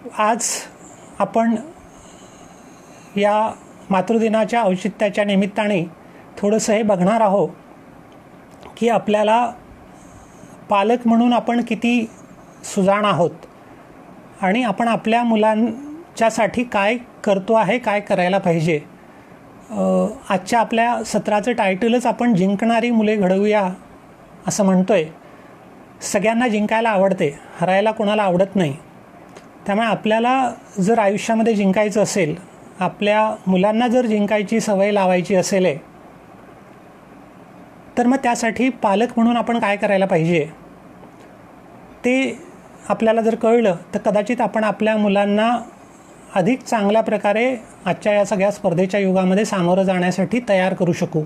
आज आपण या मातृदिनाच्या औचित्याच्या निमित्ताने थोडंसं हे बघणार आहोत की आपल्याला पालक म्हणून आपण किती सुजाण आहोत आणि आपण आपल्या मुलांच्यासाठी काय करतो आहे, काय करायला पाहिजे. आजच्या आपल्या सत्राचं टायटलच आपण जिंकणारी मुले घडवूया असं म्हणतोय. सगळ्यांना जिंकायला आवडते, हरायला कोणाला आवडत नाही. त्यामुळे आपल्याला जर आयुष्यामध्ये जिंकायचं असेल, आपल्या मुलांना जर जिंकायची सवय लावायची असेल तर मग त्यासाठी पालक म्हणून आपण काय करायला पाहिजे ते आपल्याला जर कळलं तर कदाचित आपण आपल्या मुलांना अधिक चांगल्या प्रकारे आजच्या या सगळ्या स्पर्धेच्या युगामध्ये सामोरं जाण्यासाठी तयार करू शकू.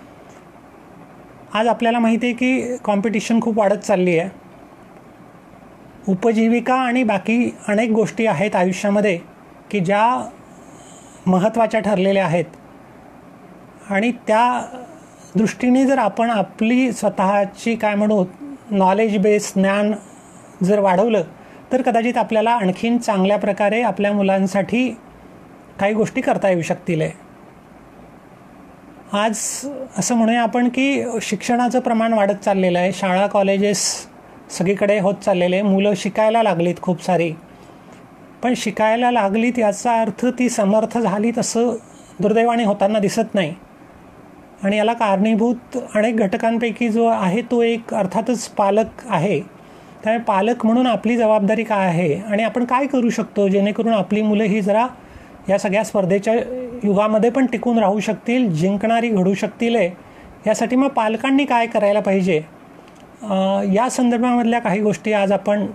आज आपल्याला माहिती आहे की कॉम्पिटिशन खूप वाढत चालली आहे. उपजीविका आणि बाकी अनेक गोष्टी आहेत आयुष्यामध्ये की ज्या महत्त्वाच्या ठरलेल्या आहेत आणि त्या दृष्टीने जर आपण आपली स्वतःची काय म्हणू नॉलेज बेस ज्ञान जर वाढवलं तर कदाचित आपल्याला आणखीन चांगल्या प्रकारे आपल्या मुलांसाठी काही गोष्टी करता येऊ शकतील. आज असं म्हणूया आपण की शिक्षणाचं प्रमाण वाढत चाललेलं आहे. शाळा कॉलेजेस सगळीकडे होत चाललेले. मुलं शिकायला लागलीत खूप सारी, पण शिकायला लागलीत याचा अर्थ ती समर्थ झालीत असं दुर्दैवाने होताना दिसत नाही. आणि याला कारणीभूत अनेक घटकांपैकी जो आहे तो एक अर्थातच पालक आहे. त्यामुळे पालक म्हणून आपली जबाबदारी काय आहे आणि आपण काय करू शकतो जेणेकरून आपली मुलं ही जरा या सगळ्या स्पर्धेच्या युगामध्ये पण टिकून राहू शकतील, जिंकणारी घडू शकतील. यासाठी मग पालकांनी काय करायला पाहिजे या संदर्भामधल्या काही गोष्टी आज आपण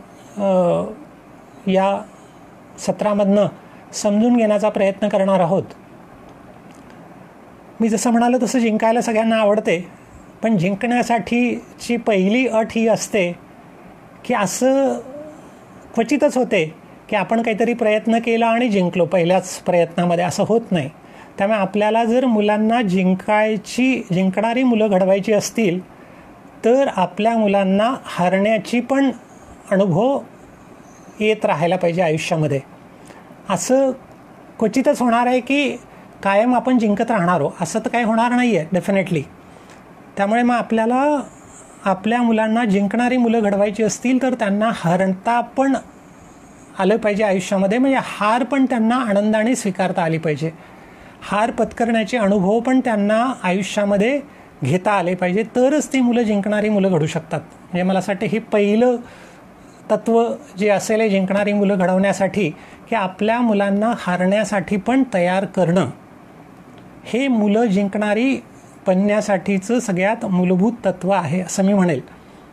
या सत्रामधनं समजून घेण्याचा प्रयत्न करणार आहोत. मी जसं म्हणालो तसं जिंकायला सगळ्यांना आवडते, पण जिंकण्यासाठीची पहिली अट ही असते की असं क्वचितच होते की आपण काहीतरी प्रयत्न केला आणि जिंकलो पहिल्याच प्रयत्नामध्ये, असं होत नाही. त्यामुळे आपल्याला जर मुलांना जिंकणारी मुलं घडवायची असतील तर आपल्या मुलांना हरण्याची पण अनुभव येत राहायला पाहिजे आयुष्यामध्ये. असं क्वचितच होणार आहे की कायम आपण जिंकत राहणार असं तर काही होणार नाही आहे डेफिनेटली. त्यामुळे मग आपल्याला आपल्या मुलांना जिंकणारी मुलं घडवायची असतील तर त्यांना हरता पण आलं पाहिजे आयुष्यामध्ये. म्हणजे हार पण त्यांना आनंदाने स्वीकारता आली पाहिजे. हार पत्करण्याचे अनुभव पण त्यांना आयुष्यामध्ये घेता आले पाहिजे, तरच ती मुलं जिंकणारी मुलं घडू शकतात. म्हणजे मला असं वाटतं हे पहिलं तत्त्व जे असेल जिंकणारी मुलं घडवण्यासाठी की आपल्या मुलांना हारण्यासाठी पण तयार करणं, हे मुलं जिंकणारी बनण्यासाठीचं सगळ्यात मूलभूत तत्त्व आहे असं मी म्हणेल.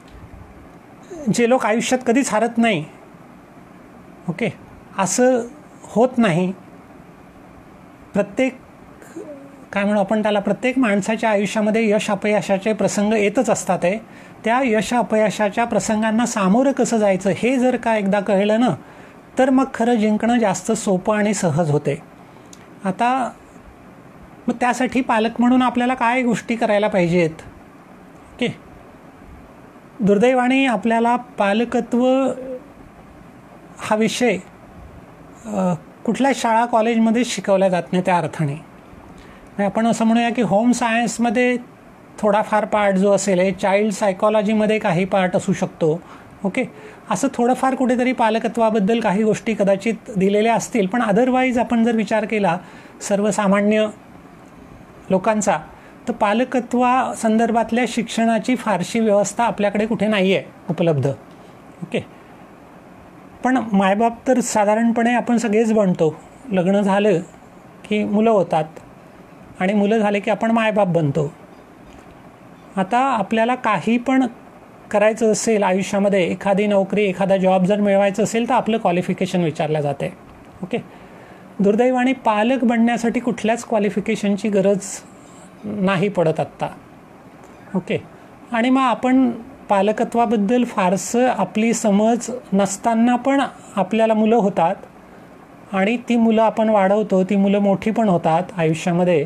जे लोक आयुष्यात कधीच हारत नाही, ओके, असं होत नाही. प्रत्येक माणसाच्या आयुष्यामध्ये यश अपयशाचे प्रसंग येतच असतात. त्या यश अपयशाच्या प्रसंगांना सामोरं कसं जायचं हे जर का एकदा कळलं ना तर मग खरं जिंकणं जास्त सोपं आणि सहज होते. आता मग त्यासाठी पालक म्हणून आपल्याला काय गोष्टी करायला पाहिजेत. ओके, दुर्दैवाने आपल्याला पालकत्व हा विषय कुठल्या शाळा कॉलेजमध्ये शिकवला जात नाही त्या अर्थाने. आपण असं म्हणूया की होम सायन्समध्ये थोडाफार पार्ट जो असेल, चाइल्ड सायकॉलॉजीमध्ये काही पार्ट असू शकतो. ओके, असं थोडंफार कुठेतरी पालकत्वाबद्दल काही गोष्टी कदाचित दिलेल्या असतील, पण अदरवाईज आपण जर विचार केला सर्वसामान्य लोकांचा तर पालकत्वा संदर्भातल्या शिक्षणाची फारशी व्यवस्था आपल्याकडे कुठे नाही आहे उपलब्ध. ओके, पण मायबाप तर साधारणपणे आपण सगळेच बनतो. लग्न झालं की मुलं होतात आणि मुलं झाले की आपण मायबाप बनतो. आता आपल्याला काही पण करायचं असेल आयुष्यामध्ये, एखादी नोकरी एखादा जॉब जर मिळवायचं असेल तर आपलं क्वालिफिकेशन विचारलं जाते. ओके, दुर्दैवाने पालक बनण्यासाठी कुठल्याच क्वालिफिकेशनची गरज नाही पडत आत्ता. ओके, आणि मग आपण पालकत्वाबद्दल फारसं आपली समज नसताना पण आपल्याला मुलं होतात आणि ती मुलं आपण वाढवतो, ती मुलं मोठी पण होतात आयुष्यामध्ये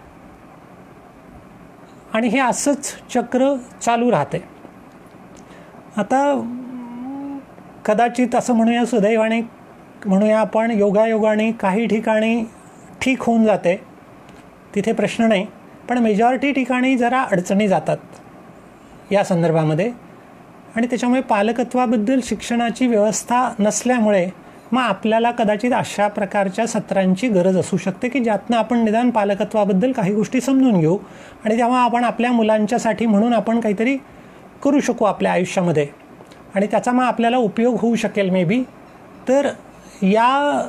आणि हे असंच चक्र चालू राहते. आता कदाचित असं म्हणूया सुदैवाने म्हणूया आपण योगायोगाने काही ठिकाणी ठीक होऊन जाते, तिथे प्रश्न नाही, पण मेजॉरिटी ठिकाणी जरा अडचणी जातात या संदर्भामध्ये. आणि त्याच्यामुळे पालकत्वाबद्दल शिक्षणाची व्यवस्था नसल्यामुळे मग आपल्याला कदाचित अशा प्रकारच्या सत्रांची गरज असू शकते की ज्यातनं आपण निदान पालकत्वाबद्दल काही गोष्टी समजून घेऊ आणि तेव्हा आपण आपल्या मुलांच्यासाठी म्हणून आपण काहीतरी करू शकू आपल्या आयुष्यामध्ये आणि त्याचा मग आपल्याला उपयोग होऊ शकेल मे बी. तर या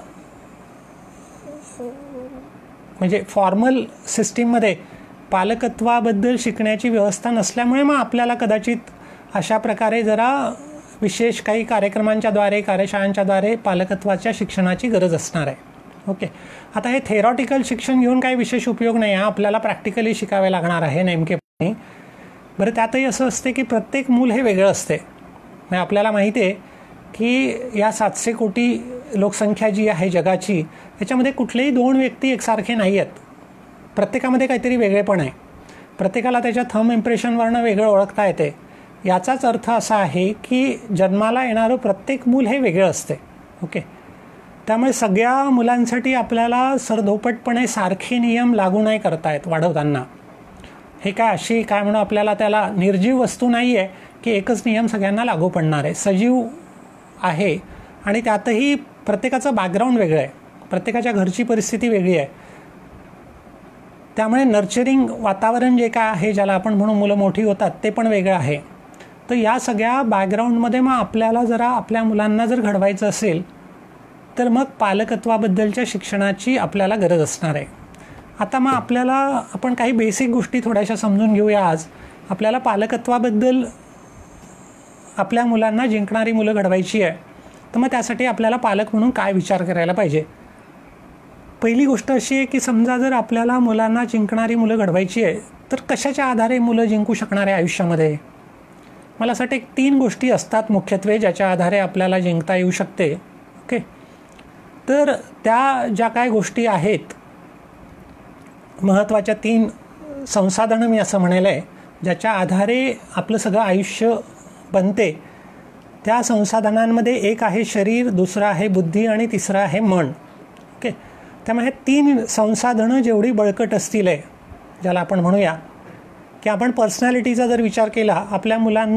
म्हणजे फॉर्मल सिस्टीममध्ये पालकत्वाबद्दल शिकण्याची व्यवस्था नसल्यामुळे मग आपल्याला कदाचित अशा प्रकारे जरा विशेष काही कार्यक्रमांच्याद्वारे कार्यशाळांच्याद्वारे पालकत्वाच्या शिक्षणाची गरज असणार आहे. ओके, आता हे थेरॉटिकल शिक्षण घेऊन काही विशेष उपयोग नाही आहे, आपल्याला प्रॅक्टिकली शिकावे लागणार आहे नेमकेपणे. बरं, त्यातही असं असते की प्रत्येक मूल हे वेगळं असते. म्हणजे आपल्याला माहिती आहे की या 700 कोटी लोकसंख्या जी आहे जगाची, त्याच्यामध्ये कुठलेही 2 व्यक्ती एकसारखे नाही आहेत. प्रत्येकामध्ये काहीतरी वेगळेपण आहे. प्रत्येकाला त्याच्या थंब इम्प्रेशनवरनं वेगळं ओळखता येते. याचाच अर्थ असा आहे की जन्माला येणारं प्रत्येक मूल हे वेगळं असते. ओके, त्यामुळे सगळ्या मुलांसाठी आपल्याला सरधोपटपणे सारखे नियम लागू नाही करतायत वाढवताना. हे काय अशी काय म्हणून आपल्याला त्याला निर्जीव वस्तू नाही आहे की एकच नियम सगळ्यांना लागू पडणार आहे. सजीव आहे आणि त्यातही प्रत्येकाचं बॅकग्राऊंड वेगळं आहे, प्रत्येकाच्या घरची परिस्थिती वेगळी आहे. त्यामुळे नर्चरिंग वातावरण जे काय आहे, ज्याला आपण म्हणून मुलं मोठी होतात, ते पण वेगळं आहे. तर या सगळ्या बॅकग्राऊंडमध्ये मग आपल्याला जरा आपल्या मुलांना जर घडवायचं असेल तर मग पालकत्वाबद्दलच्या शिक्षणाची आपल्याला गरज असणार आहे. आता मग आपल्याला आपण काही बेसिक गोष्टी थोड्याशा समजून घेऊया आज. आपल्याला पालकत्वाबद्दल आपल्या मुलांना जिंकणारी मुलं घडवायची आहे, तर मग त्यासाठी आपल्याला पालक म्हणून काय विचार करायला पाहिजे. पहिली गोष्ट अशी आहे की समजा जर आपल्याला मुलांना जिंकणारी मुलं घडवायची आहे तर कशाच्या आधारे मुलं जिंकू शकणार आहे आयुष्यामध्ये. मला असं वाटतं 3 गोष्टी असतात मुख्यत्वे ज्याच्या आधारे आपल्याला जिंकता येऊ शकते. ओके, तर त्या ज्या काय गोष्टी आहेत, महत्त्वाच्या 3 संसाधनं मी असं म्हणेल आहे ज्याच्या आधारे आपलं सगळं आयुष्य बनते. त्या संसाधनांमध्ये एक आहे शरीर, दुसरं आहे बुद्धी आणि तिसरं आहे मन. ओके, त्यामुळे हे 3 संसाधनं जेवढी बळकट असतील आहे, ज्याला आपण म्हणूया की आपण पर्सनॅलिटीचा जर विचार केला, आपल्या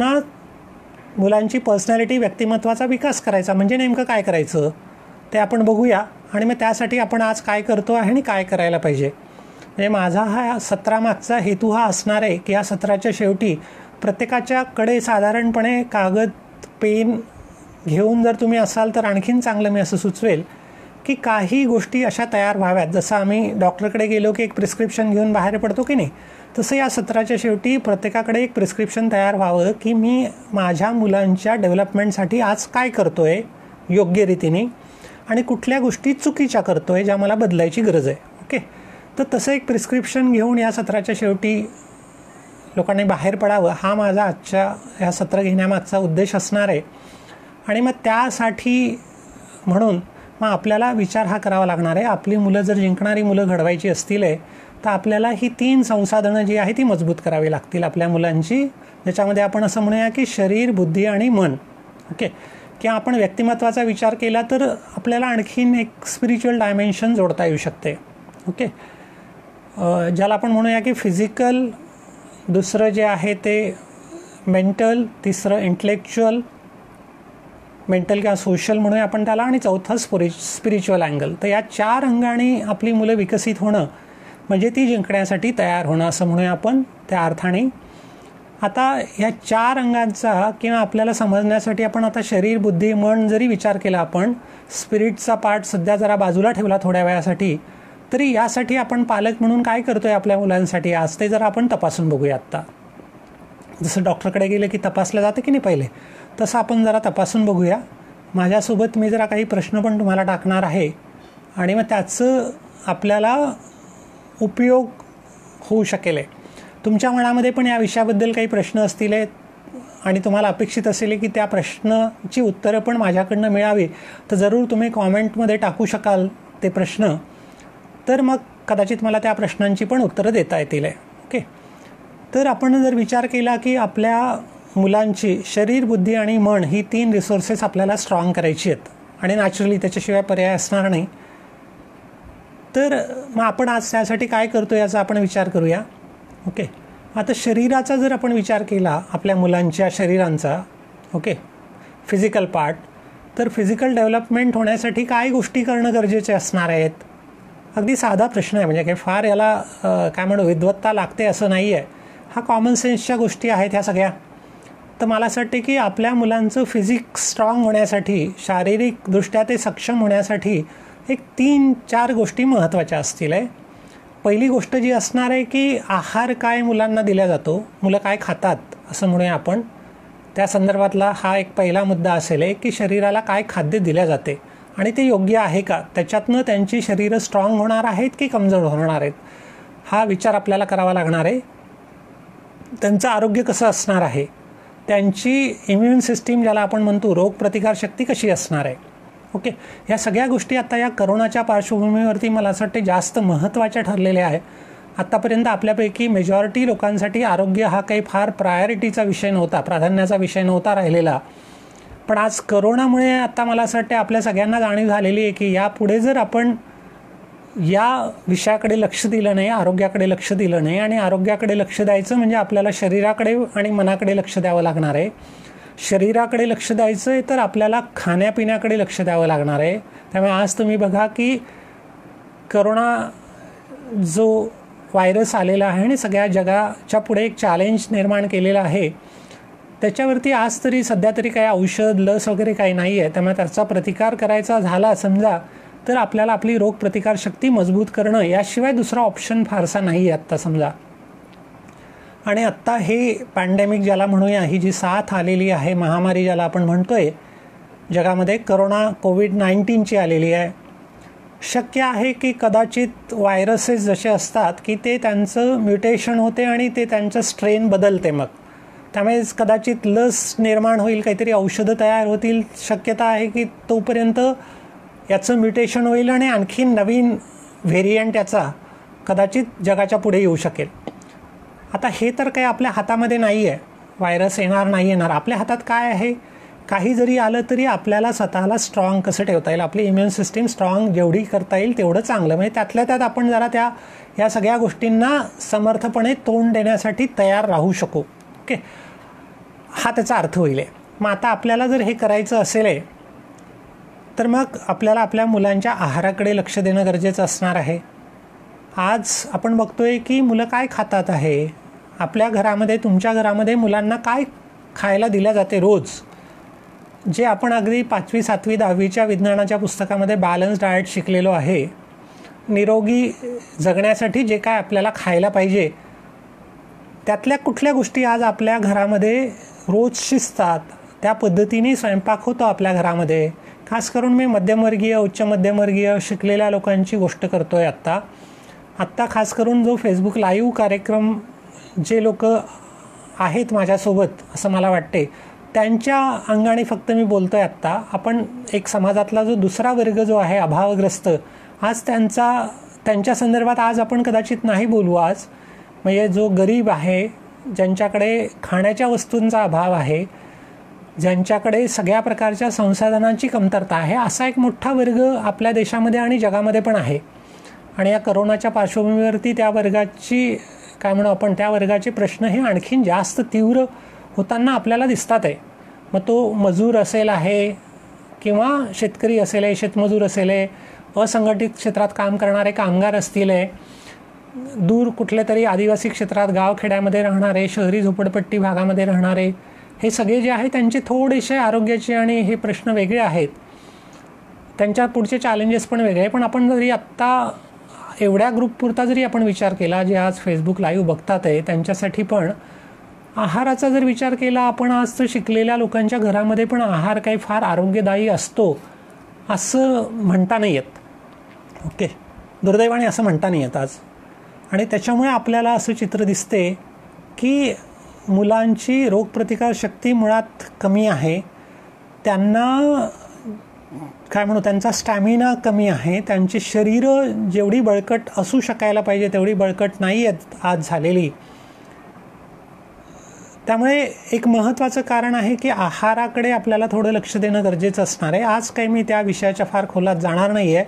मुलांची पर्सनॅलिटी, व्यक्तिमत्वाचा विकास करायचा म्हणजे नेमकं काय करायचं ते आपण बघूया आणि मग त्यासाठी आपण आज काय करतो आहे आणि काय करायला पाहिजे. म्हणजे माझा हा सत्रामागचा हेतू हा असणार आहे की या सत्राच्या शेवटी प्रत्येकाच्याकडे साधारणपणे कागद पेन घेऊन जर तुम्ही असाल तर आणखीन चांगलं मी असं सुचवेल की काही गोष्टी अशा तयार व्हाव्यात. जसं आम्ही डॉक्टरकडे गेलो की एक प्रिस्क्रिप्शन घेऊन बाहेर पडतो की नाही, तसं या सत्राच्या शेवटी प्रत्येकाकडे एक प्रिस्क्रिप्शन तयार व्हावं की मी माझ्या मुलांच्या डेव्हलपमेंटसाठी आज काय करतो आहे योग्य रीतीने आणि कुठल्या गोष्टी चुकीच्या करतो आहे ज्या मला बदलायची गरज आहे. ओके, तर तसं एक प्रिस्क्रिप्शन घेऊन या सत्राच्या शेवटी लोकांनी बाहेर पडावं हा माझा आजच्या ह्या सत्र घेण्यामागचा उद्देश असणार आहे. आणि मग त्यासाठी म्हणून मग आपल्याला विचार हा करावा लागणार आहे, आपली मुलं जर जिंकणारी मुलं घडवायची असतील तर आपल्याला ही 3 संसाधनं जी आहे ती मजबूत करावी लागतील आपल्या मुलांची, ज्याच्यामध्ये आपण असं म्हणूया की शरीर, बुद्धी आणि मन. ओके, किंवा आपण व्यक्तिमत्वाचा विचार केला तर आपल्याला आणखीन एक स्पिरिच्युअल डायमेन्शन जोडता येऊ शकते. ओके, ज्याला आपण म्हणूया की फिजिकल, दुसरं जे आहे ते मेंटल, तिसरं इंटेलेक्च्युअल, मेंटल किंवा सोशल म्हणूया आपण त्याला, आणि चौथं स्पिरिच्युअल अँगल. तर या 4 अंगाने आपली मुलं विकसित होणं म्हणजे ती जिंकण्यासाठी तयार होणं असं म्हणूया आपण त्या अर्थाने. आता ह्या 4 अंगांचा किंवा आपल्याला समजण्यासाठी आपण आता शरीर, बुद्धी, मन जरी विचार केला, आपण स्पिरिटचा पार्ट सध्या जरा बाजूला ठेवला थोड्या वेळासाठी, तरी यासाठी आपण पालक म्हणून काय करतो आहे आपल्या मुलांसाठी आज ते जरा आपण तपासून बघूया. आत्ता जसं डॉक्टरकडे गेले की तपासलं जातं की नाही पहिले, तसं आपण जरा तपासून बघूया. माझ्यासोबत मी जरा काही प्रश्न पण तुम्हाला टाकणार आहे आणि मग त्याचं आपल्याला उपयोग होऊ शकेल. तुमच्या मनामध्ये पण या विषयाबद्दल काही प्रश्न असतील आणि तुम्हाला अपेक्षित असेल की त्या प्रश्नाची उत्तरं पण माझ्याकडनं मिळावी, तर जरूर तुम्ही कॉमेंटमध्ये टाकू शकाल ते प्रश्न. तर मग कदाचित मला त्या प्रश्नांची पण उत्तरं देता येतील. ओके, तर आपण जर विचार केला की आपल्या मुलांची शरीर, बुद्धी आणि मन ही 3 रिसोर्सेस आपल्याला स्ट्रॉंग करायची आहेत. आणि नॅचरली त्याच्याशिवाय पर्याय असणार नाही. तर मग आपण आज त्यासाठी काय करतो याचा आपण विचार करूया. ओके, आता शरीराचा जर आपण विचार केला, आपल्या मुलांच्या शरीरांचा, ओके, फिजिकल पार्ट, तर फिजिकल डेव्हलपमेंट होण्यासाठी काय गोष्टी करणं गरजेचे असणार आहेत. अगदी साधा प्रश्न आहे, म्हणजे काही फार याला काय म्हणू विद्वत्ता लागते असं नाही आहे. हा कॉमन सेन्सच्या गोष्टी आहेत ह्या सगळ्या. तर मला असं वाटते की आपल्या मुलांचं फिजिक्स स्ट्रॉंग होण्यासाठी, शारीरिकदृष्ट्या ते सक्षम होण्यासाठी एक 3-4 गोष्टी महत्त्वाच्या असतील आहे. पहिली गोष्ट जी असणार आहे की आहार काय मुलांना दिला जातो, मुलं काय खातात असं म्हणूया आपण, त्या संदर्भातला हा एक पहिला मुद्दा असेल आहे की शरीराला काय खाद्य दिल्या जाते आणि ते योग्य आहे का, त्याच्यातनं त्यांची शरीरं स्ट्रॉंग होणार आहेत की कमजोर होणार आहेत, हा विचार आपल्याला करावा लागणार आहे. त्यांचं आरोग्य कसं असणार आहे, त्यांची इम्युन सिस्टीम ज्याला आपण म्हणतो रोगप्रतिकारशक्ती कशी असणार आहे. ओके, ह्या सगळ्या गोष्टी आता या करोनाच्या पार्श्वभूमीवरती मला असं वाटते जास्त महत्त्वाच्या ठरलेल्या आहे. आत्तापर्यंत आपल्यापैकी मेजॉरिटी लोकांसाठी आरोग्य हा काही फार प्रायोरिटीचा विषय नव्हता, प्राधान्याचा विषय नव्हता राहिलेला. पण आज करोनामुळे आता मला असं वाटते आपल्या सगळ्यांना जाणीव झालेली आहे की यापुढे जर आपण या विषयाकडे लक्ष दिलं नाही, आरोग्याकडे लक्ष दिलं नाही, आणि आरोग्याकडे लक्ष द्यायचं म्हणजे आपल्याला शरीराकडे आणि मनाकडे लक्ष द्यावं लागणार आहे. शरीराकडे लक्ष द्यायचं आहे तर आपल्याला खाण्यापिण्याकडे लक्ष द्यावं लागणार आहे. त्यामुळे आज तुम्ही बघा की करोना जो व्हायरस आलेला आहे आणि सगळ्या जगाच्या पुढे एक चॅलेंज निर्माण केलेलं आहे, त्याच्यावरती आज तरी सध्या तरी काही औषध लस वगैरे काही नाही आहे. त्यामुळे त्याचा प्रतिकार करायचा झाला समजा तर आपल्याला आपली रोगप्रतिकारशक्ती मजबूत करणं याशिवाय दुसरा ऑप्शन फारसा नाही आहे आत्ता समजा. आणि आत्ता हे पॅन्डेमिक ज्याला म्हणूया, ही जी साथ आलेली आहे, महामारी ज्याला आपण म्हणतोय जगामध्ये, कोरोना कोविड-19ची आलेली आहे. शक्य आहे की कदाचित व्हायरसेस जसे असतात की ते त्यांचं म्युटेशन होते आणि ते त्यांचं स्ट्रेन बदलते, मग त्यामुळे कदाचित लस निर्माण होईल, काहीतरी औषधं तयार होतील. शक्यता आहे की तोपर्यंत याचं म्युटेशन होईल आणि आणखी नवीन व्हेरियंट याचा कदाचित जगाच्या पुढे येऊ शकेल. आता हे तर काही आपल्या हातामध्ये नाही आहे, व्हायरस येणार नाही येणार. आपल्या हातात काय आहे, काही जरी आलं तरी आपल्याला स्वतःला स्ट्रॉंग कसं ठेवता येईल, आपली इम्युन सिस्टीम स्ट्रॉंग जेवढी करता येईल तेवढं चांगलं. म्हणजे त्यातल्या त्यात आपण जरा या सगळ्या गोष्टींना समर्थपणे तोंड देण्यासाठी तयार राहू शकू. ओके, हा त्याचा अर्थ होईल. मग आता आपल्याला जर हे करायचं असेल तर मग आपल्याला आपल्या मुलांच्या आहाराकडे लक्ष देणं गरजेचं असणार आहे. आज आपण बघतोय की मुलं काय खातात आहे. आपल्या घरामध्ये, तुमच्या घरामध्ये मुलांना काय खायला दिल्या जाते रोज, जे आपण अगदी 5वी 7वी 10वीच्या विज्ञानाच्या पुस्तकामध्ये बॅलन्स डाएट शिकलेलो आहे. निरोगी जगण्यासाठी जे काय आपल्याला खायला पाहिजे त्यातल्या कुठल्या गोष्टी आज आपल्या घरामध्ये रोज शिजतात, त्या पद्धतीने स्वयंपाक होतो आपल्या घरामध्ये. खास करून मी मध्यमवर्गीय, उच्च मध्यमवर्गीय शिकलेल्या लोकांची गोष्ट करतो आहे आत्ता खास करून जो फेसबुक लाईव्ह कार्यक्रम जे लोक आहेत माझ्यासोबत असं मला वाटते, त्यांच्या अंगाने फक्त मी बोलतो आहे आत्ता. आपण एक समाजातला जो दुसरा वर्ग जो आहे अभावग्रस्त, आज त्यांच्या संदर्भात आज आपण कदाचित नाही बोलू. आज म्हणजे जो गरीब आहे, ज्यांच्याकडे खाण्याच्या वस्तूंचा अभाव आहे, ज्यांच्याकडे सगळ्या प्रकारच्या संसाधनांची कमतरता आहे, असा एक मोठा वर्ग आपल्या देशामध्ये आणि जगामध्ये पण आहे. आणि या करोनाच्या पार्श्वभूमीवरती त्या वर्गाची काय म्हणू आपण, त्या वर्गाचे प्रश्न हे आणखीन जास्त तीव्र होताना आपल्याला दिसतात आहे. मग तो मजूर असेल आहे किंवा शेतकरी असेल आहे, शेतमजूर असेल आहे, असंघटित क्षेत्रात काम करणारे कामगार असतील आहे, दूर कुठल्या तरी आदिवासी क्षेत्रात गावखेड्यामध्ये राहणारे, शहरी झोपडपट्टी भागामध्ये राहणारे, हे सगळे जे आहे त्यांचे थोडेसे आरोग्याचे आणि हे प्रश्न वेगळे आहेत. त्यांच्या पुढचे चॅलेंजेस पण वेगळे. पण आपण जरी आत्ता एवढ्या ग्रुपपुरता जरी आपण विचार केला, जे आज फेसबुक लाईव्ह बघतात आहे त्यांच्यासाठी पण आहाराचा जर विचार केला आपण, आज तर शिकलेल्या लोकांच्या घरामध्ये पण आहार काही फार आरोग्यदायी असतो असं म्हणता नाही येत. ओके, दुर्दैवाने असं म्हणता नाही येत आज. आणि त्याच्यामुळे आपल्याला असं चित्र दिसते की मुलांची रोगप्रतिकारशक्ती मुळात कमी आहे, त्यांना काय म्हणू, त्यांचा स्टॅमिना कमी आहे, त्यांची शरीरं जेवढी बळकट असू शकायला पाहिजे तेवढी बळकट नाही आहेत आज झालेली. त्यामुळे एक महत्त्वाचं कारण आहे की आहाराकडे आपल्याला थोडं लक्ष देणं गरजेचं असणार आहे. आज काही मी त्या विषयाच्या फार खोलात जाणार नाही आहे.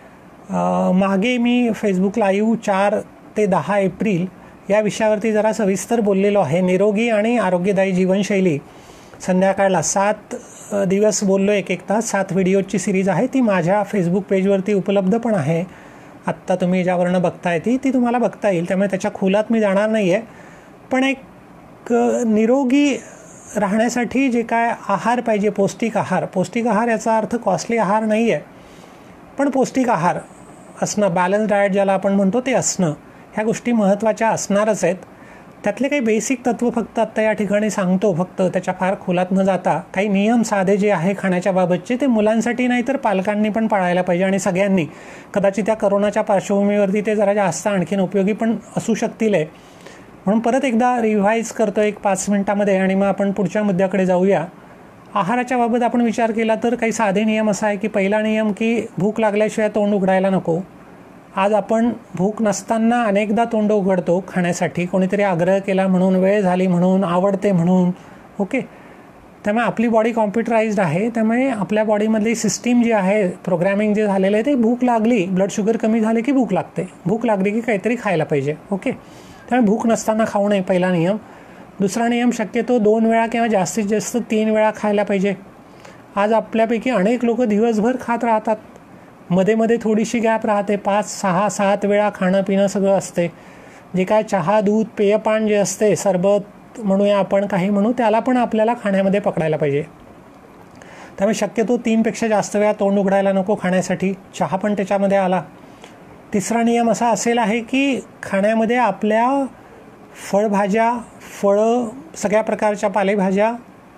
मागे मी फेसबुक लाईव्ह 4 ते 10 एप्रिल या विषयावरती जरा सविस्तर बोललेलो आहे. निरोगी आणि आरोग्यदायी जीवनशैली संध्याकाळला 7 दिवस बोललो, एक तास 7 व्हिडिओची सिरीज आहे. ती माझ्या फेसबुक पेजवरती उपलब्ध पण आहे. आत्ता तुम्ही ज्यावरनं बघताय ती तुम्हाला बघता येईल, त्यामुळे त्याच्या खोलात मी जाणार नाही आहे. पण एक निरोगी राहण्यासाठी जे काय आहार पाहिजे, पौष्टिक आहार याचा अर्थ कॉस्टली आहार नाही आहे, पण पौष्टिक आहार असणं, बॅलन्स डाएट ज्याला आपण म्हणतो ते असणं, ह्या गोष्टी महत्त्वाच्या असणारच आहेत. त्यातले काही बेसिक तत्त्व फक्त आत्ता या ठिकाणी सांगतो, फक्त त्याच्या फार खोलात न जाता. काही नियम साधे जे आहे खाण्याच्या बाबतचे ते मुलांसाठी नाही तर पालकांनी पण पाळायला पाहिजे आणि सगळ्यांनी. कदाचित त्या करोनाच्या पार्श्वभूमीवरती ते जरा जास्त आणखीन उपयोगी पण असू शकतील आहे. म्हणून परत एकदा रिव्हाईज करतो एक 5 मिनिटामध्ये आणि मग आपण पुढच्या मुद्द्याकडे जाऊया. आहाराच्या बाबत आपण विचार केला तर काही साधे नियम असा आहे की पहिला नियम की भूक लागल्याशिवाय तोंड उघडायला नको. आज आपण भूक नसताना अनेकदा तोंड उघडतो खाण्यासाठी, कोणीतरी आग्रह केला म्हणून, वेळ झाली म्हणून, आवडते म्हणून. ओके, त्यामुळे आपली बॉडी कॉम्प्युटराइज्ड आहे. त्यामुळे आपल्या बॉडीमधली सिस्टीम जी आहे, प्रोग्रॅमिंग जे झालेलं आहे ते भूक लागली, ब्लड शुगर कमी झाले की भूक लागते, भूक लागली की काहीतरी खायला पाहिजे. ओके, त्यामुळे भूक नसताना खाऊ नये, पहिला नियम. दुसरा नियम शक्यतो 2 वेळा किंवा जास्तीत जास्त 3 वेळा खायला पाहिजे. आज आपल्यापैकी अनेक लोक दिवसभर खात राहतात, मध्ये मध्ये थोडीशी गॅप राहते, 5, 6, 7 वेळा खाणं पिणं सगळं असते. जे काय चहा, दूध, पेयपान जे असते, सरबत म्हणूया आपण, काही म्हणू, त्याला पण आपल्याला खाण्यामध्ये पकडायला पाहिजे. त्यामुळे शक्यतो 3 पेक्षा जास्त वेळा तोंड उघडायला नको खाण्यासाठी. चहा पण त्याच्यामध्ये आला. तिसरा नियम असा असेल आहे की खाण्यामध्ये आपल्या फळभाज्या, फळं, सगळ्या प्रकारच्या पालेभाज्या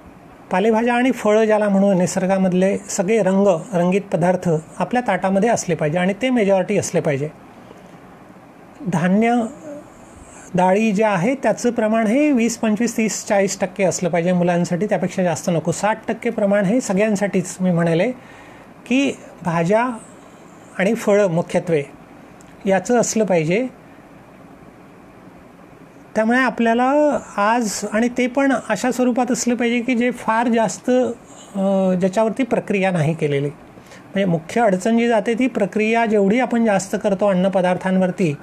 आणि फळं ज्याला म्हणून निसर्गामधले सगळे रंगीत पदार्थ आपल्या ताटामध्ये असले पाहिजे आणि ते मेजॉरिटी असले पाहिजे. धान्य, डाळी ज्या आहेत त्याचं प्रमाण हे 20, 25, 30, 40% असलं पाहिजे मुलांसाठी, त्यापेक्षा जास्त नको. 60% प्रमाण हे सगळ्यांसाठीच मी म्हणेल की भाज्या आणि फळं मुख्यत्वे याचं असलं पाहिजे. त्यामुळे आपल्याला आज, आणि ते पण अशा स्वरूपात असलं पाहिजे की जे फार जास्त ज्याच्यावरती प्रक्रिया नाही केलेली. म्हणजे मुख्य अडचण जी जाते ती प्रक्रिया जेवढी आपण जास्त करतो अन्नपदार्थांवरती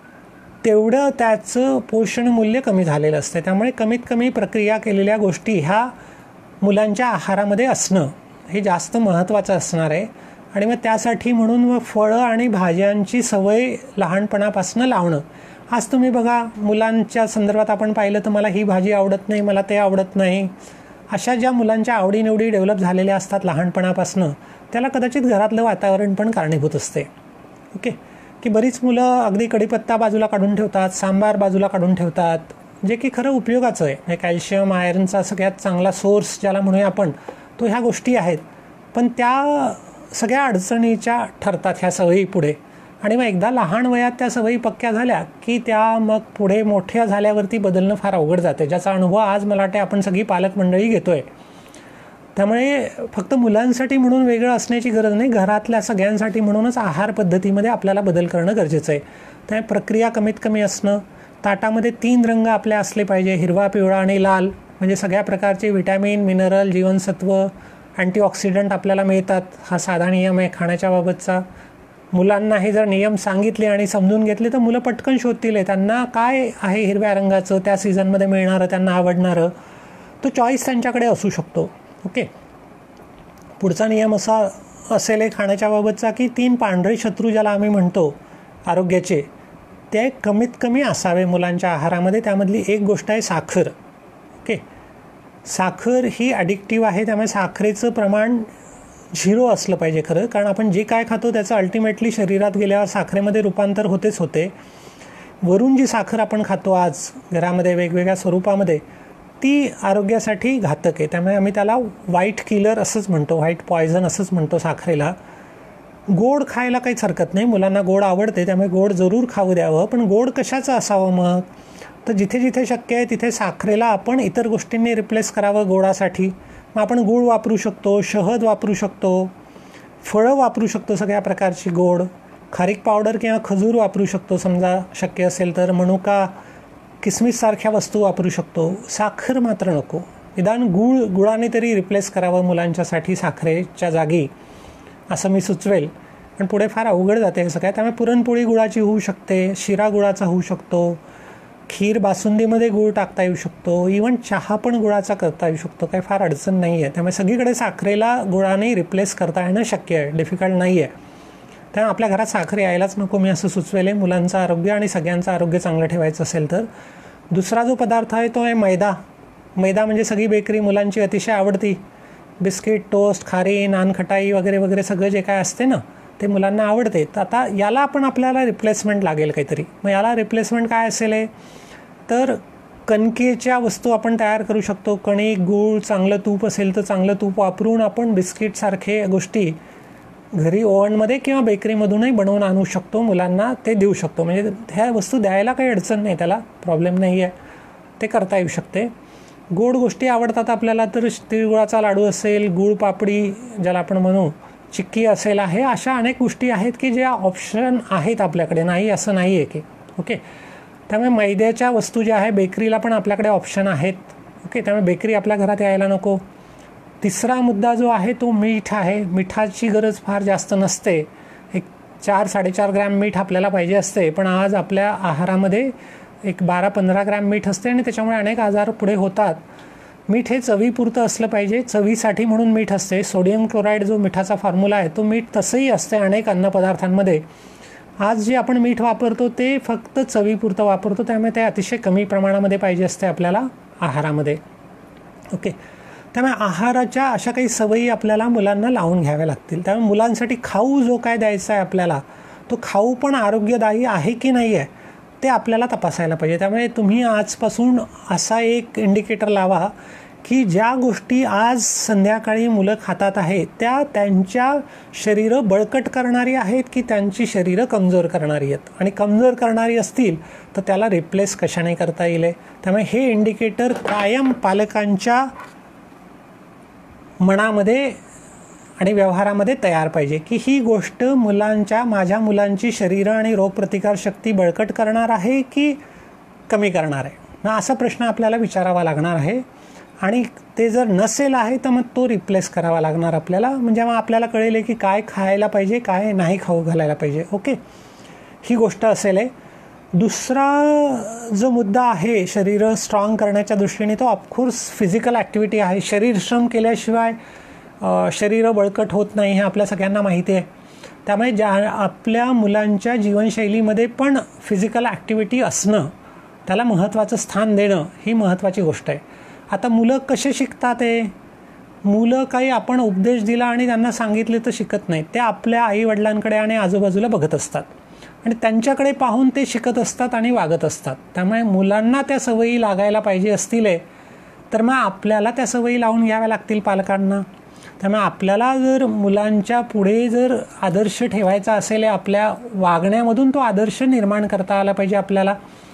तेवढं त्याचं पोषण मूल्य कमी झालेलं असतं. त्यामुळे कमीत कमी प्रक्रिया केलेल्या गोष्टी ह्या मुलांच्या आहारामध्ये असणं हे जास्त महत्त्वाचं असणार आहे. आणि मग त्यासाठी म्हणून मग फळं आणि भाज्यांची सवय लहानपणापासून लावणं. आज तुम्ही बघा मुलांच्या संदर्भात आपण पाहिलं तर मला ही भाजी आवडत नाही, मला ते आवडत नाही, अशा ज्या मुलांच्या आवडीनिवडी डेव्हलप झालेल्या असतात लहानपणापासून, त्याला कदाचित घरातलं वातावरण पण कारणीभूत असते. ओके, की बरीच मुलं अगदी कढीपत्ता बाजूला काढून ठेवतात, सांबार बाजूला काढून ठेवतात, जे की खरं उपयोगाचं आहे. म्हणजे कॅल्शियम, आयर्नचा सगळ्यात चांगला सोर्स ज्याला म्हणूया आपण, तो ह्या गोष्टी आहेत. पण त्या सगळ्या अडचणीच्या ठरतात ह्या सवयी पुढे. आणि मग एकदा लहान वयात त्या सवयी पक्क्या झाल्या की त्या मग पुढे मोठ्या झाल्यावरती बदलणं फार अवघड जाते, ज्याचा अनुभव आज मला वाटते आपण सगळी पालक मंडळी घेतोय. त्यामुळे फक्त मुलांसाठी म्हणून वेगळं असण्याची गरज नाही, घरातल्या सगळ्यांसाठी म्हणूनच आहार पद्धतीमध्ये आपल्याला बदल करणं गरजेचं आहे. त्यामुळे प्रक्रिया कमीत कमी असणं, ताटामध्ये 3 रंग आपले असले पाहिजे, हिरवा, पिवळा आणि लाल. म्हणजे सगळ्या प्रकारचे व्हिटॅमिन, मिनरल, जीवनसत्व, अँटीऑक्सिडंट आपल्याला मिळतात. हा साधा नियम आहे खाण्याच्या बाबतचा. मुलांना हे जर नियम सांगितले आणि समजून घेतले तर मुलं पटकन शोधतील. त्यांना काय आहे हिरव्या रंगाचं, त्या सीझनमध्ये मिळणारं, त्यांना आवडणारं, तो चॉईस त्यांच्याकडे असू शकतो. ओके, पुढचा नियम असा असेल खाण्याच्या बाबतचा की 3 पांढरे शत्रू ज्याला आम्ही म्हणतो आरोग्याचे, ते कमीत कमी असावे मुलांच्या आहारामध्ये. त्यामधली एक गोष्ट आहे साखर. ओके, साखर ही ॲडिक्टिव्ह आहे, त्यामुळे साखरेचं प्रमाण 0 असलं पाहिजे खरं. कारण आपण जे काय खातो त्याचं अल्टिमेटली शरीरात गेल्यावर साखरेमध्ये रूपांतर होतेच होते. वरून जी साखर आपण खातो आज घरामध्ये वेगवेगळ्या स्वरूपामध्ये, ती आरोग्यासाठी घातक आहे. त्यामुळे आम्ही त्याला व्हाईट किलर असंच म्हणतो, व्हाईट पॉयझन असंच म्हणतो साखरेला. गोड खायला काहीच हरकत नाही, मुलांना गोड आवडते, त्यामुळे गोड जरूर खाऊ द्यावं. पण गोड कशाचं असावं मग? तर जिथे जिथे शक्य आहे तिथे साखरेला आपण इतर गोष्टींनी रिप्लेस करावं गोडासाठी. मग आपण गूळ वापरू शकतो, शहद वापरू शकतो, फळं वापरू शकतो सगळ्या प्रकारची गोड, खारीक पावडर किंवा खजूर वापरू शकतो समजा शक्य असेल तर, मनुका, किसमिससारख्या वस्तू वापरू शकतो, साखर मात्र नको. निदान गुळाने तरी रिप्लेस करावं मुलांच्यासाठी साखरेच्या जागी, असं मी सुचवेल. पण पुढे फार अवघड जाते हे सगळं. त्यामुळे पुरणपोळी गुळाची होऊ शकते, शिरा गुळाचा होऊ शकतो, खीर बासुंदीमध्ये गूळ टाकता येऊ शकतो, इवन चहा पण गुळाचा करता येऊ शकतो. काही फार अडचण नाही आहे. त्यामुळे सगळीकडे साखरेला गुळाने रिप्लेस करता येणं शक्य आहे, डिफिकल्ट नाही आहे. त्यामुळे आपल्या घरात साखर यायलाच नको, मी असं सुचवेल मुलांचं आरोग्य आणि सगळ्यांचं आरोग्य चांगलं ठेवायचं असेल तर. दुसरा जो पदार्थ आहे तो आहे मैदा. मैदा म्हणजे सगळी बेकरी मुलांची अतिशय आवडती. बिस्किट, टोस्ट, खारी, नानखटाई वगैरे वगैरे सगळं जे काय असते ना ते मुलांना आवडते. तर आता याला पण आपल्याला रिप्लेसमेंट लागेल काहीतरी. मग याला रिप्लेसमेंट काय असेल तर कणकेच्या वस्तू आपण तयार करू शकतो. कणिक, गूळ, चांगलं तूप असेल तर चांगलं तूप वापरून आपण बिस्किटसारखे गोष्टी घरी ओव्हनमध्ये किंवा बेकरीमधूनही बनवून आणू शकतो, मुलांना ते देऊ शकतो. म्हणजे ह्या वस्तू द्यायला काही अडचण नाही, त्याला प्रॉब्लेम नाही आहे, ते करता येऊ शकते. गोड गोष्टी आवडतात आपल्याला तर तिळगुळाचा लाडू असेल, गूळ पापडी ज्याला आपण म्हणू, चिक्की असेल आहे, अशा अनेक गोष्टी आहेत की ज्या ऑप्शन आहेत आपल्याकडे, नाही असं नाही आहे की. ओके, त्यामुळे मैद्याच्या वस्तू ज्या आहे बेकरीला पण आपल्याकडे ऑप्शन आहेत. ओके, त्यामुळे बेकरी आपल्या घरात यायला नको. तिसरा मुद्दा जो आहे तो मीठ आहे. मिठाची गरज फार जास्त नसते, एक 4-4.5 ग्रॅम मीठ आपल्याला पाहिजे असते, पण आज आपल्या आहारामध्ये एक 12-15 ग्रॅम मीठ असते आणि त्याच्यामुळे अनेक आजार पुढे होतात. मीठ हे चवीपुरतं असलं पाहिजे, चवीसाठी म्हणून मीठ असते. सोडियम क्लोराईड जो मिठाचा फॉर्म्युला आहे तो मीठ तसंही असते अनेक अन्नपदार्थांमध्ये. आज जे आपण मीठ वापरतो ते फक्त चवीपुरतं वापरतो, त्यामुळे ते अतिशय कमी प्रमाणामध्ये पाहिजे असते आपल्याला आहारामध्ये. ओके, त्यामुळे आहाराच्या अशा काही सवयी आपल्याला मुलांना लावून घ्याव्या लागतील. त्यामुळे मुलांसाठी खाऊ जो काय द्यायचा आहे आपल्याला, तो खाऊ पण आरोग्यदायी आहे की नाही आहे ते आपल्याला तपासायला पाहिजे. त्यामुळे तुम्ही आजपासून असा एक इंडिकेटर लावा की ज्या गोष्टी आज संध्याकाळी मुलं खातात आहेत त्या त्यांच्या शरीरं बळकट करणारी आहेत की त्यांची शरीरं कमजोर करणारी आहेत, आणि कमजोर करणारी असतील तर त्याला रिप्लेस कशाने करता येईल. त्यामुळे हे इंडिकेटर कायम पालकांच्या मनामध्ये आणि व्यवहारामध्ये तयार पाहिजे की ही गोष्ट माझ्या मुलांची शरीरं आणि रोगप्रतिकारशक्ती बळकट करणार आहे की कमी करणार आहे. मग असा प्रश्न आपल्याला विचारावा लागणार आहे, आणि ते जर नसेल आहे तर मग तो रिप्लेस करावा लागणार आपल्याला. म्हणजे मग आपल्याला कळेल की काय खायला पाहिजे, काय नाही खाऊ घालायला पाहिजे. ओके, ही गोष्ट असेल. दुसरा जो मुद्दा आहे शरीर स्ट्रॉंग करण्याच्या दृष्टीने तो ऑफकोर्स फिजिकल ॲक्टिव्हिटी आहे. शरीरश्रम केल्याशिवाय शरीर बळकट होत नाही हे आपल्या सगळ्यांना माहिती आहे. त्यामुळे आपल्या मुलांच्या जीवनशैलीमध्ये पण फिजिकल ॲक्टिव्हिटी असणं, त्याला महत्त्वाचं स्थान देणं ही महत्त्वाची गोष्ट आहे. आता मुलं कसे शिकतात मुलं काही आपण उपदेश दिला आणि त्यांना सांगितले तर शिकत नाहीत. ते आपल्या आईवडिलांकडे आणि आजूबाजूला बघत असतात आणि त्यांच्याकडे पाहून ते शिकत असतात आणि वागत असतात. त्यामुळे मुलांना त्या सवयी लागायला पाहिजे असतील तर मग आपल्याला त्या सवयी लावून घ्याव्या लागतील पालकांना. त्यामुळे आपल्याला जर मुलांच्या पुढे जर आदर्श ठेवायचा असेल, आपल्या वागण्यामधून तो आदर्श निर्माण करता आला पाहिजे आपल्याला,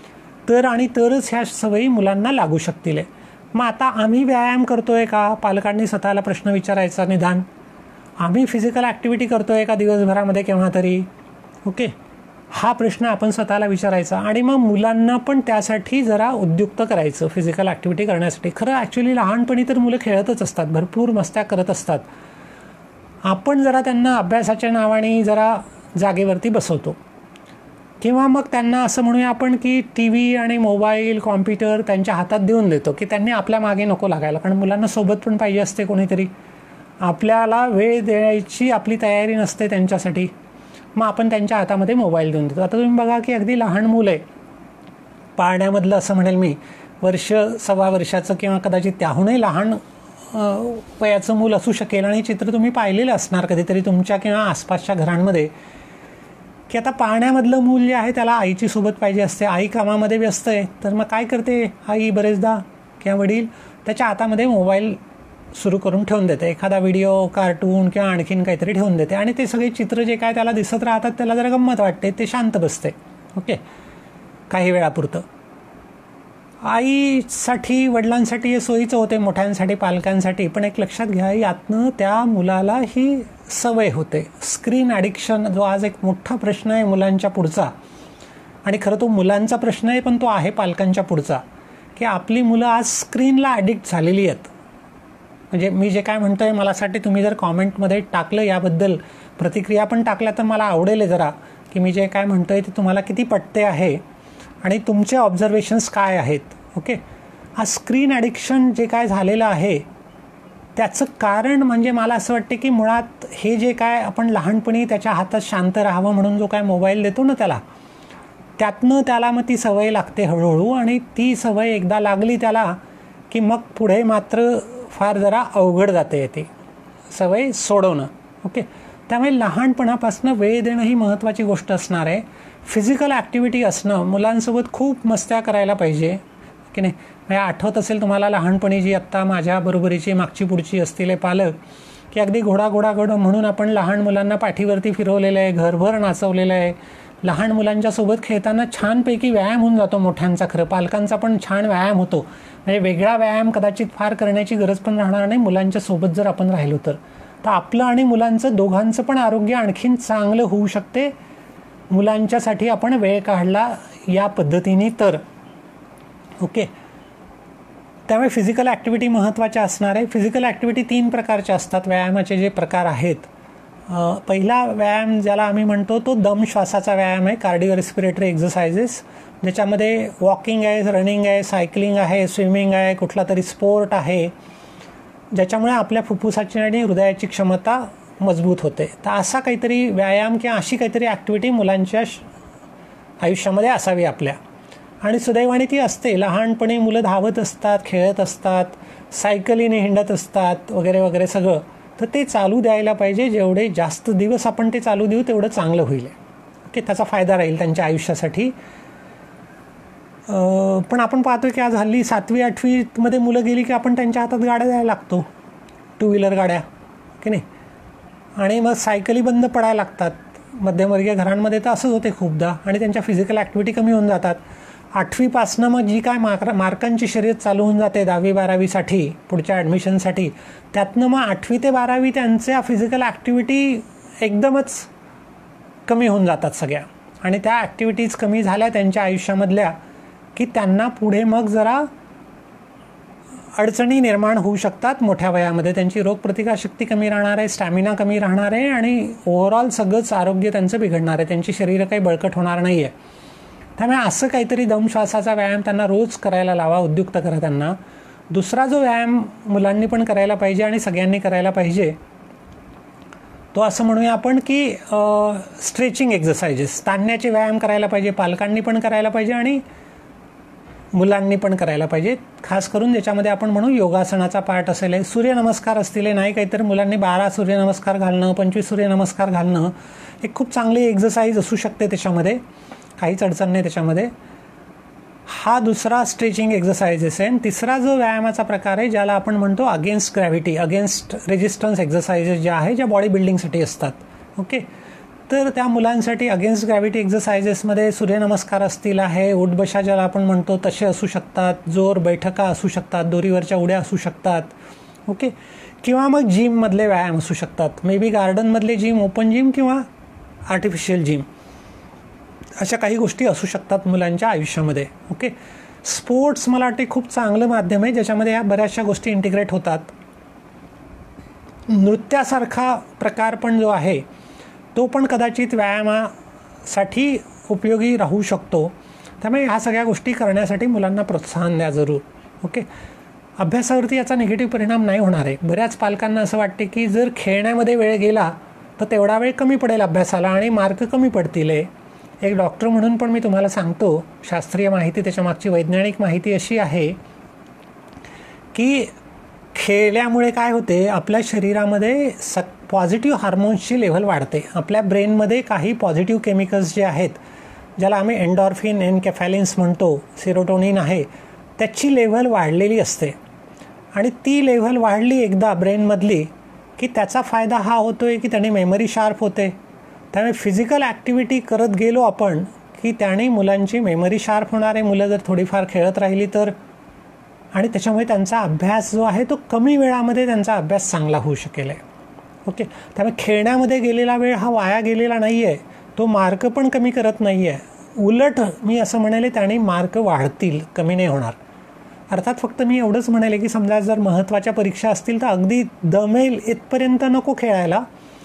तरच ह्या सवयी मुलांना लागू शकतील. मग आता आम्ही व्यायाम करतोय का, पालकांनी स्वतःला प्रश्न विचारायचा. निदान आम्ही फिजिकल ॲक्टिव्हिटी करतोय का दिवसभरामध्ये केव्हा तरी. ओके, हा प्रश्न आपण स्वतःला विचारायचा आणि मग मुलांना पण त्यासाठी जरा उद्युक्त करायचं फिजिकल ॲक्टिव्हिटी करण्यासाठी. खरं ॲक्च्युली लहानपणी तर मुलं खेळतच असतात, भरपूर मस्त्या करत असतात. आपण जरा त्यांना अभ्यासाच्या नावाने जरा जागेवरती बसवतो, किंवा मग त्यांना असं म्हणूया आपण की टी व्ही आणि मोबाईल, कॉम्प्युटर त्यांच्या हातात देऊन देतो की त्यांनी आपल्या मागे नको लागायला. कारण मुलांना सोबत पण पाहिजे असते कोणीतरी, आपल्याला वेळ द्यायची आपली तयारी नसते त्यांच्यासाठी, मग आपण त्यांच्या हातामध्ये मोबाईल देऊन देतो. आता तुम्ही बघा की अगदी लहान मुलं आहे, पाळण्यामधलं असं म्हणेल मी, 1-1.25 वर्षाचं किंवा कदाचित त्याहूनही लहान वयाचं मूल असू शकेल, आणि चित्र तुम्ही पाहिलेलं असणार कधीतरी तुमच्या किंवा आसपासच्या घरांमध्ये, की आता पाळण्यामधलं मूल जे आहे त्याला आईची सोबत पाहिजे असते. आई कामामध्ये व्यस्त आहे, तर मग काय करते आई बरेचदा किंवा वडील त्याच्या हातामध्ये मोबाईल सुरू करून ठेवून देते, एखादा व्हिडिओ, कार्टून किंवा आणखीन काहीतरी ठेवून देते, आणि ते सगळे चित्र जे काय त्याला दिसत राहतात त्याला जरा गंमत वाटते, ते शांत बसते. ओके, काही वेळापुरतं. आईसाठी वडिलांसाठी हे सोयीचं होते, मोठ्यांसाठी पालकांसाठी, पण एक लक्षात घ्या यातनं त्या मुलाला ही सवय होते. स्क्रीन ॲडिक्शन जो आज एक मोठा प्रश्न आहे मुलांच्या पुढचा, आणि खरं तो मुलांचा प्रश्न आहे, पण तो आहे पालकांच्या पुढचा, की आपली मुलं आज स्क्रीनला ॲडिक्ट झालेली आहेत. म्हणजे मी जे काय म्हणतो आहे, मलासाठी तुम्ही जर कॉमेंटमध्ये टाकलं, याबद्दल प्रतिक्रिया पण टाकल्या, तर मला आवडेल जरा, की मी जे काय म्हणतो आहे ते तुम्हाला किती पटते आहे आणि तुमचे ऑब्झर्वेशन्स काय आहेत. ओके, हा स्क्रीन ॲडिक्शन जे काय झालेलं आहे त्याचं कारण म्हणजे मला असं वाटते की मुळात हे जे काय आपण लहानपणी त्याच्या हातात शांत राहावं म्हणून जो काय मोबाईल देतो ना त्यातनं त्याला मग ती सवय लागते हळूहळू, आणि ती सवय एकदा लागली त्याला की मग पुढे मात्र फार जरा अवघड जाते ती सवय सोडवणं. ओके, त्यामुळे लहानपणापासून वेळ देणं ही महत्त्वाची गोष्ट असणार आहे. फिजिकल ॲक्टिव्हिटी असणं, मुलांसोबत खूप मस्त्या करायला पाहिजे की नाही. म्हणजे आठवत असेल तुम्हाला लहानपणी जी आत्ता माझ्या बरोबरीची मागची पुढची असतील पालक, की अगदी घोडा म्हणून आपण लहान मुलांना पाठीवरती फिरवलेलं आहे, घरभर नाचवलेलं आहे. लहान मुलांच्या सोबत खेळताना छानपैकी व्यायाम होऊन जातो मोठ्यांचा, खरं पालकांचा पण छान व्यायाम होतो. म्हणजे वेगळा व्यायाम कदाचित फार करण्याची गरज पण राहणार नाही मुलांच्या सोबत जर आपण राहिलो तर आपलं आणि मुलांचं दोघांचं पण आरोग्य आणखीन चांगलं होऊ शकते मुलांच्यासाठी आपण वेळ काढला या पद्धतीने तर. ओके, त्यामुळे फिजिकल ॲक्टिव्हिटी महत्त्वाच्या असणार आहे. फिजिकल ॲक्टिव्हिटी 3 प्रकारच्या असतात. व्यायामाचे जे प्रकार आहेत, पहिला व्यायाम ज्याला आम्ही म्हणतो तो दम श्वासाचा व्यायाम आहे, कार्डिओ रेस्पिरेटरी एक्झरसाइजेस, ज्याच्यामध्ये वॉकिंग आहे, रनिंग आहे, सायकलिंग आहे, स्विमिंग आहे, कुठला तरी स्पोर्ट आहे, ज्याच्यामुळे आपल्या फुफ्फुसाची आणि हृदयाची क्षमता मजबूत होते. तर असा काहीतरी व्यायाम किंवा अशी काहीतरी ॲक्टिव्हिटी मुलांच्या आयुष्यामध्ये असावी आपल्या. आणि सुदैवाने ती असते. लहानपणी मुलं धावत असतात, खेळत असतात, सायकलीने हिंडत असतात वगैरे वगैरे सगळं. तर ते चालू द्यायला पाहिजे. जेवढे जास्त दिवस आपण ते चालू देऊ तेवढं चांगलं होईल. ओके, त्याचा फायदा राहील त्यांच्या आयुष्यासाठी. पण आपण पाहतो की आज हल्ली 7वी 8वीमध्ये मुलं गेली की आपण त्यांच्या हातात गाड्या द्यायला लागतो, 2 व्हीलर गाड्या की नाही, आणि मग सायकली बंद पडायला लागतात. मध्यमवर्गीय घरांमध्ये तर असंच होते खूपदा, आणि त्यांच्या फिजिकल ॲक्टिव्हिटी कमी होऊन जातात. 8वीपासनं मग जी काय मार्कांची शर्यत चालू होऊन जाते 10वी 12वीसाठी पुढच्या ॲडमिशनसाठी, त्यातनं मग 8वी ते 12वी त्यांच्या फिजिकल ॲक्टिव्हिटी एकदमच कमी होऊन जातात सगळ्या. आणि त्या ॲक्टिव्हिटीज कमी झाल्या त्यांच्या आयुष्यामधल्या की त्यांना पुढे मग जरा अडचणी निर्माण होऊ शकतात मोठ्या वयामध्ये. त्यांची रोगप्रतिकारशक्ती कमी राहणार आहे, स्टॅमिना कमी राहणार आहे, आणि ओव्हरऑल सगळंच आरोग्य त्यांचं बिघडणार आहे. त्यांची शरीर काही बळकट होणार नाही आहे. त्यामुळे असं काहीतरी दमश्वासाचा व्यायाम त्यांना रोज करायला लावा, उद्युक्त करा त्यांना. दुसरा जो व्यायाम मुलांनी पण करायला पाहिजे आणि सगळ्यांनी करायला पाहिजे तो असं म्हणूया आपण की स्ट्रेचिंग एक्झरसाइजेस, ताणण्याचे व्यायाम करायला पाहिजे. पालकांनी पण करायला पाहिजे आणि मुलांनी पण करायला पाहिजे. खास करून ज्याच्यामध्ये आपण म्हणू योगासनाचा पार्ट असेल, सूर्यनमस्कार असतील, नाही काहीतरी मुलांनी 12 सूर्यनमस्कार घालणं, 25 सूर्यनमस्कार घालणं एक खूप चांगली एक्झरसाइज असू शकते. त्याच्यामध्ये काहीच अडचण नाही त्याच्यामध्ये. हा दुसरा स्ट्रेचिंग एक्झरसाइजेस आहे. तिसरा जो व्यायामाचा प्रकार आहे ज्याला आपण म्हणतो against gravity, against resistance exercises ज्या आहे, ज्या बॉडी बिल्डिंगसाठी असतात. ओके, तर त्या मुलांसाठी अगेन्स्ट ग्रॅव्हिटी एक्झरसाइजेसमध्ये सूर्यनमस्कार असतील आहे, उठबशा ज्याला आपण म्हणतो तसे असू शकतात, जोर बैठका असू शकतात, दोरीवरच्या उड्या असू शकतात. ओके, किंवा मग जिममधले व्यायाम असू शकतात. मे बी गार्डनमधले जिम, ओपन जिम किंवा आर्टिफिशियल जिम, अशा काही गोष्टी असू शकतात मुलांच्या आयुष्यामध्ये. ओके, स्पोर्ट्स मला वाटते खूप चांगलं माध्यम आहे ज्याच्यामध्ये या बऱ्याचशा गोष्टी इंटिग्रेट होतात. नृत्यासारखा प्रकार पण जो आहे तो पण कदाचित व्यायामासाठी उपयोगी राहू शकतो. त्यामुळे ह्या सगळ्या गोष्टी करण्यासाठी मुलांना प्रोत्साहन द्या जरूर. ओके, अभ्यासावरती याचा निगेटिव्ह परिणाम नाही होणार आहे. बऱ्याच पालकांना असं वाटते की जर खेळण्यामध्ये वेळ गेला तर तेवढा वेळ कमी पडेल अभ्यासाला आणि मार्क कमी पडतील. एक डॉक्टर म्हणून पण मी तुम्हाला सांगतो, शास्त्रीय माहिती, त्याच्या मागची वैज्ञानिक माहिती अशी आहे की खेळल्यामुळे काय होते, आपल्या शरीरामध्ये पॉझिटिव्ह हार्मोन्सची लेव्हल वाढते. आपल्या ब्रेनमध्ये काही पॉझिटिव्ह केमिकल्स जे आहेत, ज्याला आम्ही एन्डॉर्फिन, एनकेफॅलिन्स म्हणतो, सेरोटोनिन आहे, त्याची लेव्हल वाढलेली असते. आणि ती लेव्हल वाढली एकदा ब्रेनमधली की त्याचा फायदा हा होतो आहे की त्याने मेमरी शार्प होते. त्यामुळे फिजिकल ॲक्टिव्हिटी करत गेलो आपण की त्याने मुलांची मेमरी शार्प होणार आहे, मुलं जर थोडीफार खेळत राहिली तर. आणि त्याच्यामुळे त्यांचा अभ्यास जो आहे तो कमी वेळामध्ये त्यांचा अभ्यास चांगला होऊ शकेल. ओके, त्यामुळे खेळण्यामध्ये गेलेला वेळ हा वाया गेलेला नाही आहे. तो मार्क पण कमी करत नाही आहे. उलट मी असं म्हणेल त्याने मार्क वाढतील, कमी नाही होणार. अर्थात फक्त मी एवढंच म्हणेल की समजा जर महत्त्वाच्या परीक्षा असतील तर अगदी दमेल इथपर्यंत नको खेळायला.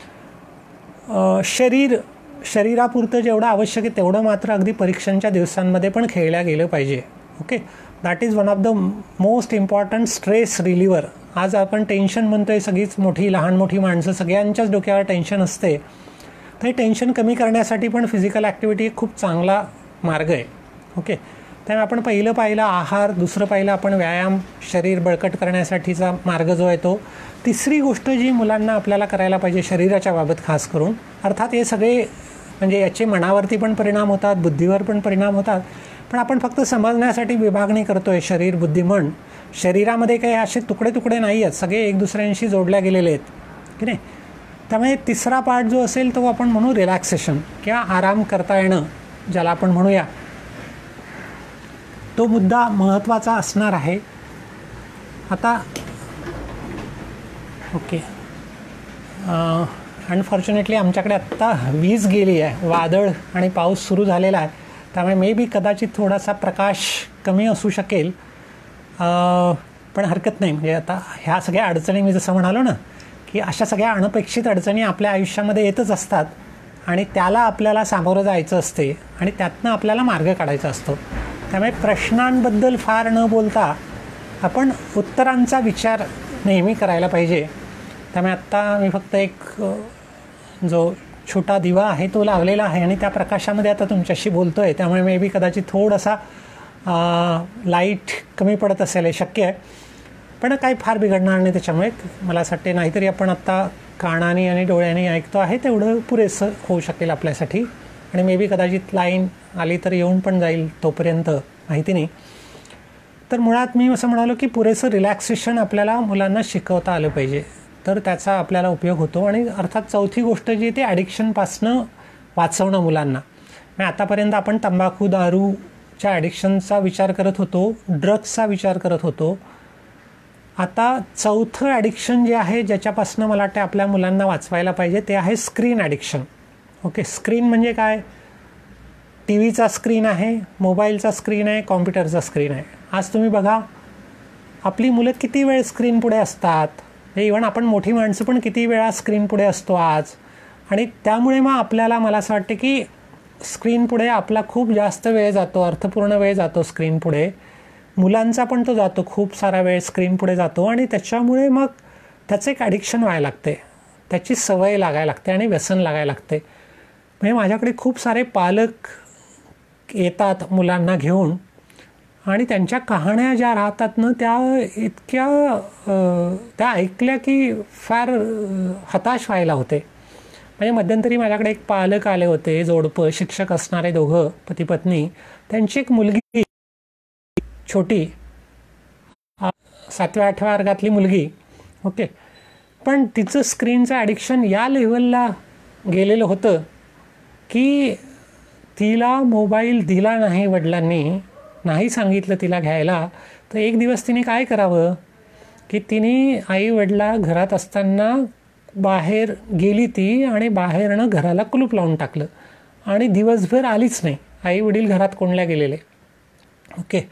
शरीरापुरतं जेवढं आवश्यक आहे तेवढं मात्र अगदी परीक्षांच्या दिवसांमध्ये पण खेळल्या गेलं पाहिजे. Okay, that is one of the most important stress reliever. आज आपण टेन्शन म्हणतोय, सगळीच लहान मोठी माणसं सगळ्यांच्याच डोक्यावर टेन्शन असते. तर हे टेन्शन कमी करण्यासाठी पण फिजिकल ॲक्टिव्हिटी खूप चांगला मार्ग आहे. ओके, त्यामुळे आपण पहिलं पाहिलं आहार, दुसरं पाहिलं आपण व्यायाम, शरीर बळकट करण्यासाठीचा मार्ग जो आहे तो. तिसरी गोष्ट जी मुलांना आपल्याला करायला पाहिजे शरीराच्या बाबत खास करून, अर्थात हे सगळे म्हणजे याचे मनावरती पण परिणाम होतात, बुद्धीवर पण परिणाम होतात, पण आपण फक्त समजण्यासाठी विभागणी करतोय शरीर बुद्धी मन. शरीरामध्ये काही असे तुकडे नाही आहेत, सगळे एक दुसऱ्यांशी जोडल्या गेलेले आहेत की नाही. त्यामुळे तिसरा पार्ट जो असेल तो आपण म्हणू रिलॅक्सेशन किंवा आराम करता येणं ज्याला आपण म्हणूया, तो मुद्दा महत्त्वाचा असणार आहे. आता ओके, अनफॉर्च्युनेटली आमच्याकडे आत्ता वीज गेली आहे, वादळ आणि पाऊस सुरू झालेला आहे, त्यामुळे मे बी कदाचित थोडासा प्रकाश कमी असू शकेल, पण हरकत नाही. म्हणजे आता ह्या सगळ्या अडचणी मी जसं म्हणालो ना की अशा सगळ्या अनपेक्षित अडचणी आपल्या आयुष्यामध्ये येतच असतात आणि त्याला आपल्याला सामोरं जायचं असते आणि त्यातनं आपल्याला मार्ग काढायचा असतो. त्यामुळे प्रश्नांबद्दल फार न बोलता आपण उत्तरांचा विचार नेहमी करायला पाहिजे. त्यामुळे आत्ता मी फक्त एक जो छोटा दिवा आहे तो लावलेला आहे आणि त्या प्रकाशामध्ये आता तुमच्याशी बोलतो आहे, त्यामुळे मे बी कदाचित थोडासा लाईट कमी पडत असेल, हे शक्य आहे, पण काही फार बिघडणार नाही त्याच्यामुळे. मला असं वाटते नाहीतरी आपण आत्ता कानाने आणि डोळ्याने ऐकतो आहे तेवढं पुरेसं होऊ शकेल आपल्यासाठी. आणि मे बी कदाचित लाईन आली तर येऊन पण जाईल, तोपर्यंत माहिती नाही. तर मुळात मी असं म्हणालो की पुरेसं रिलॅक्सेशन आपल्याला मुलांना शिकवता आलं पाहिजे, तर त्याचा आपल्याला उपयोग होतो. आणि अर्थात चौथी गोष्ट जी ते ॲडिक्शनपासनं वाचवणं मुलांना. म्हणजे आतापर्यंत आपण तंबाखू दारूच्या ॲडिक्शनचा विचार करत होतो, ड्रग्सचा विचार करत होतो. आता चौथं ॲडिक्शन जे आहे ज्याच्यापासनं मला वाटतं आपल्या मुलांना वाचवायला पाहिजे ते आहे स्क्रीन ॲडिक्शन. ओके, स्क्रीन म्हणजे काय? टी व्हीचा स्क्रीन आहे, मोबाईलचा स्क्रीन आहे, कॉम्प्युटरचा स्क्रीन आहे. आज तुम्ही बघा आपली मुलं किती वेळ स्क्रीन पुढे असतात, इव्हन आपण मोठी माणसं पण किती वेळा स्क्रीन पुढे असतो आज. आणि त्यामुळे मग आपल्याला मला असं वाटतं की स्क्रीन पुढे आपला खूप जास्त वेळ जातो, अर्थपूर्ण वेळ जातो स्क्रीन पुढे. मुलांचा पण तो जातो, खूप सारा वेळ स्क्रीन पुढे जातो आणि त्याच्यामुळे मग त्याचं एक ॲडिक्शन व्हायला लागते, त्याची सवय लागायला लागते आणि व्यसन लागायला लागते. म्हणजे माझ्याकडे खूप सारे पालक येतात मुलांना घेऊन आणि त्यांच्या कहाण्या ज्या राहतात ना त्या इतक्या त्या ऐकल्या की फार हताश व्हायला होते. म्हणजे मध्यंतरी माझ्याकडे एक पालक आले होते, जोडपं, शिक्षक असणारे दोघं पती पत्नी. त्यांची एक मुलगी छोटी 7व्या-8व्या वर्गातली मुलगी. ओके, पण तिचं स्क्रीनचं ॲडिक्शन या लेवलला गेलेलं होतं की तिला मोबाईल दिला नाही वडिलांनी, नाही सांगितलं तिला घ्यायला, तर एक दिवस तिने काय करावं की तिने आई वडिला घरात असताना बाहेर गेली ती आणि बाहेरनं घराला कुलूप लावून टाकलं आणि दिवसभर आलीच नाही, आई वडील घरात कोंडल्या गेलेले. ओके,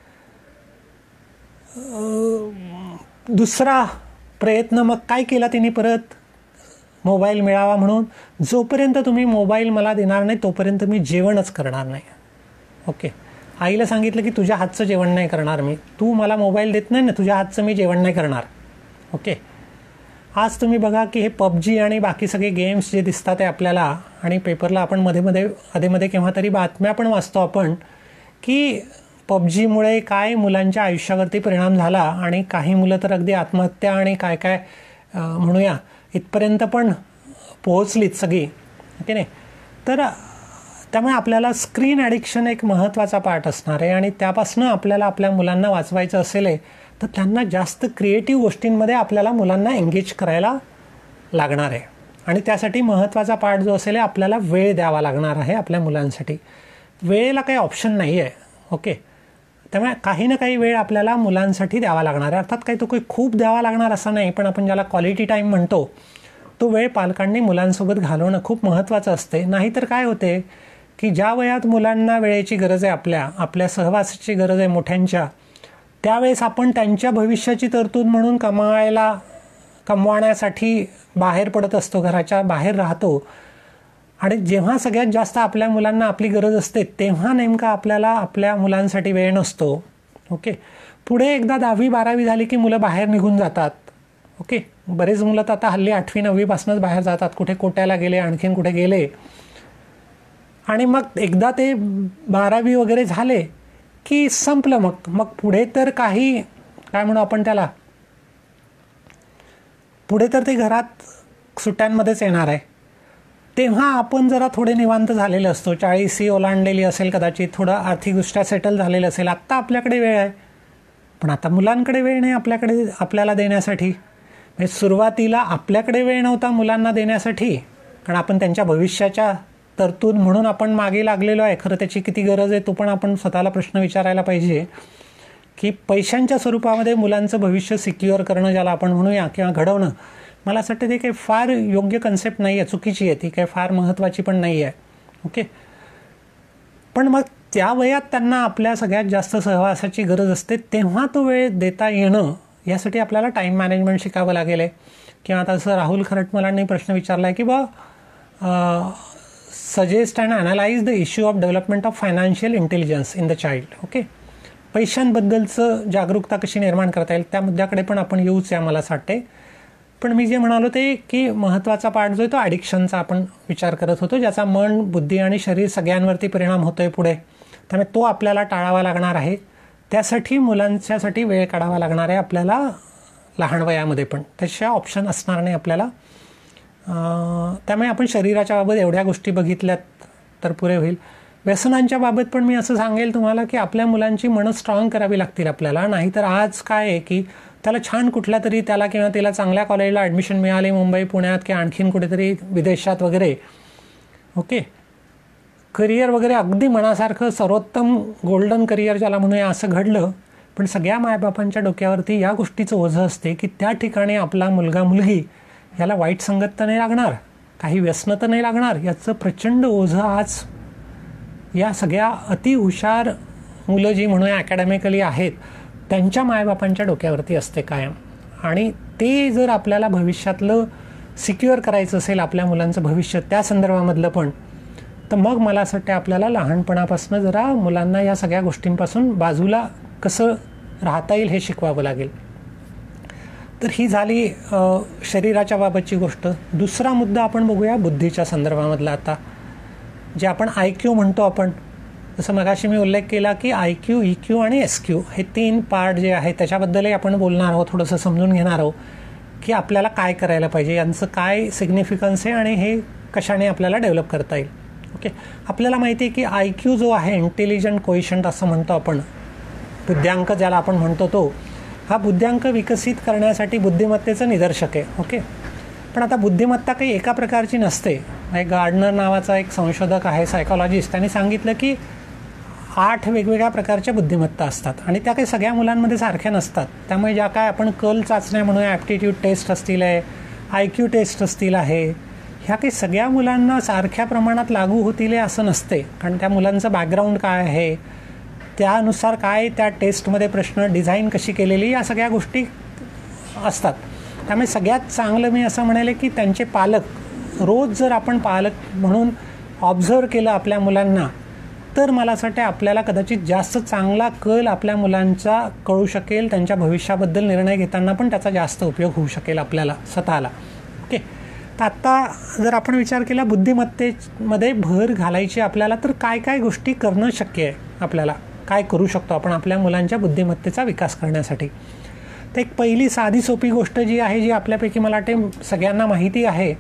दुसरा प्रयत्न मग काय केला तिने, परत मोबाईल मिळावा म्हणून, जोपर्यंत तुम्ही मोबाईल मला देणार नाही तोपर्यंत मी जेवणच करणार नाही. ओके, आईला सांगितलं की तुझ्या हातचं जेवण नाही करणार मी, तू मला मोबाईल देत नाही ना, तुझ्या हातचं मी जेवण नाही करणार. ओके, आज तुम्ही बघा की हे पबजी आणि बाकी सगळे गेम्स जे दिसतात आहे आपल्याला, आणि पेपरला आपण मध्ये केव्हा तरी बातम्या पण वाचतो आपण की पबजीमुळे काय मुलांच्या आयुष्यावरती परिणाम झाला आणि काही मुलं तर अगदी आत्महत्या आणि काय काय म्हणूया इथपर्यंत पण पोहोचलीत सगळी. ओके नाही, तर त्यामुळे आपल्याला स्क्रीन ॲडिक्शन एक महत्त्वाचा पार्ट असणार आहे आणि त्यापासून आपल्याला आपल्या मुलांना वाचवायचं असेल तर त्यांना जास्त क्रिएटिव्ह गोष्टींमध्ये आपल्याला मुलांना एंगेज करायला लागणार आहे. आणि त्यासाठी महत्त्वाचा पार्ट जो असेल आपल्याला वेळ द्यावा लागणार आहे आपल्या मुलांसाठी. वेळेला काही ऑप्शन नाही आहे. ओके, त्यामुळे काही ना काही वेळ आपल्याला मुलांसाठी द्यावा लागणार आहे. अर्थात काही तो काही खूप द्यावा लागणार असा नाही, पण आपण ज्याला क्वालिटी टाईम म्हणतो तो वेळ पालकांनी मुलांसोबत घालवणं खूप महत्त्वाचं असते. नाहीतर काय होते की ज्या वयात मुलांना वेळेची गरज आहे, आपल्या सहवासाची गरज आहे मोठ्यांच्या, त्यावेळेस आपण त्यांच्या भविष्याची तरतूद म्हणून कमवण्यासाठी बाहेर पडत असतो, घराच्या बाहेर राहतो. आणि जेव्हा सगळ्यात जास्त आपल्या मुलांना आपली गरज असते तेव्हा नेमका आपल्याला आपल्या मुलांसाठी वेळ नसतो. ओके, पुढे एकदा 10वी-12वी झाली की मुलं बाहेर निघून जातात. ओके, बरेच मुलं तर आता हल्ली 8वी-9वी पासूनच बाहेर जातात, कुठे कोट्याला गेले, आणखीन कुठे गेले. आणि मग एकदा ते 12वी वगैरे झाले की संपलं. मग पुढे तर काही काय म्हणू आपण त्याला, पुढे तर ते घरात सुट्ट्यांमध्येच येणार आहे. तेव्हा आपण जरा थोडे निवांत झालेले असतो, 40शी ओलांडलेली असेल कदाचित, थोडं आर्थिकदृष्ट्या सेटल झालेलं असेल. आत्ता आपल्याकडे वेळ आहे, पण आता मुलांकडे वेळ नाही आपल्याला देण्यासाठी. म्हणजे सुरुवातीला आपल्याकडे वेळ नव्हता मुलांना देण्यासाठी, कारण आपण त्यांच्या भविष्याच्या तरतूद म्हणून आपण मागे लागलेलो आहे. खरं त्याची किती गरज आहे तो पण आपण स्वतःला प्रश्न विचारायला पाहिजे, की पैशांच्या स्वरूपामध्ये मुलांचं भविष्य सिक्युअर करणं ज्याला आपण म्हणूया किंवा घडवणं, मला असं वाटतं ते काही फार योग्य कन्सेप्ट नाही आहे, चुकीची आहे ती, काही फार महत्त्वाची पण नाही आहे. ओके, पण मग त्या वयात त्यांना आपल्या सगळ्यात जास्त सहवासाची गरज असते, तेव्हा तो वेळ देता येणं यासाठी आपल्याला टाईम मॅनेजमेंट शिकावं लागेल. किंवा आता असं राहुल खरटमलांनी प्रश्न विचारला आहे की suggest and analyse the issue of development of financial intelligence in the child. Okay, पैशांबद्दलचं जागरूकता कशी निर्माण करता येईल त्या मुद्द्याकडे पण आपण येऊच या मला असं वाटते. पण मी जे म्हणालो ते की महत्त्वाचा पार्ट जो आहे तो ॲडिक्शनचा आपण विचार करत होतो, ज्याचा मन, बुद्धी आणि शरीर सगळ्यांवरती परिणाम होतो आहे पुढे. त्यामुळे तो आपल्याला टाळावा लागणार आहे. त्यासाठी मुलांच्यासाठी वेळ काढावा लागणार आहे आपल्याला लहान वयामध्ये, पण त्याशिवाय ऑप्शन असणार नाही आपल्याला. त्यामुळे आपण शरीराच्या बाबत एवढ्या गोष्टी बघितल्यात तर पुरे होईल. व्यसनांच्या बाबत पण मी असं सांगेल तुम्हाला की आपल्या मुलांची मनं स्ट्रॉंग करावी लागतील आपल्याला. नाहीतर आज काय आहे की त्याला छान कुठल्या तरी त्याला किंवा तिला चांगल्या कॉलेजला ॲडमिशन मिळाली, मुंबई, पुण्यात किंवा आणखीन कुठेतरी विदेशात वगैरे. ओके, करिअर वगैरे अगदी मनासारखं सर्वोत्तम गोल्डन करिअर ज्याला म्हणूया असं घडलं, पण सगळ्या मायबापांच्या डोक्यावरती या गोष्टीचं ओझं असते की त्या ठिकाणी आपला मुलगा मुलगी याला वाईट संगत तर नाही लागणार, काही व्यसनं तर नाही लागणार, याचं प्रचंड ओझं आज या सगळ्या अतिहुशार मुलं जी म्हणूया अकॅडमिकली आहेत त्यांच्या मायबापांच्या डोक्यावरती असते कायम. आणि ते जर आपल्याला भविष्यातलं सिक्युअर करायचं असेल, आपल्या मुलांचं भविष्य त्या संदर्भामधलं पण, तर मग मला असं वाटतं आपल्याला लहानपणापासून जरा मुलांना या सगळ्या गोष्टींपासून बाजूला कसं राहता येईल हे शिकवावं लागेल. तर ही झाली शरीराच्या बाबतची गोष्ट. दुसरा मुद्दा आपण बघूया बुद्धीच्या संदर्भामधला. आता जे आपण IQ म्हणतो आपण, जसं मगाशी मी उल्लेख केला की IQ, EQ आणि SQ हे 3 पार्ट जे आहेत त्याच्याबद्दलही आपण बोलणार आहोत, थोडंसं समजून घेणार आहोत की आपल्याला काय करायला पाहिजे, यांचं काय सिग्निफिकन्स आहे आणि हे कशाने आपल्याला डेव्हलप करता येईल. ओके, आपल्याला माहिती आहे की IQ जो आहे, इंटेलिजंट कोइशंट असं म्हणतो आपण, बुद्ध्यांक ज्याला आपण म्हणतो, तो हा बुद्ध्यांक विकसित करण्यासाठी बुद्धिमत्तेचं निदर्शक आहे. ओके, पण आता बुद्धिमत्ता काही एका प्रकारची नसते. गार्डनर नावाचा एक संशोधक आहे, सायकॉलॉजिस्ट, त्यांनी सांगितलं की 8 वेगवेगळ्या प्रकारच्या बुद्धिमत्ता असतात आणि त्या काही सगळ्या मुलांमध्ये सारख्या नसतात. त्यामुळे ज्या काय आपण कल चाचण्या म्हणूया, ॲप्टिट्यूड टेस्ट असतील आहे, IQ टेस्ट असतील आहे, ह्या काही सगळ्या मुलांना सारख्या प्रमाणात लागू होतील असं नसते. कारण त्या मुलांचं बॅकग्राऊंड काय आहे, त्यानुसार काय त्या टेस्टमध्ये प्रश्न डिझाईन कशी केलेली, या सगळ्या गोष्टी असतात. त्यामुळे सगळ्यात चांगलं मी असं म्हणेल की त्यांचे पालक, रोज जर आपण पालक म्हणून ऑब्झर्व केलं आपल्या मुलांना, तर मला असं वाटतं आपल्याला कदाचित जास्त चांगला कल आपल्या मुलांचा कळू शकेल. त्यांच्या भविष्याबद्दल निर्णय घेताना पण त्याचा जास्त उपयोग होऊ शकेल आपल्याला स्वतःला. ओके, तर आत्ता जर आपण विचार केला बुद्धिमत्तेमध्ये भर घालायची आपल्याला, तर काय काय गोष्टी करणं शक्य आहे, आपल्याला काय करू शकतो आपण आपल्या मुलांच्या बुद्धिमत्तेचा विकास करण्यासाठी. तर एक पहिली साधी सोपी गोष्ट जी आहे, जी आपल्यापैकी मला वाटते सगळ्यांना माहिती आहे,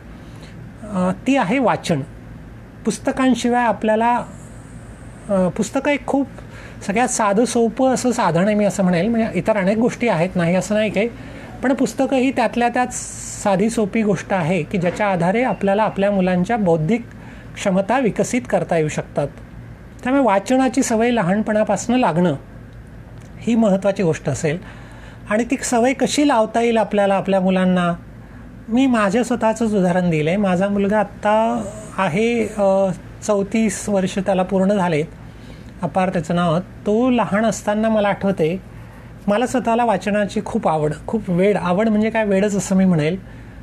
ती आहे वाचन. पुस्तकांशिवाय आपल्याला, पुस्तकं एक खूप सगळ्यात साधं सोपं असं साधन आहे मी असं म्हणेल. म्हणजे इतर अनेक गोष्टी आहेत, नाही असं नाही काही, पण पुस्तकं ही त्यातल्या त्यात साधी सोपी गोष्ट आहे की ज्याच्या आधारे आपल्याला आपल्या मुलांच्या बौद्धिक क्षमता विकसित करता येऊ शकतात. त्यामुळे वाचनाची सवय लहानपणापासून लागणं ही महत्त्वाची गोष्ट असेल. आणि ती सवय कशी लावता येईल आपल्याला आपल्या मुलांना, मी माझ्या स्वतःचंच उदाहरण दिलं आहे. माझा मुलगा आत्ता आहे 34 वर्ष त्याला पूर्ण झाले. अपार त्याचं नाव. तो लहान असताना मला आठवते, मला स्वतःला वाचनाची खूप आवड म्हणजे काय, वेडच असं मी म्हणेल.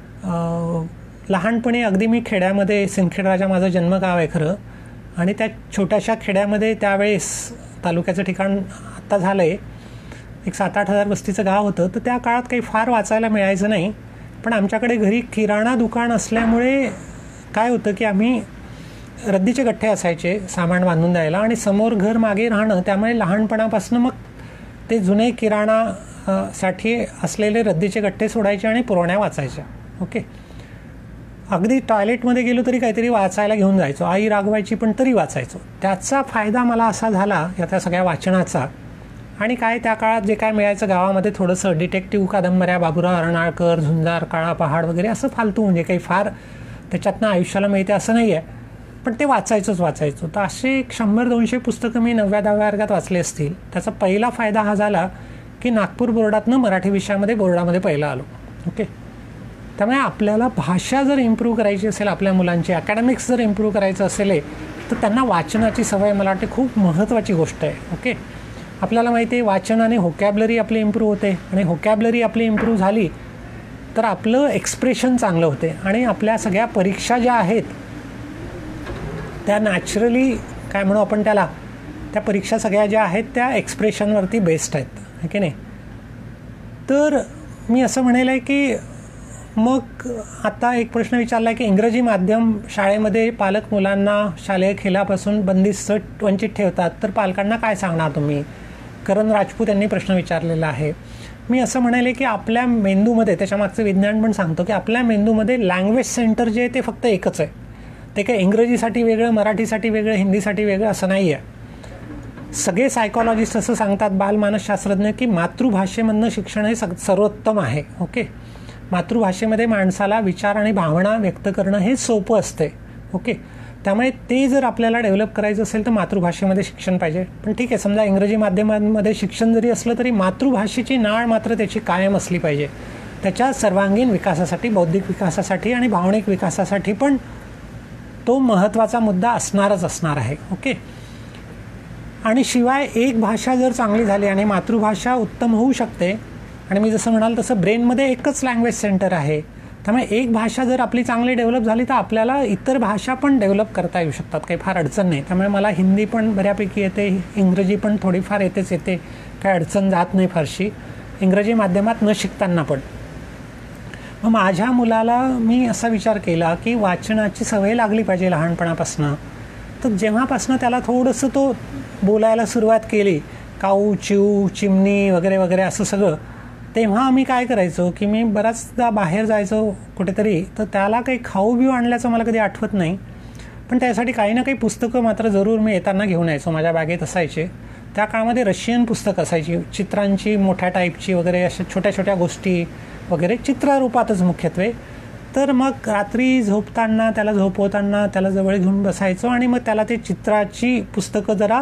लहानपणी अगदी मी खेड्यामध्ये, सिंदखेडराजा माझं जन्मगाव आहे खरं, आणि त्या छोट्याशा खेड्यामध्ये त्यावेळेस, तालुक्याचं ठिकाण आत्ता झालं आहे, एक 7-8 हजार वस्तीचं गाव होतं. तर त्या काळात काही फार वाचायला मिळायचं नाही. पण आमच्याकडे घरी किराणा दुकान असल्यामुळे काय होतं की आम्ही रद्दीचे गठ्ठे असायचे सामान बांधून द्यायला, आणि समोर घर मागे राहणं, त्यामुळे लहानपणापासून मग ते जुने किराणा साठी असलेले रद्दीचे गठ्ठे सोडायचे आणि पुरवण्या वाचायच्या. ओके. अगदी टॉयलेटमध्ये गेलो तरी काहीतरी वाचायला घेऊन जायचो. आई रागवायची पण तरी वाचायचो. त्याचा फायदा मला असा झाला या त्या सगळ्या वाचनाचा. आणि काय, त्या काळात जे काय मिळायचं गावामध्ये, थोडंसं डिटेक्टिव्ह कादंबऱ्या, बाबुराव अर्नाळकर, झुंजार, काळा पहाड वगैरे असं फालतू, म्हणजे काही फार त्याच्यातनं आयुष्याला मिळते असं नाही आहे, पण ते वाचायचो. तर असे 100-200 पुस्तकं मी 9व्या-10व्या वर्गात वाचले असतील. त्याचा पहिला फायदा हा झाला की नागपूर बोर्डातनं मराठी विषयामध्ये बोर्डामध्ये पहिला आलो. ओके. त्यामुळे आपल्याला भाषा जर इम्प्रूव्ह करायची असेल, आपल्या मुलांची अकॅडमिक्स जर इम्प्रूव्ह करायचं असेल, तर त्यांना वाचनाची सवय मला वाटते खूप महत्त्वाची गोष्ट आहे. ओके. आपल्याला माहिती आहे वाचनाने व्होकॅब्लरी आपली इम्प्रूव्ह होते, आणि व्होकॅब्लरी आपली इम्प्रूव्ह झाली तर आपलं एक्सप्रेशन चांगलं होते, आणि आपल्या सगळ्या परीक्षा ज्या आहेत त्या नॅचरली, काय म्हणू आपण त्याला, त्या परीक्षा सगळ्या ज्या आहेत त्या एक्सप्रेशनवरती बेस्ड आहेत, है की नाही. तर मी असं म्हणेल आहे की मग आता एक प्रश्न विचारला आहे की इंग्रजी माध्यम शाळेमध्ये पालक मुलांना शालेय खेळापासून बंदिस्त वंचित ठेवतात, तर पालकांना काय सांगणार तुम्ही. करण राजपूत यांनी प्रश्न विचारलेला आहे. मी असं म्हणेल की आपल्या मेंदूमध्ये, त्याच्यामागचं विज्ञान पण सांगतो की आपल्या मेंदूमध्ये लँग्वेज सेंटर जे आहे ते फक्त एकच आहे. ते काही इंग्रजीसाठी वेगळं, मराठीसाठी वेगळं, हिंदीसाठी वेगळं असं नाही आहे. सगळे सायकॉलॉजिस्ट असं सांगतात, बालमानसशास्त्रज्ञ, की मातृभाषेमधनं शिक्षण हे सर्वोत्तम आहे. ओके. मातृभाषेमध्ये माणसाला विचार आणि भावना व्यक्त करणं हे सोपं असते. ओके. त्यामुळे ते जर आपल्याला डेव्हलप करायचं असेल तर मातृभाषेमध्ये शिक्षण पाहिजे. पण ठीक आहे, समजा इंग्रजी माध्यमांमध्ये शिक्षण जरी असलं तरी मातृभाषेची नाळ मात्र त्याची कायम असली पाहिजे. त्याच्या सर्वांगीण विकासासाठी, बौद्धिक विकासासाठी आणि भावनिक विकासासाठी पण तो महत्त्वाचा मुद्दा असणार आहे. ओके. आणि शिवाय एक भाषा जर चांगली झाली आणि मातृभाषा उत्तम होऊ शकते, आणि मी जसं म्हणाल तसं ब्रेनमध्ये एकच लँग्वेज सेंटर आहे, त्यामुळे एक भाषा जर आपली चांगली डेव्हलप झाली तर आपल्याला इतर भाषा पण डेव्हलप करता येऊ शकतात, काही फार अडचण नाही. त्यामुळे मला हिंदी पण बऱ्यापैकी येते, इंग्रजी पण थोडीफार येते, काही अडचण जात नाही फारशी, इंग्रजी माध्यमात न शिकताना पण. मग माझ्या मुलाला मी असा विचार केला की वाचनाची सवय लागली पाहिजे लहानपणापासून. तर जेव्हापासून त्याला थोडंसं तो बोलायला सुरुवात केली, काऊ, चिऊ, चिमणी वगैरे वगैरे असं सगळं, तेव्हा आम्ही काय करायचो की मी बराचदा बाहेर जायचो कुठेतरी, तर त्याला काही खाऊ बिऊ आणल्याचं मला कधी आठवत नाही, पण त्यासाठी काही ना काही पुस्तकं मात्र जरूर मी येताना घेऊन यायचो. माझ्या बॅगेत असायचे. त्या काळामध्ये रशियन पुस्तकं असायची, चित्रांची, मोठ्या टाईपची वगैरे, अशा छोट्या छोट्या गोष्टी वगैरे, चित्ररूपातच मुख्यत्वे. तर मग रात्री झोपताना, त्याला झोपवताना त्याला जवळ घेऊन बसायचो आणि मग त्याला ते चित्राची पुस्तकं जरा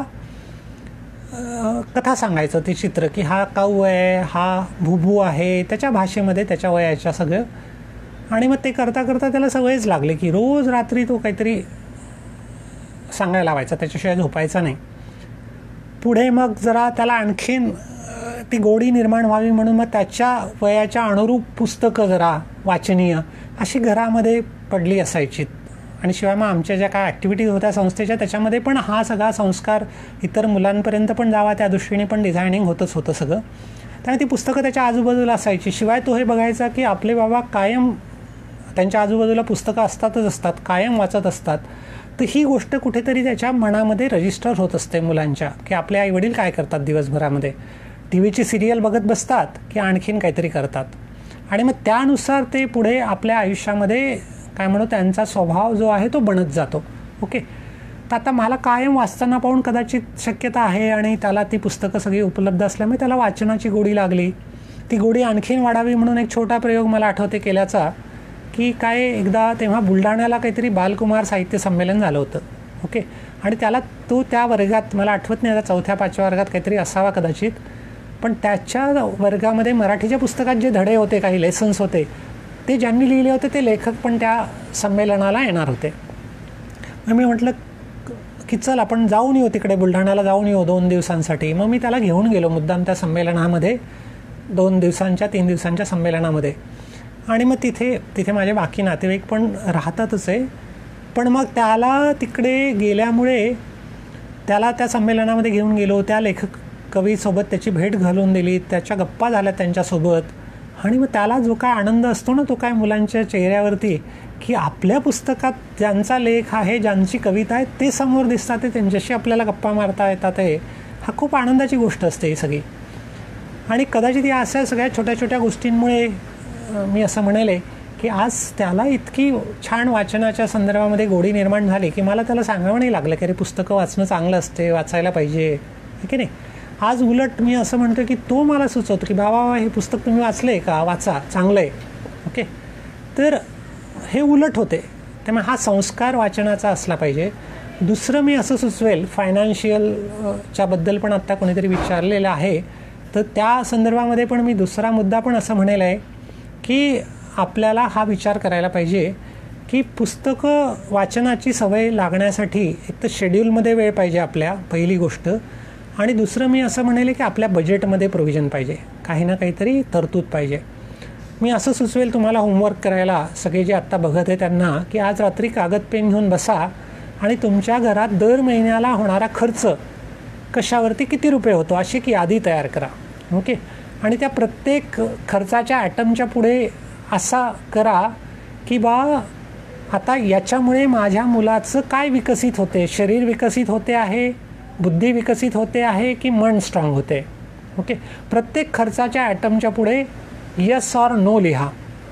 कथा सांगायचं, ते चित्र, की हा काऊ आहे, हा भुभू आहे, त्याच्या भाषेमध्ये, त्याच्या वयाच्या सगळं. आणि मग ते करता करता त्याला सवयच लागली की रोज रात्री तो काहीतरी सांगायला लावायचा, त्याच्याशिवाय झोपायचा नाही. पुढे मग जरा त्याला आणखीन ती गोडी निर्माण व्हावी म्हणून मग त्याच्या वयाच्या अनुरूप पुस्तकं जरा वाचनीय अशी घरामध्ये पडली असायची. आणि शिवाय मग आमच्या ज्या काय ॲक्टिव्हिटीज होत्या संस्थेच्या, त्याच्यामध्ये पण हा सगळा संस्कार इतर मुलांपर्यंत पण जावा त्या दृष्टीने पण डिझायनिंग होतं सगळं. त्यामुळे ती पुस्तकं त्याच्या आजूबाजूला असायची. शिवाय तो हे बघायचा की आपले बाबा कायम त्यांच्या आजूबाजूला पुस्तकं असतात, कायम वाचत असतात. तर ही गोष्ट कुठेतरी त्याच्या मनामध्ये रजिस्टर होत असते मुलांच्या, की आपले आईवडील काय करतात दिवसभरामध्ये, टी व्हीची सिरियल बघत बसतात की आणखीन काहीतरी करतात. आणि मग त्यानुसार ते पुढे आपल्या आयुष्यामध्ये काय म्हणू, त्यांचा स्वभाव जो आहे तो बनत जातो. ओके. तर आता मला कायम वाचताना पाहून कदाचित शक्यता आहे, आणि त्याला ती पुस्तकं सगळी उपलब्ध असल्यामुळे त्याला वाचनाची गोडी लागली. ती गोडी आणखीन वाढावी म्हणून एक छोटा प्रयोग मला आठवते केल्याचा, की काय एकदा तेव्हा बुलढाण्याला काहीतरी बालकुमार साहित्य संमेलन झालं होतं. ओके. आणि त्याला तो त्या वर्गात, मला आठवत नाही आता 4थ्या-5व्या वर्गात काहीतरी असावा कदाचित, पण त्याच्या वर्गामध्ये मराठीच्या पुस्तकात जे धडे होते, काही लेसन्स होते, ते ज्यांनी लिहिले होते ते लेखक पण त्या संमेलनाला येणार होते. मग मी म्हटलं की चल आपण जाऊन येऊ तिकडे, बुलढाण्याला जाऊन येऊ 2 दिवसांसाठी. मग मी त्याला घेऊन गेलो मुद्दाम त्या संमेलनामध्ये, 2 दिवसांच्या 3 दिवसांच्या संमेलनामध्ये. आणि मग तिथे माझे बाकी नातेवाईक पण राहतातच आहे. पण मग त्याला तिकडे गेल्यामुळे त्याला त्या संमेलनामध्ये घेऊन गेलो, त्या लेखक कवीसोबत त्याची भेट घालून दिली, त्याच्या गप्पा झाल्या त्यांच्यासोबत. आणि मग त्याला जो काय आनंद असतो ना, तो काय मुलांच्या चेहऱ्यावरती, की आपल्या पुस्तकात ज्यांचा लेख आहे, ज्यांची कविता आहे ते समोर दिसतात, ते त्यांच्याशी आपल्याला गप्पा मारता येतात. हा खूप आनंदाची गोष्ट असते ही सगळी. आणि कदाचित या अशा सगळ्या छोट्या छोट्या गोष्टींमुळे मी असं म्हणेल की आज त्याला इतकी छान वाचनाच्या संदर्भामध्ये गोडी निर्माण झाली की मला त्याला सांगावं नाही लागलं की अरे पुस्तकं वाचणं चांगलं असते, वाचायला पाहिजे, आहे की नाही. आज उलट मी असं म्हणतो की तो मला सुचवतो की बाबा हे पुस्तक तुम्ही वाचलं का, वाचा, चांगलं आहे. ओके, तर हे उलट होते. त्यामुळे हा संस्कार वाचनाचा असला पाहिजे. दुसरं मी असं सुचवेल, फायनान्शियलच्याबद्दल पण आत्ता कोणीतरी विचारलेलं आहे, तर त्या संदर्भामध्ये पण मी दुसरा मुद्दा पण असं म्हणेल आहे की आपल्याला हा विचार करायला पाहिजे की पुस्तकं वाचनाची सवय लागण्यासाठी एक तर शेड्यूलमध्ये वेळ पाहिजे आपल्या, पहिली गोष्ट. आणि दुसरं मी असं म्हणेल की आपल्या बजेटमध्ये प्रोव्हिजन पाहिजे, काही ना काहीतरी तरतूद पाहिजे. मी असं सुचवेल तुम्हाला होमवर्क करायला, सगळे जे आत्ता बघत आहे त्यांना, की आज रात्री कागद पेन घेऊन बसा आणि तुमच्या घरात दर महिन्याला होणारा खर्च कशावरती किती रुपये होतो अशी एक यादी तयार करा. ओके, आणि त्या प्रत्येक खर्चाच्या ॲटमच्या पुढे असा करा की बा आता याच्यामुळे माझ्या मुलाचं काय विकसित होते, शरीर विकसित होते आहे, बुद्धी विकसित होते आहे की मन स्ट्रॉंग होते. ओके, प्रत्येक खर्चाच्या ॲटमच्या पुढे यस ऑर नो लिहा.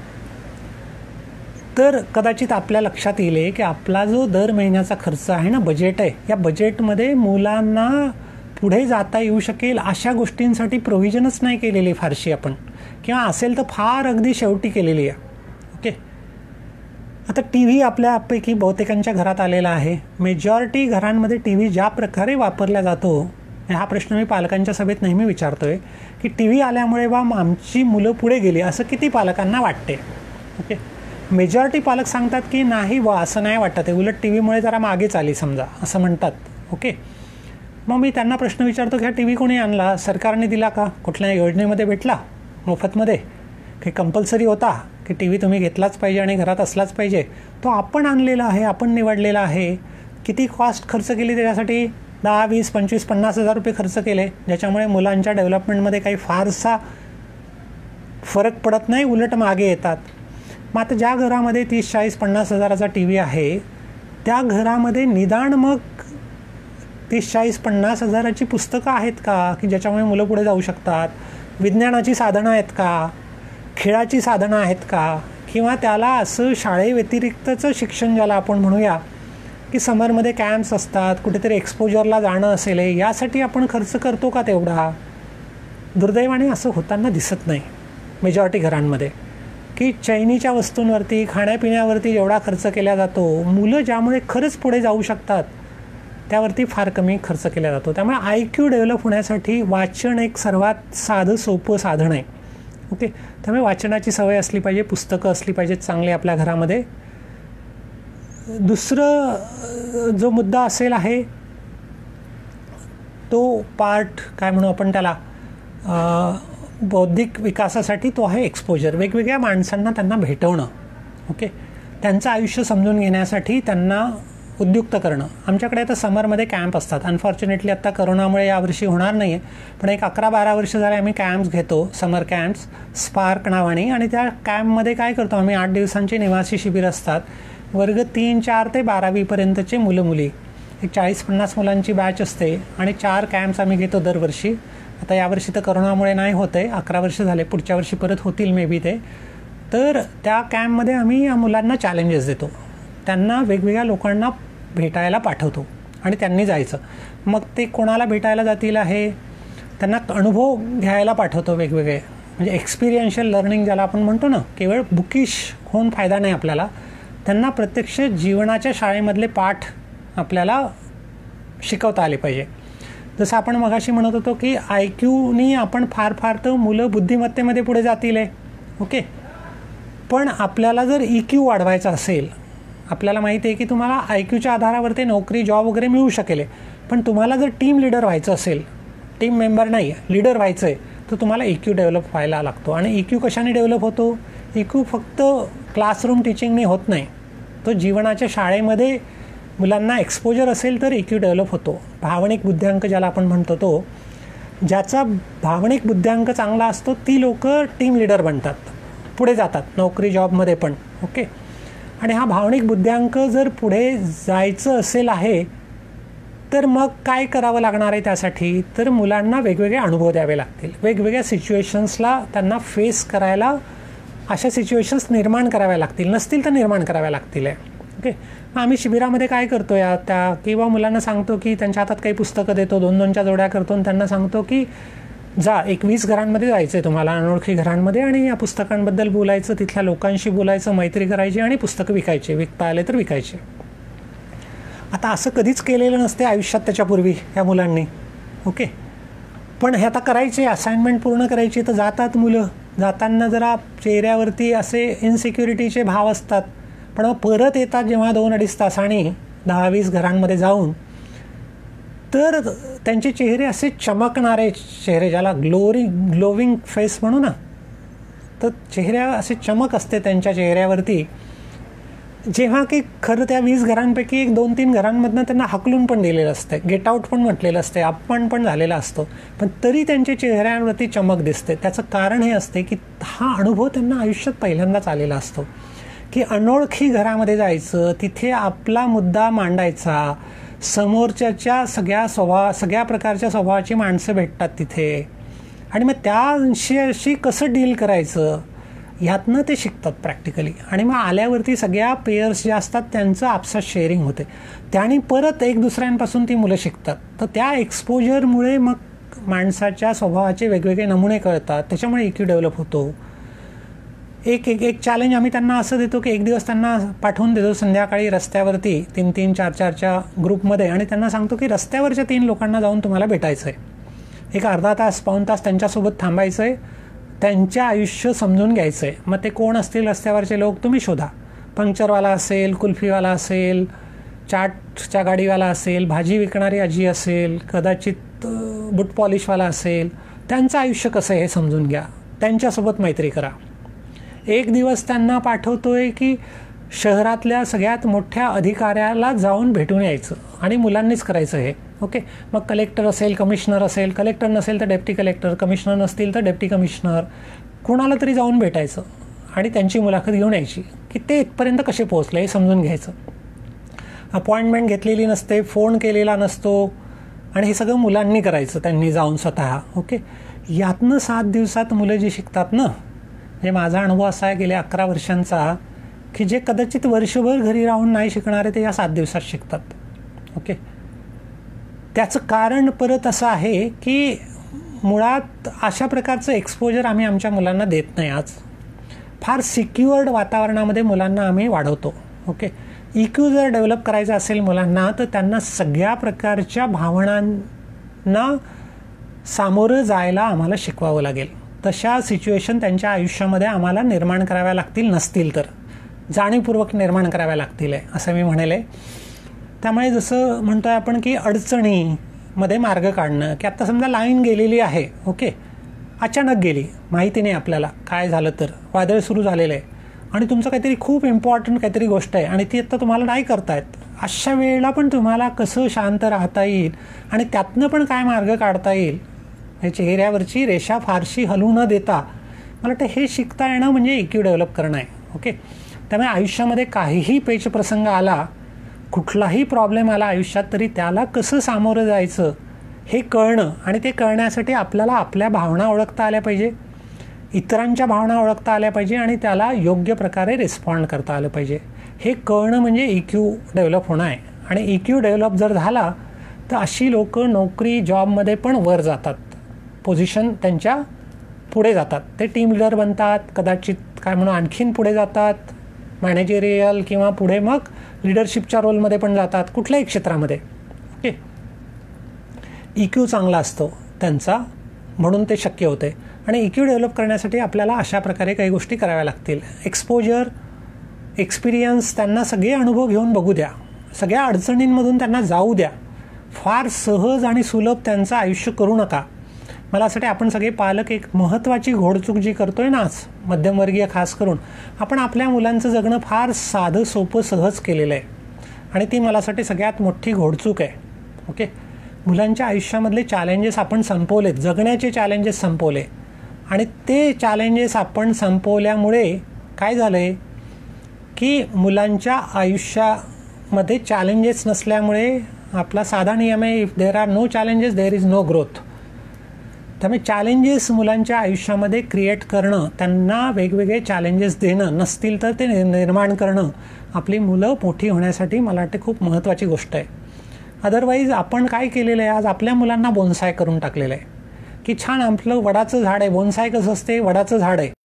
तर कदाचित आपल्या लक्षात येईल की आपला जो दर महिन्याचा खर्च आहे ना, बजेट आहे, या बजेटमध्ये मुलांना पुढे जाता येऊ शकेल अशा गोष्टींसाठी प्रोव्हिजनच नाही केलेली फारशी आपण, किंवा असेल तर फार अगदी शेवटी केलेली आहे. ओके, आता टी व्ही आपल्यापैकी बहुतेकांच्या घरात आलेला आहे. मेजॉरिटी घरांमध्ये टी व्ही ज्या प्रकारे वापरला जातो, हा प्रश्न मी पालकांच्या सभेत नेहमी विचारतो आहे की टी व्ही आल्यामुळे बा आमची मुलं पुढे गेली असं किती पालकांना वाटते. ओके, मेजॉरिटी पालक सांगतात की नाही बा असं नाही वाटत आहे, उलट टी व्हीमुळे जरा मागेच आली समजा, असं म्हणतात. ओके, मग मी त्यांना प्रश्न विचारतो की हा टी व्ही कोणी आणला, सरकारने दिला का, कुठल्या योजनेमध्ये भेटला, मोफतमध्ये, काही कंपल्सरी होता की टी व्ही तुम्ही घेतलाच पाहिजे आणि घरात असलाच पाहिजे, तो आपण आणलेला आहे, आपण निवडलेला आहे. किती कॉस्ट खर्च केली त्याच्यासाठी, 10, 20, 25, 50 हजार रुपये खर्च केले, ज्याच्यामुळे मुलांच्या डेव्हलपमेंटमध्ये काही फारसा फरक पडत नाही, उलट मागे येतात. मग आता ज्या घरामध्ये 30, 40, 50 हजाराचा टी व्ही आहे त्या घरामध्ये निदान मग 30, 40, 50 हजाराची पुस्तकं आहेत का की ज्याच्यामुळे मुलं पुढे जाऊ शकतात, विज्ञानाची साधनं आहेत का, खेळाची साधनं आहेत का, किंवा त्याला असं शाळेव्यतिरिक्तचं शिक्षण ज्याला आपण म्हणूया की समरमध्ये कॅम्प्स असतात, कुठेतरी एक्सपोजरला जाणं असेल, यासाठी आपण खर्च करतो का तेवढा. दुर्दैवाने असं होताना दिसत नाही मेजॉरिटी घरांमध्ये, की चैनीच्या वस्तूंवरती, खाण्यापिण्यावरती जेवढा खर्च केला जातो, मुलं ज्यामुळे खरंच पुढे जाऊ शकतात त्यावरती फार कमी खर्च केला जातो. त्यामुळे IQ डेव्हलप होण्यासाठी वाचन एक सर्वात साधं सोपं साधन आहे. ओके, त्यामुळे वाचनाची सवय असली पाहिजे, पुस्तकं असली पाहिजेत चांगली आपल्या घरामध्ये. दुसरं जो मुद्दा असेल आहे तो पार्ट काय म्हणू आपण त्याला, बौद्धिक विकासासाठी तो आहे एक्सपोजर, वेगवेगळ्या माणसांना त्यांना भेटवणं. ओके, त्यांचं आयुष्य समजून घेण्यासाठी त्यांना उद्युक्त करणं. आमच्याकडे आता समरमध्ये कॅम्प असतात. अनफॉर्च्युनेटली आत्ता करोनामुळे यावर्षी होणार नाही आहे, पण एक 11-12 वर्ष झाले आम्ही कॅम्प्स घेतो, समर कॅम्प्स, स्पार्क नावाने. आणि त्या कॅम्पमध्ये काय करतो आम्ही, 8 दिवसांचे निवासी शिबिर असतात. वर्ग 3, 4 ते 12वीपर्यंतचे मुलं मुली, एक 40-50 मुलांची बॅच असते आणि 4 कॅम्प्स आम्ही घेतो दरवर्षी. आता यावर्षी तर करोनामुळे नाही होत आहे, 11 वर्ष झाले, पुढच्या वर्षी परत होतील मे बी ते. तर त्या कॅम्पमध्ये आम्ही या मुलांना चॅलेंजेस देतो, त्यांना वेगवेगळ्या लोकांना भेटायला पाठवतो आणि त्यांनी जायचं. मग ते कोणाला भेटायला जातील आहे, त्यांना अनुभव घ्यायला पाठवतो वेगवेगळे, म्हणजे एक्सपिरियन्शियल लर्निंग ज्याला आपण म्हणतो ना, केवळ बुकिश होऊन फायदा नाही आपल्याला, त्यांना प्रत्यक्ष जीवनाच्या शाळेमधले पाठ आपल्याला शिकवता आले पाहिजे. जसं आपण मगाशी म्हणत होतो की IQनी आपण फार तर मुलं बुद्धिमत्तेमध्ये पुढे जातील आहे. ओके, पण आपल्याला जर EQ वाढवायचा असेल, आपल्याला माहिती आहे की तुम्हाला IQच्या आधारावर ते नोकरी जॉब वगैरे मिळू शकेल, पण तुम्हाला जर टीम लीडर व्हायचं असेल, टीम मेंबर नाही लीडर व्हायचं आहे, तर तुम्हाला EQ डेव्हलप व्हायला लागतो. आणि EQ कशाने डेव्हलप होतो? EQ फक्त क्लासरूम टीचिंगने होत नाही, तो जीवनाच्या शाळेमध्ये मुलांना एक्सपोजर असेल तर EQ डेव्हलप होतो. भावनिक बुद्ध्यांक ज्याला आपण म्हणतो, तो ज्याचा भावनिक बुद्ध्यांक चांगला असतो ती लोक टीम लीडर बनतात, पुढे जातात नोकरी जॉबमध्ये पण. ओके. आणि हा भावनिक बुद्ध्यांक जर पुढे जायचं असेल आहे तर मग काय करावं लागणार आहे त्यासाठी? तर मुलांना वेगवेगळे अनुभव द्यावे लागतील, वेगवेगळ्या सिच्युएशन्सला त्यांना फेस करायला अशा सिच्युएशन्स निर्माण कराव्या लागतील, नसतील तर निर्माण कराव्या लागतील. ओके. आम्ही शिबिरामध्ये काय करतो त्या किंवा मुलांना सांगतो की त्यांच्या हातात काही पुस्तकं देतो, 2-2च्या जोड्या करतो आणि त्यांना सांगतो की जा 21 घरांमध्ये जायचं आहे तुम्हाला, अनोळखी घरांमध्ये, आणि या पुस्तकांबद्दल बोलायचं, तिथल्या लोकांशी बोलायचं, मैत्री करायची आणि पुस्तकं विकायचे, विकता आले तर विकायचे. आता असं कधीच केलेलं नसते आयुष्यात त्याच्यापूर्वी ह्या मुलांनी. ओके. पण हे आता करायचे, असाइनमेंट पूर्ण करायची, तर जातात मुलं. जाताना जरा चेहऱ्यावरती असे इनसिक्युरिटीचे भाव असतात, पण मग परत येतात जेव्हा 2-2.5 तासांनी 10-20 घरांमध्ये जाऊन, तर त्यांचे चेहरे असे चमकणारे चेहरे, ज्याला ग्लोविंग फेस म्हणू ना, तर चेहऱ्या असे चमक असते त्यांच्या चेहऱ्यावरती, जेव्हा की खरं त्या 20 घरांपैकी 1-2-3 घरांमधनं त्यांना हकलून पण दिलेलं असतं, गेट आऊट पण म्हटलेलं असते, अपमान पण झालेला असतो, पण तरी त्यांच्या चेहऱ्यावरती चमक दिसते. त्याचं कारण हे असते की हा अनुभव त्यांना आयुष्यात पहिल्यांदाच आलेला असतो, की अनोळखी घरामध्ये जायचं, तिथे आपला मुद्दा मांडायचा, समोरच्याच्या सगळ्या प्रकारच्या स्वभावाची माणसं भेटतात तिथे, आणि मग त्याशी कसं डील करायचं ह्यातनं ते शिकतात प्रॅक्टिकली. आणि मग आल्यावरती सगळ्या पेयर्स ज्या असतात त्यांचं आपसात शेअरिंग होते, त्याने परत एक दुसऱ्यांपासून ती मुलं शिकतात. तर त्या एक्सपोजरमुळे मग माणसाच्या स्वभावाचे वेगवेगळे नमुने कळतात, त्याच्यामुळे EQ डेव्हलप होतो. एक चॅलेंज आम्ही त्यांना असं देतो की एक दिवस त्यांना पाठवून देतो संध्याकाळी रस्त्यावरती 3-3, 4-4च्या ग्रुपमध्ये, आणि त्यांना सांगतो की रस्त्यावरच्या 3 लोकांना जाऊन तुम्हाला भेटायचं आहे, एक अर्धा तास 1-2 तास त्यांच्यासोबत थांबायचं आहे, त्यांच्या आयुष्य समजून घ्यायचं आहे. मग ते कोण असतील रस्त्यावरचे लोक तुम्ही शोधा, पंक्चरवाला असेल, कुल्फीवाला असेल, चाटच्या गाडीवाला असेल, भाजी विकणारी आजी असेल, कदाचित बूट पॉलिशवाला असेल, त्यांचं आयुष्य कसं आहे हे समजून घ्या, त्यांच्यासोबत मैत्री करा. एक दिवस त्यांना पाठवतोय की शहरातल्या सगळ्यात मोठ्या अधिकाऱ्याला जाऊन भेटून यायचं, आणि मुलांनीच करायचं हे. ओके. मग कलेक्टर असेल, कमिशनर असेल, कलेक्टर नसेल तर डेप्टी कलेक्टर, कमिशनर नसतील तर डेप्टी कमिशनर, कुणाला तरी जाऊन भेटायचं आणि त्यांची मुलाखत घेऊन यायची की ते इथपर्यंत कसे पोहोचले हे समजून घ्यायचं. अपॉइंटमेंट घेतलेली नसते, फोन केलेला नसतो, आणि हे सगळं मुलांनी करायचं त्यांनी जाऊन स्वतः. ओके. यातनं 7 दिवसात मुलं जी शिकतात ना, म्हणजे माझा अनुभव असा आहे गेल्या 11 वर्षांचा, की जे कदाचित वर्षभर घरी राहून नाही शिकणारे ते या 7 दिवसात शिकतात. ओके. त्याचं कारण परत असं आहे की मुळात अशा प्रकारचं एक्सपोजर आम्ही आमच्या मुलांना देत नाही. आज फार सिक्युअर्ड वातावरणामध्ये मुलांना आम्ही वाढवतो. ओके. EQ जर डेव्हलप करायचं असेल मुलांना, तर त्यांना सगळ्या प्रकारच्या भावनांना सामोरं जायला आम्हाला शिकवावं लागेल. तशा सिच्युएशन त्यांच्या आयुष्यामध्ये आम्हाला निर्माण कराव्या लागतील, नसतील तर जाणीवपूर्वक निर्माण कराव्या लागतील असं मी म्हणेल. त्यामुळे जसं म्हणतो आहे आपण की अडचणीमध्ये मार्ग काढणं, की आत्ता समजा लाईन गेलेली आहे. ओके. अचानक गेली, माहिती नाही आपल्याला काय झालं, तर वादळ सुरू झालेलं आहे आणि तुमचं काहीतरी खूप इम्पॉर्टंट काहीतरी गोष्ट आहे आणि ती आत्ता तुम्हाला नाही करतायत. अशा वेळेला पण तुम्हाला कसं शांत राहता येईल आणि त्यातनं पण काय मार्ग काढता येईल, हे चेहऱ्यावरची रेषा फारशी हलू न देता मला वाटतं हे शिकता येणं म्हणजे EQ डेव्हलप करणं आहे. ओके. त्यामुळे आयुष्यामध्ये काहीही पेच प्रसंग आला, कुठलाही प्रॉब्लेम आला आयुष्यात, तरी त्याला कसं सामोरं जायचं हे कळणं, आणि ते कळण्यासाठी आपल्याला आपल्या भावना ओळखता आल्या पाहिजे, इतरांच्या भावना ओळखता आल्या पाहिजे, आणि त्याला योग्य प्रकारे रिस्पॉन्ड करता आलं पाहिजे. हे कळणं म्हणजे EQ डेव्हलप होणं आहे. आणि EQ डेव्हलप जर झाला तर अशी लोक नोकरी जॉबमध्ये पण वर जातात, पोझिशन त्यांच्या पुढे जातात, ते टीम लीडर बनतात, कदाचित काय म्हणून आणखीन पुढे जातात, मॅनेजरियल किंवा पुढे मग लिडरशिपच्या रोलमध्ये पण जातात, कुठल्याही क्षेत्रामध्ये. ओके. EQ चांगला असतो त्यांचा, म्हणून ते शक्य होते. आणि EQ डेव्हलप करण्यासाठी आपल्याला अशा प्रकारे काही गोष्टी कराव्या लागतील. एक्सपोजर, एक्सपिरियन्स, त्यांना सगळे अनुभव घेऊन बघू द्या, सगळ्या अडचणींमधून त्यांना जाऊ द्या. फार सहज आणि सुलभ त्यांचं आयुष्य करू नका. मला असं वाटतं आपण सगळे पालक एक महत्त्वाची घोडचूक जी करतोय ना आज, मध्यमवर्गीय खास करून, आपण आपल्या मुलांचं जगणं फार साधं सोपं सहज केलेलं आहे आणि ती मला असं वाटते सगळ्यात मोठी घोडचूक आहे. ओके, मुलांच्या आयुष्यामधले चॅलेंजेस आपण संपवलेत, जगण्याचे चॅलेंजेस संपवले आणि ते चॅलेंजेस आपण संपवल्यामुळे काय झालं आहे की मुलांच्या आयुष्यामध्ये चॅलेंजेस नसल्यामुळे आपला साधा नियम आहे, if there are no challenges there is no growth. त्यामुळे चॅलेंजेस मुलांच्या आयुष्यामध्ये क्रिएट करणं, त्यांना वेगवेगळे चॅलेंजेस देणं, नसतील तर ते निर्माण करणं आपली मुलं मोठी होण्यासाठी मला वाटते खूप महत्त्वाची गोष्ट आहे. अदरवाईज आपण काय केलेलं आहे, आज आपल्या मुलांना बोन्साय करून टाकलेलं आहे की छान आपलं वडाचं झाड आहे, बोन्साय कसं असते, वडाचं झाड आहे,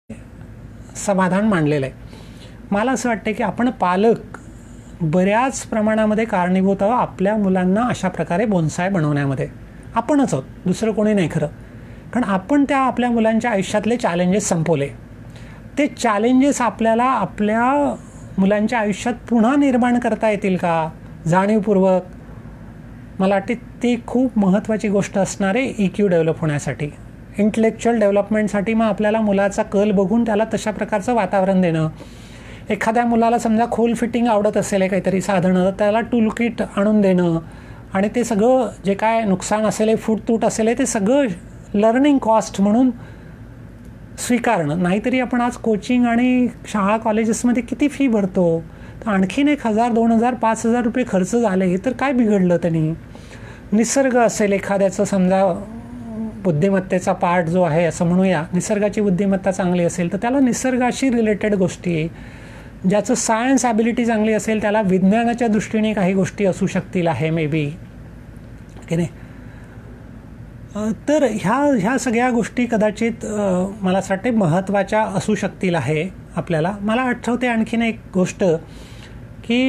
समाधान मांडलेलं आहे. मला असं वाटतं की आपण पालक बऱ्याच प्रमाणामध्ये कारणीभूत आहोत आपल्या मुलांना अशा प्रकारे बोन्साय बनवण्यामध्ये. आपणच आहोत, दुसरं कोणी नाही खरं. कारण आपण त्या आपल्या मुलांच्या आयुष्यातले चॅलेंजेस संपवले. ते चॅलेंजेस आपल्याला आपल्या मुलांच्या आयुष्यात पुन्हा निर्माण करता येतील का जाणीवपूर्वक, मला वाटते ती खूप महत्त्वाची गोष्ट असणार आहे EQ डेव्हलप होण्यासाठी, इंटलेक्च्युअल डेव्हलपमेंटसाठी. मग आपल्याला मुलाचा कल बघून त्याला तशा प्रकारचं वातावरण देणं. एखाद्या मुलाला समजा खोल फिटिंग आवडत असेल काहीतरी साधनं, त्याला टूल किट आणून देणं आणि ते सगळं जे काय नुकसान असेल, फूट असेल, ते सगळं लर्निंग कॉस्ट म्हणून स्वीकारणं. नाहीतरी आपण आज कोचिंग आणि शाळा कॉलेजेसमध्ये किती फी भरतो, तर आणखीन 1,000, 2,000, 5,000 रुपये खर्च झाले तर काय बिघडलं त्यांनी. निसर्ग असेल एखाद्याचं, समजा बुद्धिमत्तेचा पार्ट जो आहे असं म्हणूया, निसर्गाची बुद्धिमत्ता चांगली असेल तर त्याला निसर्गाशी रिलेटेड गोष्टी, ज्याचं सायन्स ॲबिलिटी चांगली असेल त्याला विज्ञानाच्या दृष्टीने काही गोष्टी असू शकतील आहे मे बी, की नाही. तर ह्या सगळ्या गोष्टी कदाचित मला असं वाटते महत्त्वाच्या असू शकतील आहे आपल्याला. मला आठवते आणखीन एक गोष्ट की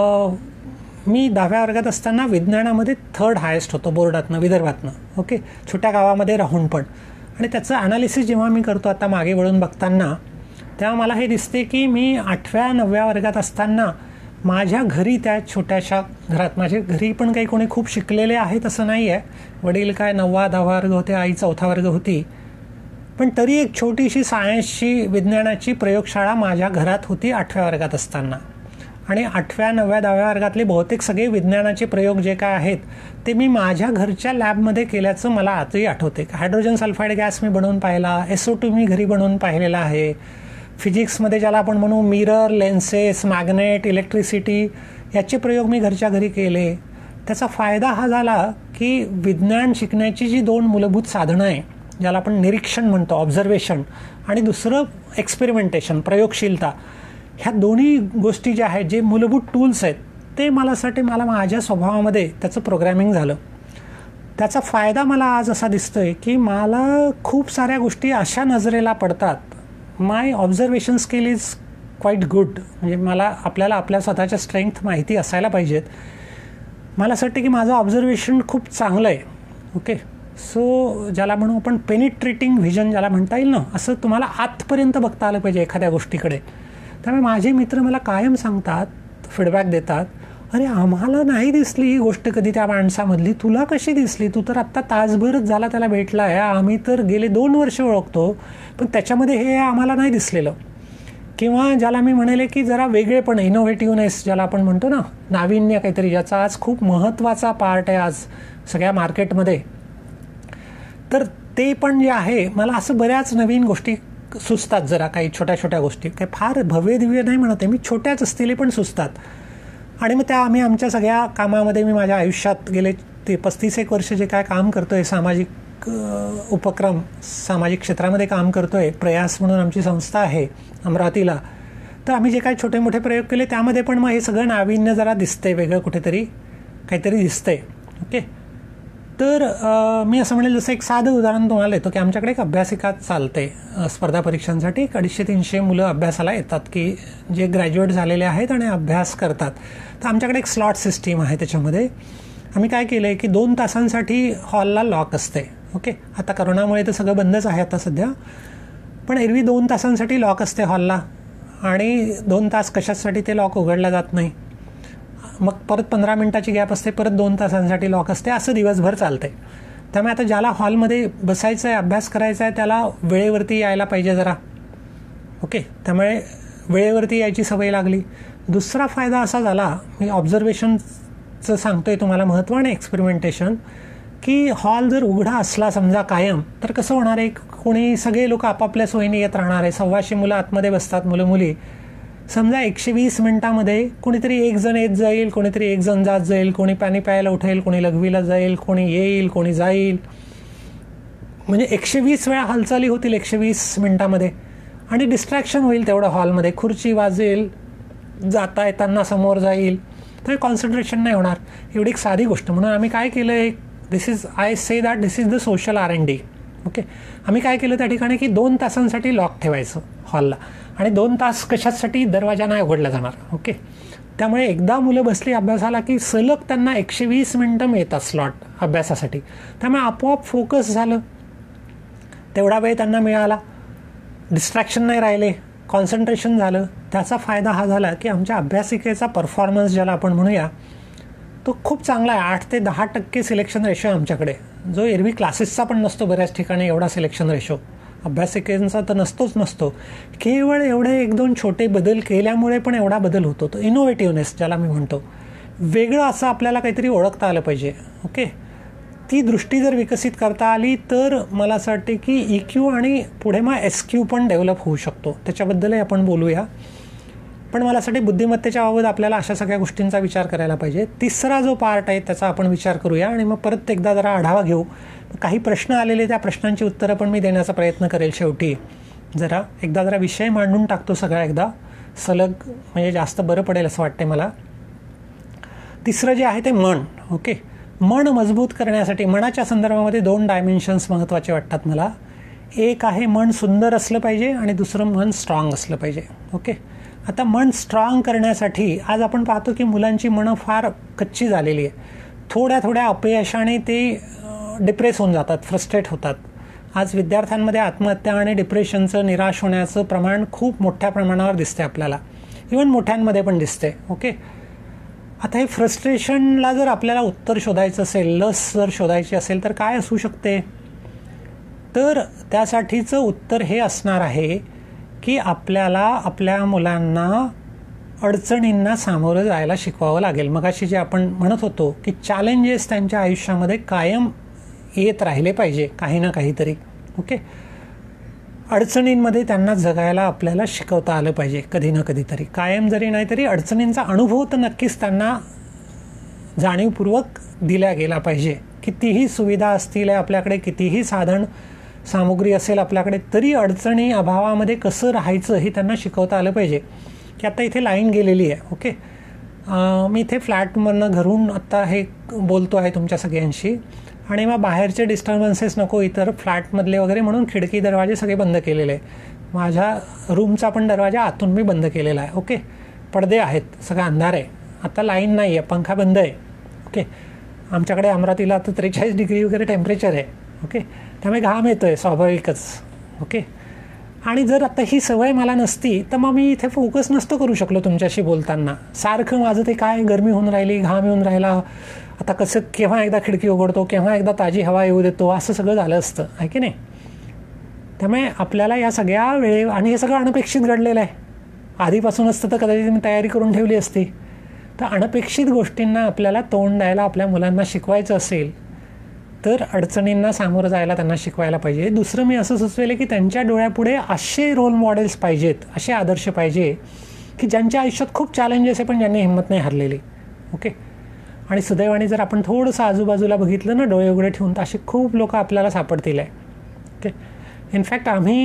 मी 10व्या वर्गात असताना विज्ञानामध्ये 3rd हायेस्ट होतो बोर्डातनं, विदर्भातनं. ओके, छोट्या गावामध्ये राहून पण. आणि त्याचं ॲनालिसिस जेव्हा मी करतो आता मागे वळून बघताना, तेव्हा मला हे दिसते की मी 8व्या-9व्या वर्गात असताना माझ्या घरी, त्या छोट्याशा घरात, माझ्या घरी पण काही कोणी खूप शिकलेले आहेत असं नाही आहे, वडील काय 9वा-10वा वर्ग होते, आई 4था वर्ग होती, पण तरी एक छोटीशी सायन्सची, विज्ञानाची प्रयोगशाळा माझ्या घरात होती 8व्या वर्गात असताना. आणि 8व्या, 9व्या, 10व्या वर्गातले बहुतेक सगळे विज्ञानाचे प्रयोग जे काय आहेत ते मी माझ्या घरच्या लॅबमध्ये केल्याचं मला आजही आठवते. हायड्रोजन सल्फाईड गॅस मी बनवून पाहिला, SO2 मी घरी बनवून पाहिलेला आहे. फिजिक्समध्ये ज्याला आपण म्हणू मिरर, लेन्सेस, मॅग्नेट, इलेक्ट्रिसिटी, याचे प्रयोग मी घरच्या घरी केले. त्याचा फायदा हा झाला की विज्ञान शिकण्याची जी 2 मूलभूत साधनं आहे, ज्याला आपण निरीक्षण म्हणतो, ऑब्झर्वेशन, आणि दुसरं एक्सपेरिमेंटेशन, प्रयोगशीलता, ह्या दोन्ही गोष्टी ज्या आहेत, जे मूलभूत टूल्स आहेत, ते मला माझ्या स्वभावामध्ये त्याचं प्रोग्रॅमिंग झालं. त्याचा फायदा मला आज असा दिसतोय की मला खूप साऱ्या गोष्टी अशा नजरेला पडतात. My observation skill is quite good. म्हणजे आपल्याला आपल्या स्वतःच्या स्ट्रेंथ माहिती असायला पाहिजेत. मला असं वाटतं की माझं ऑब्झर्वेशन खूप चांगलं आहे. ओके, सो ज्याला म्हणू आपण पेनिट्रेटिंग व्हिजन ज्याला म्हणता येईल ना, असं तुम्हाला आतपर्यंत बघता आलं पाहिजे एखाद्या गोष्टीकडे. त्यामुळे माझे मित्र मला कायम सांगतात, फीडबॅक देतात, अरे आम्हाला नाही दिसली ही गोष्ट कधी त्या माणसामधली, तुला कशी दिसली, तू तर आत्ता तासभरच झाला त्याला भेटला आहे, आम्ही तर गेले 2 वर्ष ओळखतो, पण त्याच्यामध्ये हे आम्हाला नाही दिसलेलं. किंवा ज्याला मी म्हणेल की जरा वेगळेपण, इनोव्हेटिव्हनेस ज्याला आपण म्हणतो ना, नाविन्य काहीतरी, ज्याचा आज खूप महत्त्वाचा पार्ट आहे आज सगळ्या मार्केटमध्ये, तर ते पण जे आहे, मला असं बऱ्याच नवीन गोष्टी सुचतात. जरा काही छोट्या छोट्या गोष्टी, काही फार भव्य दिव्य नाही म्हणते मी, छोट्याच असतील पण सुचतात. आणि मग त्या आम्ही आमच्या सगळ्या कामामध्ये, मी माझ्या आयुष्यात गेले 35 वर्ष जे काय काम करतो आहे, सामाजिक उपक्रम, सामाजिक क्षेत्रामध्ये काम करतो आहे, प्रयास म्हणून आमची संस्था आहे अमरावतीला, तर आम्ही जे काय छोटे मोठे प्रयोग केले त्यामध्ये पण मग हे सगळं नाविन्य जरा दिसतंय, वेगळं कुठेतरी काहीतरी दिसतंय. ओके, तर मी असं म्हणेल, जसं एक साधं उदाहरण तुम्हाला येतो की आमच्याकडे एक अभ्यासिका चालते स्पर्धा परीक्षांसाठी. 250-300 मुलं अभ्यासाला येतात की जे ग्रॅज्युएट झालेले आहेत आणि अभ्यास करतात. तर आमच्याकडे एक स्लॉट सिस्टीम आहे. त्याच्यामध्ये आम्ही काय केलं आहे की 2 तासांसाठी हॉलला लॉक असते. ओके, आता करोनामुळे तर सगळं बंदच आहे आता सध्या, पण एरवी 2 तासांसाठी लॉक असते हॉलला. आणि 2 तास कशासाठी ते लॉक उघडला जात नाही, मग परत 15 मिनिटाची गॅप असते, परत 2 तासांसाठी लॉक असते, असं दिवसभर चालते. त्यामुळे आता ज्याला हॉलमध्ये बसायचं आहे, अभ्यास करायचा आहे, त्याला वेळेवरती यायला पाहिजे जरा. ओके, त्यामुळे वेळेवरती यायची सवय लागली. दुसरा फायदा असा झाला, मी ऑब्झर्वेशनचं सांगतोय तुम्हाला महत्त्व आणि एक्सपेरिमेंटेशन, की हॉल जर उघडा असला समजा कायम, तर कसं होणार आहे, कोणी सगळे लोक आपापल्या सोयीने येत राहणार आहे. 125 मुलं आतमध्ये बसतात, मुलं मुली. समजा 120 मिनिटामध्ये कोणीतरी एक जण येत जाईल, कोणीतरी एक जण जात जाईल, कोणी पाणी प्यायला उठेल, कोणी लघवीला जाईल, कोणी येईल, कोणी जाईल. म्हणजे 120 वेळा हालचाली होतील 120 मिनिटामध्ये, आणि डिस्ट्रॅक्शन होईल तेवढं हॉलमध्ये. खुर्ची वाजेल, जाता येताना समोर जाईल, तर कॉन्सन्ट्रेशन नाही होणार. एवढी एक साधी गोष्ट. म्हणून आम्ही काय केलं, I say that this is the social R&D. Okay, आम्ही काय केलं त्या ठिकाणी, की 2 तासांसाठी लॉक ठेवायचं हॉलला, आणि 2 तास कशासाठी, दरवाजा नाही उघडला जाणार. ओके, त्यामुळे एकदा मुलं बसली अभ्यासाला की सलग त्यांना 120 मिनिटं मिळतात स्लॉट अभ्यासासाठी. त्यामुळे आपोआप फोकस झालं, तेवढा वेळ त्यांना मिळाला, डिस्ट्रॅक्शन नाही राहिले, कॉन्सन्ट्रेशन झालं. त्याचा फायदा हा झाला की आमच्या अभ्यासिकेचा परफॉर्मन्स ज्याला आपण म्हणूया तो खूप चांगला आहे. 8 ते 10% सिलेक्शन रेशो आहे आमच्याकडे, जो एरवी क्लासेसचा पण नसतो बऱ्याच ठिकाणी एवढा सिलेक्शन रेशो. अभ्यासिकेचा तर नसतो. केवळ एवढे 1-2 छोटे बदल केल्यामुळे पण एवढा बदल होतो. तो इनोव्हेटिव्हनेस ज्याला मी म्हणतो, वेगळं असं आपल्याला काहीतरी ओळखता आलं पाहिजे. ओके, ती दृष्टी जर विकसित करता आली तर मला असं वाटते की EQ आणि पुढे मग SQ पण डेव्हलप होऊ शकतो. त्याच्याबद्दलही आपण बोलूया. पण मला असं वाटते बुद्धिमत्तेच्या बाबत आपल्याला अशा सगळ्या गोष्टींचा विचार करायला पाहिजे. तिसरा जो पार्ट आहे त्याचा आपण विचार करूया, आणि मग परत एकदा जरा आढावा घेऊ. काही प्रश्न आलेले, त्या प्रश्नांची उत्तरं पण मी देण्याचा प्रयत्न करेल शेवटी. एकदा विषय मांडून टाकतो सगळा एकदा सलग, म्हणजे जास्त बरं पडेल असं वाटते मला. तिसरं जे आहे ते मन. ओके, मन मजबूत करण्यासाठी मनाच्या संदर्भामध्ये 2 डायमेन्शन्स महत्त्वाचे वाटतात मला. एक आहे मन सुंदर असलं पाहिजे, आणि दुसरं मन स्ट्रॉंग असलं पाहिजे. ओके, आता मन स्ट्रॉंग करण्यासाठी आज आपण पाहतो की मुलांची मनं फार कच्ची झालेली आहे. थोड्या अपयशाने ते डिप्रेस होऊन जातात, फ्रस्ट्रेट होतात. आज विद्यार्थ्यांमध्ये आत्महत्या आणि डिप्रेशनचं, निराश होण्याचं प्रमाण खूप मोठ्या प्रमाणावर दिसते आपल्याला, इव्हन मोठ्यांमध्ये पण दिसते. ओके, आता हे फ्रस्ट्रेशनला जर आपल्याला उत्तर शोधायचं असेल, लस जर शोधायची असेल, तर काय असू शकते, तर त्यासाठीचं उत्तर हे असणार आहे की आपल्याला आपल्या मुलांना अडचणींना सामोरं जायला शिकवावं लागेल. मगाशी जे आपण म्हणत होतो की चॅलेंजेस त्यांच्या आयुष्यामध्ये कायम येत राहिले पाहिजे, काही ना काहीतरी. ओके, अडचणींमध्ये त्यांना जगायला आपल्याला शिकवता आलं पाहिजे कधी ना कधीतरी. कायम जरी नाही तरी अडचणींचा अनुभव तर नक्कीच त्यांना जाणीवपूर्वक दिला गेला पाहिजे. कितीही सुविधा असतील आपल्याकडे, कितीही साधन सामुग्री असेल आपल्याकडे, तरी अडचणी अभावामध्ये कसं राहायचं हे त्यांना शिकवता आलं पाहिजे. की आता इथे लाईन गेलेली आहे. ओके, मी इथे फ्लॅटमधनं घरून आत्ता हे बोलतो आहे तुमच्या सगळ्यांशी, आणि मग बाहेरचे डिस्टर्बन्सेस नको इतर फ्लॅटमधले वगैरे, म्हणून खिडकी दरवाजे सगळे बंद केलेले आहे. माझ्या रूमचा पण दरवाजा आतून मी बंद केलेला आहे. ओके, पडदे आहेत, सगळं अंधार आहे, आता लाईन नाही आहे, पंखा बंद आहे. ओके, आमच्याकडे अमरावतीला आता 43 डिग्री वगैरे टेम्परेचर आहे. ओके, त्यामुळे घाम येतो आहे स्वाभाविकच. ओके, आणि जर आता ही सवय मला नसती तर मग मी इथे फोकस नसतो करू शकलो तुमच्याशी बोलताना. सारखं माझं ते काय गरमी होऊन राहिली, घाम येऊन राहिला, आता कसं केव्हा एकदा खिडकी उघडतो, केव्हा एकदा ताजी हवा येऊ देतो, असं सगळं झालं असतं, आहे की नाही. त्यामुळे आपल्याला या सगळ्या वेळे, आणि हे सगळं अनपेक्षित घडलेलं आहे. आधीपासून असतं तर कदाचित मी तयारी करून ठेवली असती. तर अनपेक्षित गोष्टींना आपल्याला तोंड द्यायला आपल्या मुलांना शिकवायचं असेल तर अडचणींना सामोरं जायला त्यांना शिकवायला पाहिजे. दुसरं मी असं सुचवेल की त्यांच्या डोळ्यापुढे असे रोल मॉडेल्स पाहिजेत, असे आदर्श पाहिजे की ज्यांच्या आयुष्यात खूप चॅलेंजेस आहे पण ज्यांनी हिंमत नाही हरलेली. ओके, आणि सुदैवाने जर आपण थोडंसं आजूबाजूला बघितलं ना डोळे उघडे ठेवून, तर असे खूप लोक आपल्याला सापडतील आहे. ओके, इनफॅक्ट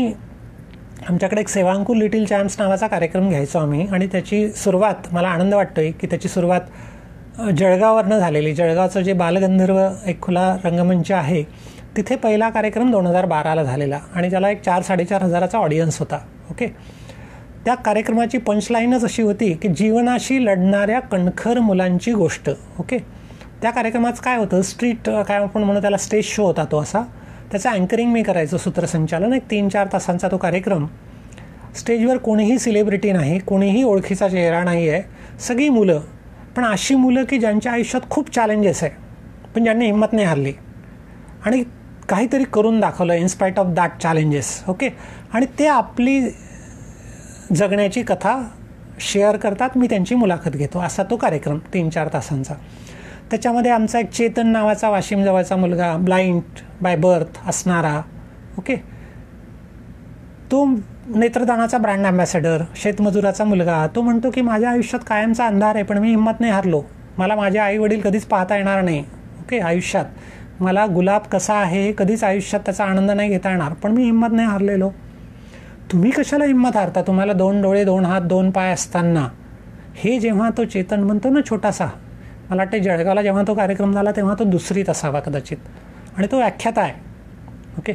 आमच्याकडे एक सेवांकुर लिटिल चॅम्प्स नावाचा कार्यक्रम घ्यायचो आम्ही, आणि त्याची सुरुवात, मला आनंद वाटतो आहे की त्याची सुरुवात जळगाववरनं झालेली. जळगावचं जे बालगंधर्व एक खुला रंगमंच आहे तिथे पहिला कार्यक्रम 2012ला झालेला, आणि त्याला एक 4-4.5 हजाराचा ऑडियन्स होता. ओके, त्या कार्यक्रमाची पंचलाईनच अशी होती की जीवनाशी लढणाऱ्या कणखर मुलांची गोष्ट. ओके, त्या कार्यक्रमात काय होतं, स्ट्रीट काय आपण म्हणू त्याला, स्टेज शो होता तो असा. त्याचं अँकरिंग मी करायचो, सूत्रसंचालन. एक 3-4 तासांचा तो कार्यक्रम. स्टेजवर कोणीही सेलिब्रिटी नाही, कोणीही ओळखीचा चेहरा नाही आहे, सगळी मुलं, पण अशी मुलं की ज्यांच्या आयुष्यात खूप चॅलेंजेस आहे पण ज्यांनी हिंमत नाही हारली आणि काहीतरी करून दाखवलं in spite of that challenges. Okay, आणि ते आपली जगण्याची कथा शेअर करतात. मी त्यांची मुलाखत घेतो. असा तो कार्यक्रम 3-4 तासांचा. त्याच्यामध्ये आमचा एक चेतन नावाचा वाशिम जवळचा मुलगा, ब्लाइंड बाय बर्थ असणारा, ओके, तो नेत्रदानाचा ब्रँड अँबॅसेडर, शेतमजुराचा मुलगा, तो म्हणतो की माझ्या आयुष्यात कायमचा अंधार आहे पण मी हिंमत नाही हारलो. मला माझे आई वडील कधीच पाहता येणार नाही, ओके, आयुष्यात मला गुलाब कसा आहे हे कधीच आयुष्यात त्याचा आनंद नाही घेता येणार, पण मी हिंमत नाही हारलेलो. तुम्ही कशाला हिंमत हारता? तुम्हाला 2 डोळे, 2 हात, 2 पाय असताना. हे जेव्हा तो चेतन म्हणतो ना छोटासा, मला वाटतं जळगावला जेव्हा तो कार्यक्रम झाला तेव्हा तो 2रीत असावा कदाचित, आणि तो व्याख्याता आहे, ओके.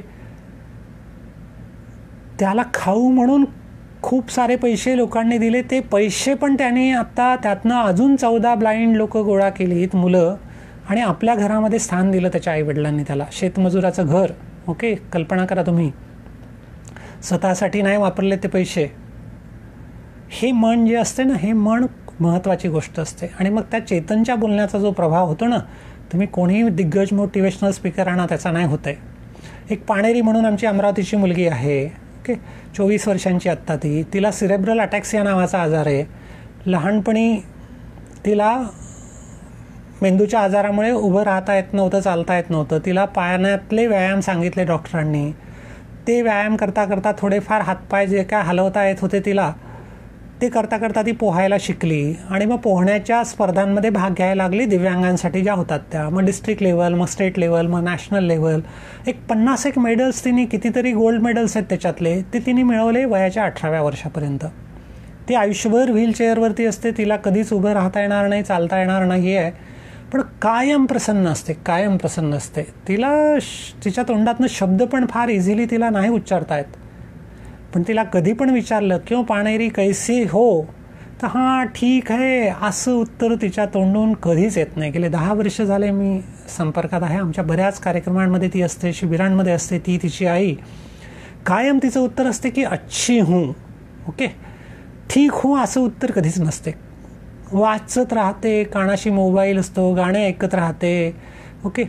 त्याला खाऊ म्हणून खूप सारे पैसे लोकांनी दिले. ते पैसे पण त्याने आत्ता त्यातनं अजून 14 ब्लाइंड लोक गोळा केलीत, मुलं, आणि आपल्या घरामध्ये स्थान दिलं त्याच्या आईवडिलांनी त्याला. शेतमजुराचं घर, ओके, कल्पना करा तुम्ही. स्वतःसाठी नाही वापरले ते पैसे. हे मन जे असते ना, हे मन महत्त्वाची गोष्ट असते. आणि मग त्या चेतनच्या बोलण्याचा जो प्रभाव होतो ना, तुम्ही कोणीही दिग्गज मोटिवेशनल स्पीकर आणा, त्याचा नाही होत आहे. एक पाणेरी म्हणून आमची अमरावतीची मुलगी आहे, ओके, 24 वर्षांची आत्ता ती. तिला सिरेब्रल अटॅक्सिया नावाचा आजार आहे. लहानपणी तिला मेंदूच्या आजारामुळे उभं राहता येत नव्हतं, चालता येत नव्हतं. तिला पाण्यातले व्यायाम सांगितले डॉक्टरांनी. ते व्यायाम करता करता थोडेफार हातपाय जे काय हलवता येत होते तिला, ते करता करता ती पोहायला शिकली. आणि मग पोहण्याच्या स्पर्धांमध्ये भाग घ्यायला लागली, दिव्यांगांसाठी ज्या होतात त्या. मग डिस्ट्रिक्ट लेवल, मग स्टेट लेवल, मग नॅशनल लेवल. एक 50 मेडल्स तिने, कितीतरी गोल्ड मेडल्स आहेत त्याच्यातले, ते तिने मिळवले वयाच्या 18व्या वर्षापर्यंत. ती आयुष्यभर व्हीलचेअरवरती असते, तिला कधीच उभं राहता येणार नाही, चालता येणार नाही आहे, पण कायम प्रसन्न असते, कायम प्रसन्न असते. तिला तिच्या तोंडातनं शब्द पण फार इझिली तिला नाही उच्चारता येत, पण तिला कधी पण विचारलं क्यों पाणेरी कैसी हो, तर हां ठीक आहे असं उत्तर तिच्या तोंडून कधीच येत नाही. गेले 10 वर्ष झाले मी संपर्कात आहे. आमच्या बऱ्याच कार्यक्रमांमध्ये ती असते, शिबिरांमध्ये असते. ती, तिची आई, कायम तिचं उत्तर असते की अच्छी हूँ, ओके, ठीक हूँ, असं उत्तर कधीच नसते. वाचत राहते, कानाशी मोबाईल असतो, गाणे ऐकत राहते, ओके,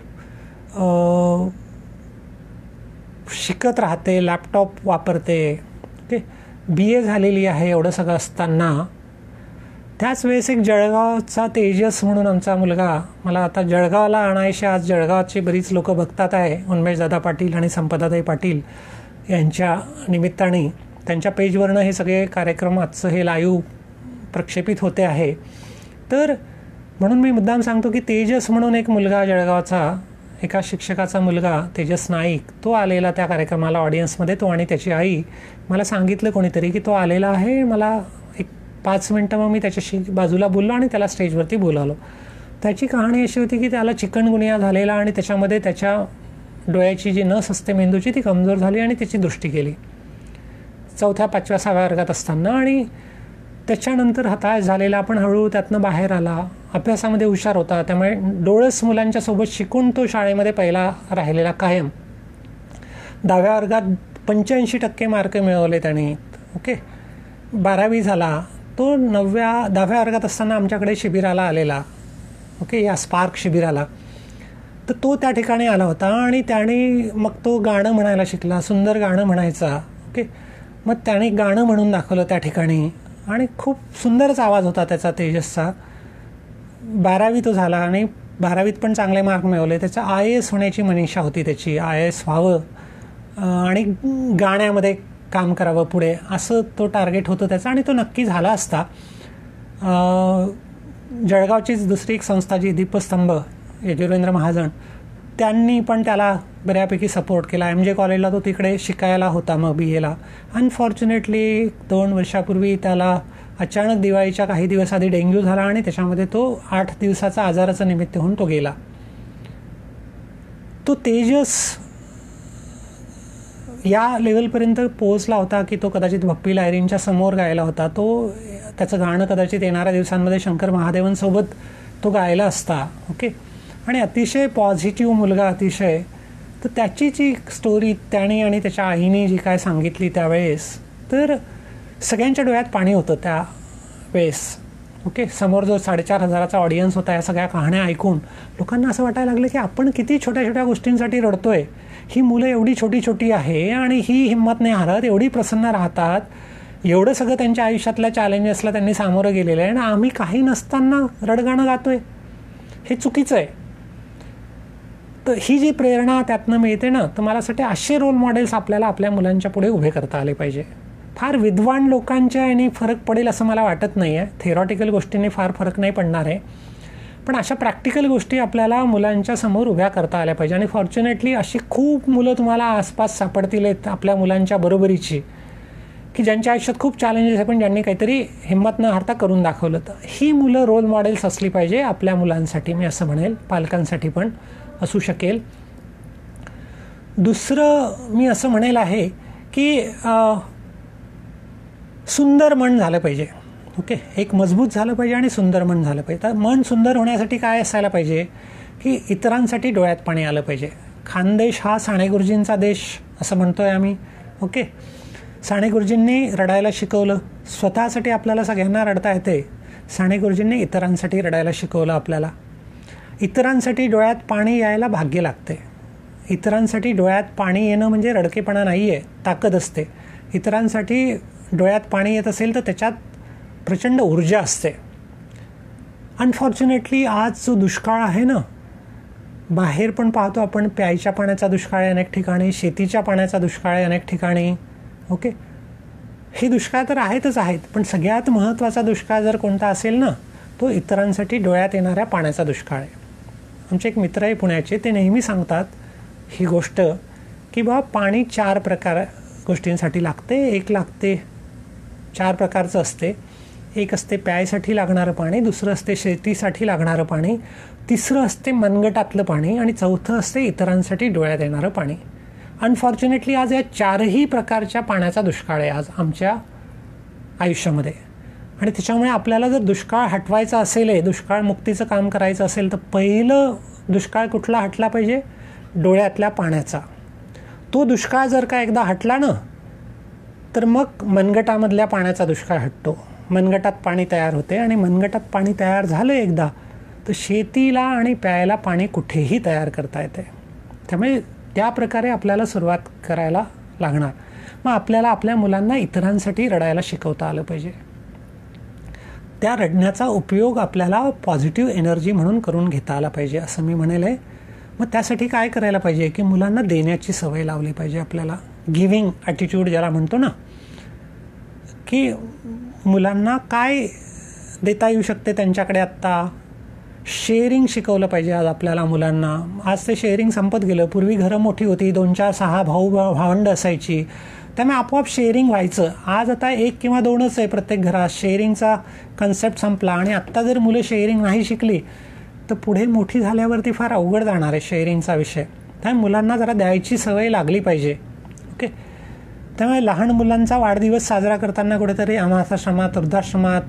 शिकत राहते, लॅपटॉप वापरते, ओके, BA झालेली आहे. एवढं सगळं असताना त्याच वेळेस एक जळगावचा तेजस म्हणून आमचा मुलगा, मला आता जळगावला आणायचे, आज जळगावची बरीच लोक बघतात आहे, उन्मेशदादा पाटील आणि संपदाताई पाटील यांच्या निमित्ताने. त्यांच्या पेजवरनं हे सगळे कार्यक्रम आजचं हे लाईव्ह प्रक्षेपित होते आहे. तर म्हणून मी मुद्दाम सांगतो की तेजस म्हणून एक मुलगा जळगावचा, एका शिक्षकाचा मुलगा तेजस नाईक, तो आलेला त्या कार्यक्रमाला ऑडियन्समध्ये. तो आणि त्याची आई, मला सांगितलं कोणीतरी की तो आलेला आहे, मला एक 5 मिनटं. मग मी त्याच्याशी बाजूला बोललो आणि त्याला स्टेजवरती बोलावलो. त्याची कहाणी अशी होती की त्याला चिकनगुनिया झालेला आणि त्याच्यामध्ये त्याच्या डोळ्याची जी नस असते मेंदूची ती कमजोर झाली आणि त्याची दृष्टी गेली 4थ्या 5व्या 6व्या वर्गात असताना. आणि त्याच्यानंतर हताश झालेला, पण हळूहळू त्यातनं बाहेर आला. अभ्यासामध्ये हुशार होता, त्यामुळे डोळस मुलांच्यासोबत शिकून तो शाळेमध्ये पहिला राहिलेला कायम. 10व्या वर्गात 85% मार्क मिळवले त्याने, ओके. 12वी झाला तो. 10व्या वर्गात असताना आमच्याकडे शिबिराला आलेला, ओके, या स्पार्क शिबिराला. तर तो त्या ठिकाणी आला होता आणि त्याने मग तो गाणं म्हणायला शिकला, सुंदर गाणं म्हणायचा, ओके. मग त्याने गाणं म्हणून दाखवलं त्या ठिकाणी आणि खूप सुंदरच आवाज होता त्याचा, तेजसचा. 12वी तो झाला आणि 12वीत पण चांगले मार्क मिळवले. त्याचा IAS होण्याची मनीषा होती त्याची, IAS व्हावं आणि गाण्यामध्ये काम करावं पुढे, असं तो टार्गेट होतं त्याचा. आणि तो नक्की झाला असता. जळगावचीच दुसरी एक संस्था जी दीपस्तंभ, यजुरेंद्र महाजन, त्यांनी पण त्याला बऱ्यापैकी सपोर्ट केला. MJ कॉलेजला तो तिकडे शिकायला होता मग BAला. अनफॉर्च्युनेटली 2 वर्षापूर्वी त्याला अचानक दिवाळीच्या काही दिवस आधी डेंग्यू झाला आणि त्याच्यामध्ये तो 8 दिवसाचा आजाराचं निमित्त होऊन तो गेला. तो तेजस या लेवलपर्यंत पोहोचला होता की तो कदाचित भप्पी लाहिरींच्या समोर गायला होता. तो त्याचं गाणं कदाचित येणाऱ्या दिवसांमध्ये शंकर महादेवांसोबत तो गायला असता, ओके. आणि अतिशय पॉझिटिव्ह मुलगा, अतिशय. तर त्याची जी स्टोरी त्याने आणि त्याच्या आईने जी काय सांगितली त्यावेळेस, तर सगळ्यांच्या डोळ्यात पाणी होतं त्या वेळेस. ओके, समोर जो 4,500चा ऑडियन्स होता, या सगळ्या कहाण्या ऐकून लोकांना असं वाटायला लागलं की आपण किती छोट्या छोट्या गोष्टींसाठी रडतोय. ही मुलं एवढी छोटी छोटी आहे आणि ही हिंमत नाही हारत, एवढी प्रसन्न राहतात, एवढं सगळं त्यांच्या आयुष्यातल्या चॅलेंजेसला त्यांनी सामोरं गेलेलं आहे आणि आम्ही काही नसताना रडगाणं गातोय. हे चुकीचं आहे. तर ही जी प्रेरणा त्यातनं मिळते ना, तर मला असं वाटतं असे रोल मॉडेल्स आपल्याला आपल्या मुलांच्या पुढे उभे करता आले पाहिजे. फार विद्वान लोकांच्या याने फरक पडेल असं मला वाटत नाही आहे. थेरॉटिकल गोष्टींनी फार फरक नाही पडणार आहे, पण अशा प्रॅक्टिकल गोष्टी आपल्याला मुलांच्या समोर उभ्या करता आल्या पाहिजे. आणि फॉर्च्युनेटली अशी खूप मुलं तुम्हाला आसपास सापडतील आपल्या मुलांच्या बरोबरीची, की ज्यांच्या आयुष्यात खूप चॅलेंजेस आहे पण ज्यांनी काहीतरी हिंमत न हारता करून दाखवलं. तर ही मुलं रोल मॉडेल्स असली पाहिजे आपल्या मुलांसाठी, मी असं म्हणेल. पालकांसाठी पण असू शकेल. दुसरं मी असं म्हणेल आहे की सुंदर मन झालं पाहिजे. ओके, एक मजबूत झालं पाहिजे आणि सुंदर मन झालं पाहिजे. तर मन सुंदर होण्यासाठी काय असायला पाहिजे की इतरांसाठी डोळ्यात पाणी आलं पाहिजे. खानदेश हा साने गुरुजींचा देश असं म्हणतोय आम्ही. ओके, साने गुरुजींनी रडायला शिकवलं. स्वतःसाठी आपल्याला सगळ्यांना रडता येते. साने गुरुजींनी इतरांसाठी रडायला शिकवलं आपल्याला. इतरांसाठी डोळ्यात पाणी यायला भाग्य लागते. इतरांसाठी डोळ्यात पाणी येणं म्हणजे रडकेपणा नाही आहे, ताकद असते. इतरांसाठी डोळ्यात पाणी येत असेल तर त्याच्यात प्रचंड ऊर्जा असते. अनफॉर्च्युनेटली आज जो दुष्काळ आहे ना, बाहेर पण पाहतो आपण, प्यायच्या पाण्याचा दुष्काळ आहे अनेक ठिकाणी, शेतीच्या पाण्याचा दुष्काळ आहे अनेक ठिकाणी. ओके, हे दुष्काळ तर आहेतच आहेत, पण सगळ्यात महत्त्वाचा दुष्काळ जर कोणता असेल ना, तो इतरांसाठी डोळ्यात येणाऱ्या पाण्याचा दुष्काळ आहे. आमचे एक मित्र आहे पुण्याचे, ते नेहमी सांगतात ही गोष्ट की बाबा पाणी 4 प्रकार गोष्टींसाठी लागते. एक लागते 4 प्रकारचं असते. एक असते प्यायसाठी लागणारं पाणी, दुसरं असते शेतीसाठी लागणारं पाणी, तिसरं असते मनगटातलं पाणी आणि चौथं असते इतरांसाठी डोळ्यात येणारं पाणी. अनफॉर्च्युनेटली आज या 4ही प्रकारच्या पाण्याचा दुष्काळ आहे आज आमच्या आयुष्यामध्ये. आणि त्याच्यामुळे आपल्याला जर दुष्काळ हटवायचा असेल, दुष्काळ मुक्तीचं काम करायचं असेल, तर पहिलं दुष्काळ कुठला हटला पाहिजे? डोळ्यातल्या पाण्याचा. तो दुष्काळ जर का एकदा हटला ना, तर मग मनगटामधल्या पाण्याचा दुष्काळ हटतो. मनगटात पाणी तयार होते आणि मनगटात पाणी तयार झालं एकदा, तर शेतीला आणि प्यायला पाणी कुठेही तयार करता येते. त्यामुळे त्या प्रकारे आपल्याला सुरुवात करायला लागणार. मग आपल्याला आपल्या मुलांना इतरांसाठी रडायला शिकवता आलं पाहिजे. त्या रडण्याचा उपयोग आपल्याला पॉझिटिव्ह एनर्जी म्हणून करून घेता आला पाहिजे असं मी म्हणेल आहे. मग त्यासाठी काय करायला पाहिजे की मुलांना देण्याची सवय लावली पाहिजे आपल्याला. गिव्हिंग ॲटिट्यूड ज्याला म्हणतो ना, की मुलांना काय देता येऊ शकते त्यांच्याकडे आत्ता. शेअरिंग शिकवलं पाहिजे आज आपल्याला मुलांना. आज ते शेअरिंग संपत गेलं. पूर्वी घरं मोठी होती, 2, 4, 6 भावंड असायची, त्यामुळे आपोआप शेअरिंग व्हायचं. आज आता 1 किंवा 2च आहे प्रत्येक घरात. शेअरिंगचा कन्सेप्ट संपला. आणि आत्ता जर मुलं शेअरिंग नाही शिकली तर पुढे मोठी झाल्यावरती फार अवघड जाणार आहे शेअरिंगचा विषय. त्यामुळे मुलांना जरा द्यायची सवय लागली पाहिजे. ओके, त्यामुळे लहान मुलांचा वाढदिवस साजरा करताना कुठेतरी अनाथाश्रमात, वृद्धाश्रमात,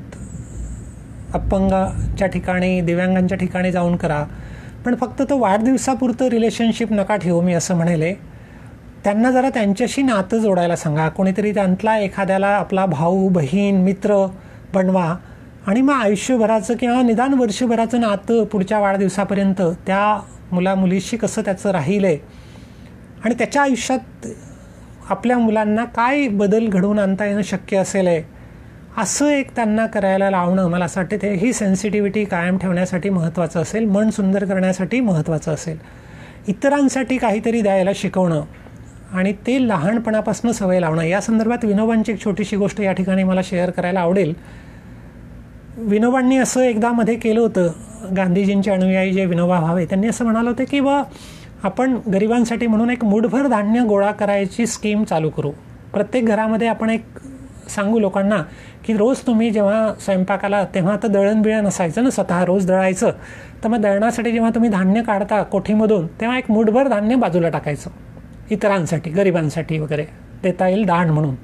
अपंगाच्या ठिकाणी, दिव्यांगांच्या ठिकाणी जाऊन करा. पण फक्त तो वाढदिवसापुरतं रिलेशनशिप नका ठेवू, मी असं म्हणेल. त्यांना जरा त्यांच्याशी नातं जोडायला सांगा. कोणीतरी त्यांतला एखाद्याला आपला भाऊ, बहीण, मित्र बनवा आणि मग आयुष्यभराचं किंवा निदान वर्षभराचं नातं पुढच्या वाढदिवसापर्यंत त्या मुलीशी कसं त्याचं राहील आहे आणि त्याच्या आयुष्यात आपल्या मुलांना काय बदल घडवून आणता येणं शक्य असेल आहे, असं एक त्यांना करायला लावणं मला असं वाटतं. ते ही सेन्सिटिव्हिटी कायम ठेवण्यासाठी महत्त्वाचं असेल, मन सुंदर करण्यासाठी महत्त्वाचं असेल. इतरांसाठी काहीतरी द्यायला शिकवणं आणि ते लहानपणापासून सवय लावणं. या संदर्भात विनोबांची एक छोटीशी गोष्ट या ठिकाणी मला शेअर करायला आवडेल. विनोबांनी असं एकदा मध्ये केलं होतं, गांधीजींचे अनुयायी जे विनोबा भावे, त्यांनी असं म्हणालं होतं की आपण गरिबांसाठी म्हणून एक मुठभर धान्य गोळा करायची स्कीम चालू करू. प्रत्येक घरामध्ये आपण एक सांगू लोकांना की रोज तुम्ही जेव्हा स्वयंपाकाला, तेव्हा तर दळण बिळण असायचं ना, स्वतः रोज दळायचं, तर मग दळणासाठी जेव्हा तुम्ही धान्य काढता कोठीमधून, तेव्हा एक मुठभर धान्य बाजूला टाकायचं इतरांसाठी, गरिबांसाठी वगैरे देता येईल दान म्हणून.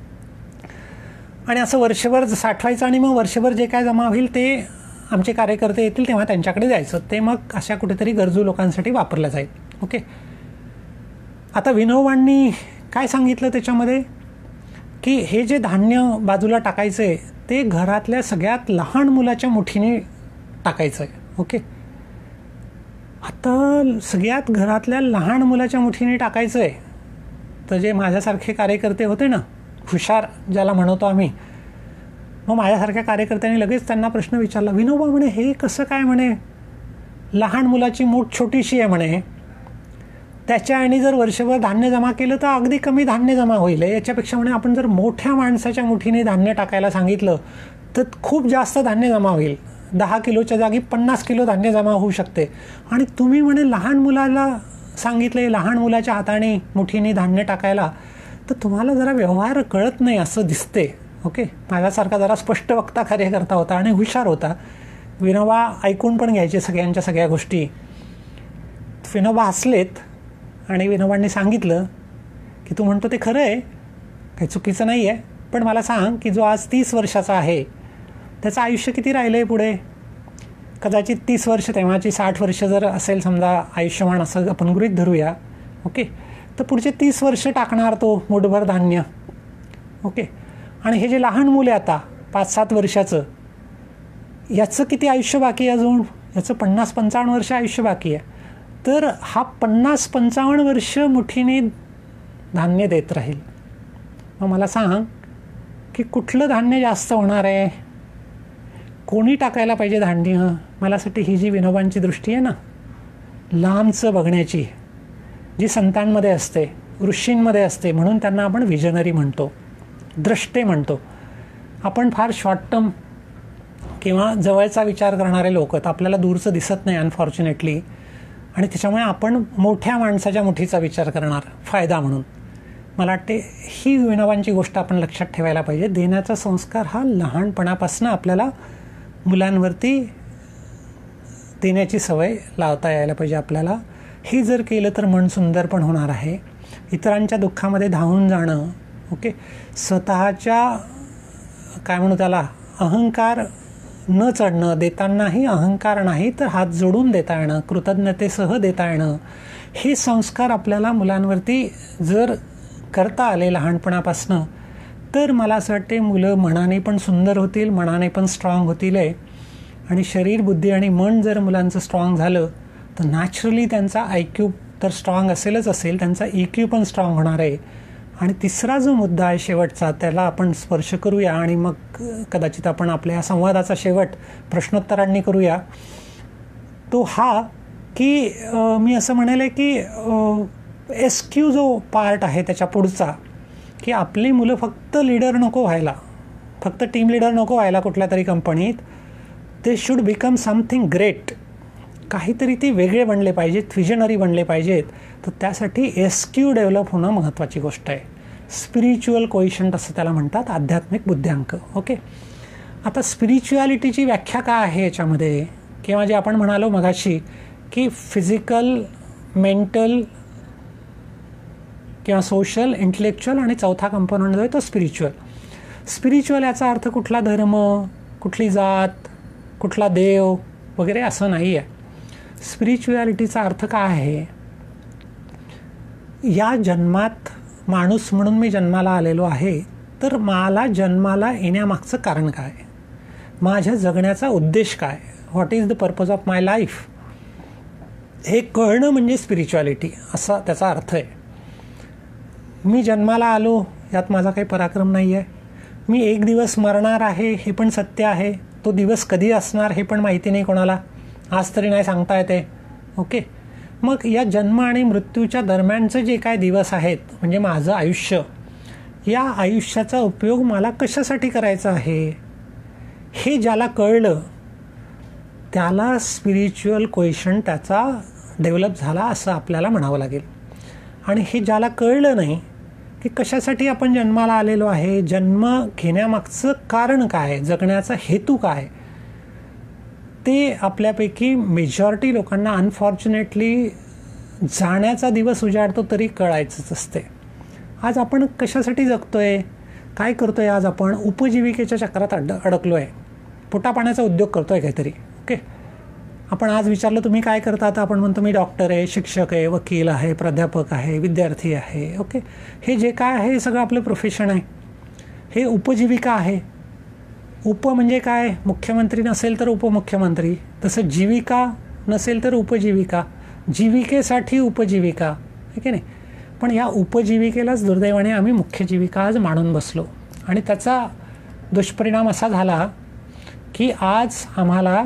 आणि असं वर्षभर साठवायचं आणि मग वर्षभर जे काय जमा होईल ते आमचे कार्यकर्ते येतील तेव्हा त्यांच्याकडे जायचं. ते मग अशा कुठेतरी गरजू लोकांसाठी वापरलं जाईल. ओके, आता विनोबांनी काय सांगितलं त्याच्यामध्ये की हे जे धान्य बाजूला टाकायचं आहे ते घरातल्या सगळ्यात लहान मुलाच्या मुठीने टाकायचं आहे. ओके, आता सगळ्यात घरातल्या लहान मुलाच्या मुठीने टाकायचं आहे. तर जे माझ्यासारखे कार्यकर्ते होते ना, हुशार ज्याला म्हणतो आम्ही, मग माझ्यासारख्या कार्यकर्त्यांनी लगेच त्यांना प्रश्न विचारला, विनोबा म्हणे हे कसं काय म्हणे, लहान मुलाची मूठ छोटीशी आहे म्हणे, त्याच्या आणि जर वर्षभर धान्य जमा केलं तर अगदी कमी धान्य जमा होईल, याच्यापेक्षा म्हणे आपण जर मोठ्या माणसाच्या मुठीने धान्य टाकायला सांगितलं तर खूप जास्त धान्य जमा होईल, 10 किलोच्या जागी 50 किलो धान्य जमा होऊ शकते. आणि तुम्ही म्हणे लहान मुलाला सांगितले, लहान मुलाच्या हाताने मुठीने धान्य टाकायला, तर तुम्हाला जरा व्यवहार कळत नाही असं दिसते. ओके, माझ्यासारखा जरा स्पष्ट वक्ता कार्यकर्ता होता आणि हुशार होता. विनोबा ऐकून पण घ्यायचे सगळ्यांच्या सगळ्या गोष्टी. विनोबा हसलेत आणि विनोबांनी सांगितलं की तू म्हणतो ते खरं आहे, काही चुकीचं नाही आहे, पण मला सांग की जो आज 30 वर्षाचा आहे त्याचं आयुष्य किती राहिलं आहे पुढे. कदाचित 30 वर्ष तेव्हाची 60 वर्ष जर असेल समजा आयुष्यमान, असं आपण गृहीत धरूया. ओके, तर पुढचे 30 वर्ष टाकणार तो मुठभर धान्य. ओके, आणि हे जे लहान मुलं आहे आता 5-7 वर्षाचं, याचं किती आयुष्य बाकी आहे अजून, याचं 50-55 वर्ष आयुष्य बाकी आहे. तर हा 50-55 वर्ष मुठीने धान्य देत राहील. मग मला सांग की कुठलं धान्य जास्त होणार आहे, कोणी टाकायला पाहिजे धान्य. मलासाठी ही जी विनोबांची दृष्टी आहे ना, लांबचं बघण्याची, जी संतांमध्ये असते, ऋषींमध्ये असते, म्हणून त्यांना आपण विजनरी म्हणतो, द्रष्टे म्हणतो. आपण फार शॉर्ट टर्म किंवा जवळचा विचार करणारे लोक, तर आपल्याला दूरचं दिसत नाही अनफॉर्च्युनेटली, आणि त्याच्यामुळे आपण मोठ्या माणसाच्या मुठीचा विचार करणार फायदा म्हणून. मला वाटते ही विनोबांची गोष्ट आपण लक्षात ठेवायला पाहिजे. देण्याचा संस्कार हा लहानपणापासून आपल्याला मुलांवरती देण्याची सवय लावता यायला पाहिजे आपल्याला. हे जर केलं तर मन सुंदर पण होणार आहे. इतरांच्या दुःखामध्ये धावून जाणं, ओके, स्वतःच्या काय म्हणू त्याला अहंकार न चढणं, देतानाही अहंकार नाही तर हात जोडून देता येणं, कृतज्ञतेसह देता येणं, हे संस्कार आपल्याला मुलांवरती जर करता आले लहानपणापासनं, तर मला असं वाटते मुलं मनाने पण सुंदर होतील, मनाने पण स्ट्रॉंग होतील आहे. आणि शरीर, बुद्धी आणि मन जर मुलांचं स्ट्रॉंग झालं तर नॅचरली त्यांचा IQ तर स्ट्रॉंग असेल, त्यांचा EQ पण स्ट्रॉंग होणार आहे. आणि तिसरा जो मुद्दा आहे शेवटचा, त्याला आपण स्पर्श करूया आणि मग कदाचित आपण आपल्या या संवादाचा शेवट प्रश्नोत्तरांनी करूया. तो हा की मी असं म्हणेल की SQ जो पार्ट आहे त्याच्या पुढचा, की आपली मुलं फक्त लीडर नको व्हायला, फक्त टीम लीडर नको व्हायला कुठल्या तरी कंपनीत. ते शुड बिकम समथिंग ग्रेट, काहीतरी ते वेगळे बनले पाहिजेत, विजनरी बनले पाहिजेत. तर त्यासाठी SQ डेव्हलप होणं महत्त्वाची गोष्ट आहे. स्पिरिच्युअल कोइशंट असं त्याला म्हणतात, आध्यात्मिक बुद्ध्यांक. ओके, आता स्पिरिच्युअलिटीची व्याख्या काय आहे याच्यामध्ये, किंवा जे आपण म्हणालो मगाशी की फिजिकल, मेंटल किंवा सोशल, इंटेलेक्च्युअल आणि चौथा कंपोनंट जो आहे तो स्पिरिच्युअल. स्पिरिच्युअल याचा अर्थ कुठला धर्म, कुठली जात, कुठला देव वगैरे असं नाही आहे. स्पिरिच्युअलिटीचा अर्थ काय आहे, या जन्मात माणूस म्हणून मी जन्माला आलेलो आहे, तर मला जन्माला येण्यामागचं कारण काय, माझ्या जगण्याचा उद्देश काय, what is the purpose of my life, हे कळणं म्हणजे स्पिरिच्युअलिटी असा त्याचा अर्थ आहे. मी जन्माला आलो यात माझा काही पराक्रम नाही आहे. मी एक दिवस मरणार आहे हे पण सत्य आहे, तो दिवस कधी असणार हे पण माहिती नाही कोणाला, आज तरी नाही सांगता येते. ओके, मग या जन्म आणि मृत्यूच्या दरम्यानचे जे काय दिवस आहेत, म्हणजे माझं आयुष्य, या आयुष्याचा उपयोग मला कशासाठी करायचा आहे, हे ज्याला कळलं त्याला स्पिरिच्युअल कोइशंट त्याचा डेव्हलप झाला असं आपल्याला म्हणावं लागेल. आणि हे ज्याला कळलं नाही की कशासाठी आपण जन्माला आलेलो आहे, जन्म घेण्यामागचं कारण काय, जगण्याचा हेतू काय, ते आपल्यापैकी मेजॉरिटी लोकांना अनफॉर्च्युनेटली जाण्याचा दिवस उजाडतो तरी कळायचंच असते. आज आपण कशासाठी जगतोय, काय करतोय, आज आपण उपजीविकेच्या चक्रात अडकलो आहे, पोटापाण्याचा उद्योग करतोय काहीतरी. ओके, आपण आज विचारलं तुम्ही काय करता, आता आपण म्हणतो मी डॉक्टर आहे, शिक्षक आहे, वकील आहे, प्राध्यापक आहे, विद्यार्थी आहे. ओके, हे जे काय आहे हे सगळं आपलं प्रोफेशन आहे. हे उपजीविका आहे. उप म्हणजे काय? मुख्यमंत्री नसेल तर उपमुख्यमंत्री, तसं जीविका नसेल तर उपजीविका, जीविकेसाठी उपजीविका, आहे की नाही. पण या उपजीविकेलाच दुर्दैवाने आम्ही मुख्य जीविका आज मानून बसलो आणि त्याचा दुष्परिणाम असा झाला की आज आम्हाला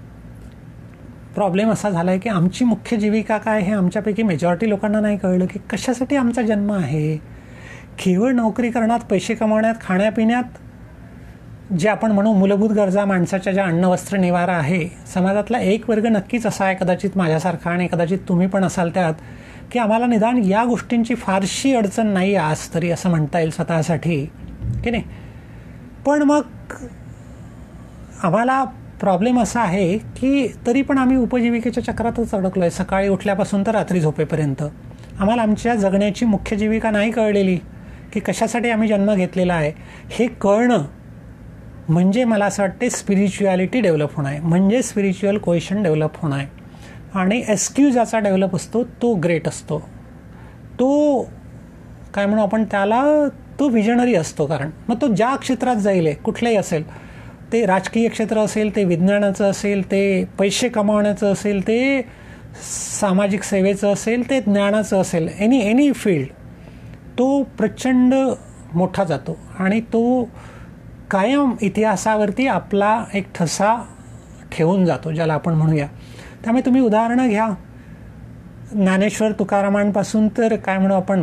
प्रॉब्लेम असा झाला आहे की आमची मुख्य जीविका काय हे आमच्यापैकी मेजॉरिटी लोकांना नाही कळलं की कशासाठी आमचा जन्म आहे. केवळ नोकरी करण्यात, पैसे कमावण्यात, खाण्यापिण्यात, जे आपण म्हणू मूलभूत गरजा माणसाच्या, ज्या अन्न वस्त्र निवारा आहे. समाजातला एक वर्ग नक्कीच असा आहे, कदाचित माझ्यासारखा आणि कदाचित तुम्ही पण असाल त्यात, की आम्हाला निदान या गोष्टींची फारशी अडचण नाही आज तरी असं म्हणता येईल स्वतःसाठी, की नाही. पण मग आम्हाला प्रॉब्लेम असा आहे की तरी पण आम्ही उपजीविकेच्या चक्रातच अडकलो आहे. सकाळी उठल्यापासून तर रात्री झोपेपर्यंत आम्हाला आमच्या जगण्याची मुख्य जीविका नाही कळलेली, की कशासाठी आम्ही जन्म घेतलेला आहे. हे कळणं म्हणजे मला असं वाटते स्पिरिच्युअलिटी डेव्हलप होणं आहे, म्हणजे स्पिरिच्युअल कोएशन डेव्हलप होणं आहे. आणि एसक्यू ज्याचा डेव्हलप असतो तो ग्रेट असतो, तो काय म्हणू आपण त्याला, तो विजनरी असतो. कारण मग तो ज्या क्षेत्रात जाईल, कुठलंही असेल, ते राजकीय क्षेत्र असेल, ते विज्ञानाचं असेल, ते पैसे कमावण्याचं असेल, ते सामाजिक सेवेचं असेल, ते ज्ञानाचं असेल, एनी फील्ड, तो प्रचंड मोठा जातो आणि तो कायम इतिहासावरती आपला एक ठसा ठेवून जातो, ज्याला आपण म्हणूया. त्यामुळे तुम्ही उदाहरणं घ्या, ज्ञानेश्वर तुकारामांपासून तर काय म्हणू आपण,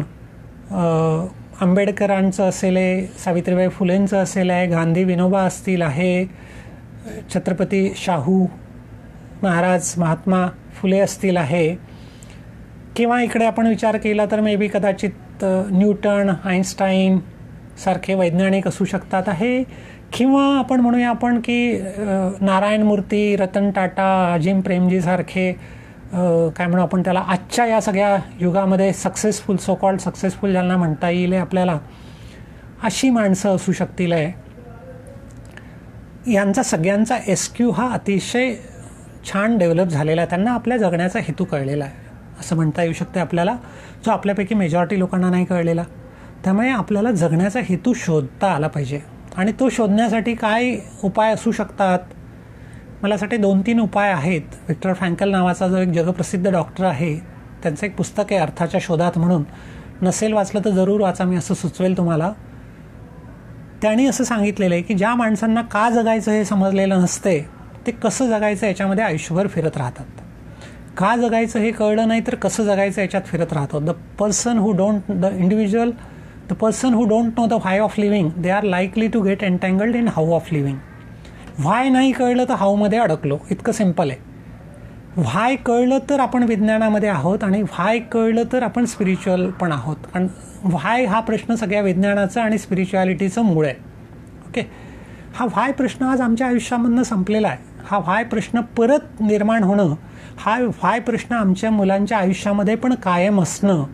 आंबेडकरांचं असेल आहे, सावित्रीबाई फुलेंचं असेल आहे, गांधी विनोबा असतील आहे, छत्रपती शाहू महाराज महात्मा फुले असतील आहे, किंवा इकडे आपण विचार केला तर मे बी कदाचित न्यूटन, आईन्स्टाईन सारखे वैज्ञानिक असू शकतात आहे, किंवा आपण म्हणूया आपण की नारायण मूर्ती, रतन टाटा, अजिम प्रेमजी सारखे काय म्हणू आपण त्याला आजच्या या सगळ्या युगामध्ये सक्सेसफुल, सो कॉल्ड सक्सेसफुल ज्यांना म्हणता येईल आपल्याला, अशी माणसं असू शकतील आहे. यांचा सगळ्यांचा एसक्यू हा अतिशय छान डेव्हलप झालेला आहे. त्यांना आपल्या जगण्याचा हेतू कळलेला आहे असं म्हणता येऊ शकते आपल्याला, जो आपल्यापैकी मेजॉरिटी लोकांना नाही कळलेला. त्यामुळे आपल्याला जगण्याचा हेतू शोधता आला पाहिजे आणि तो शोधण्यासाठी काय उपाय असू शकतात. मला असं वाटते 2-3 उपाय आहेत. विक्टर फ्रँकल नावाचा जो एक जगप्रसिद्ध डॉक्टर आहे, त्यांचं एक पुस्तक आहे अर्थाच्या शोधात म्हणून, नसेल वाचलं तर जरूर वाचा, मी असं सुचवेल तुम्हाला. त्यांनी असं सांगितलेलं आहे की ज्या माणसांना का जगायचं हे समजलेलं नसते, ते कसं जगायचं याच्यामध्ये आयुष्यभर फिरत राहतात. का जगायचं हे कळलं नाही तर कसं जगायचं याच्यात फिरत राहतो. The person who don't know the why of living, they are likely to get entangled in how of living. Why नाही कळलं तर हाऊमध्ये अडकलो, इतकं सिम्पल आहे. व्हाय कळलं तर आपण विज्ञानामध्ये आहोत आणि व्हाय कळलं तर आपण स्पिरिच्युअल पण आहोत. कारण व्हाय हा प्रश्न सगळ्या विज्ञानाचं आणि स्पिरिच्युअलिटीचं मूळ आहे. ओके, हा व्हाय प्रश्न आज आमच्या आयुष्यामधनं संपलेला आहे. हा व्हाय प्रश्न परत निर्माण होणं, हा व्हाय प्रश्न आमच्या मुलांच्या आयुष्यामध्ये पण कायम असणं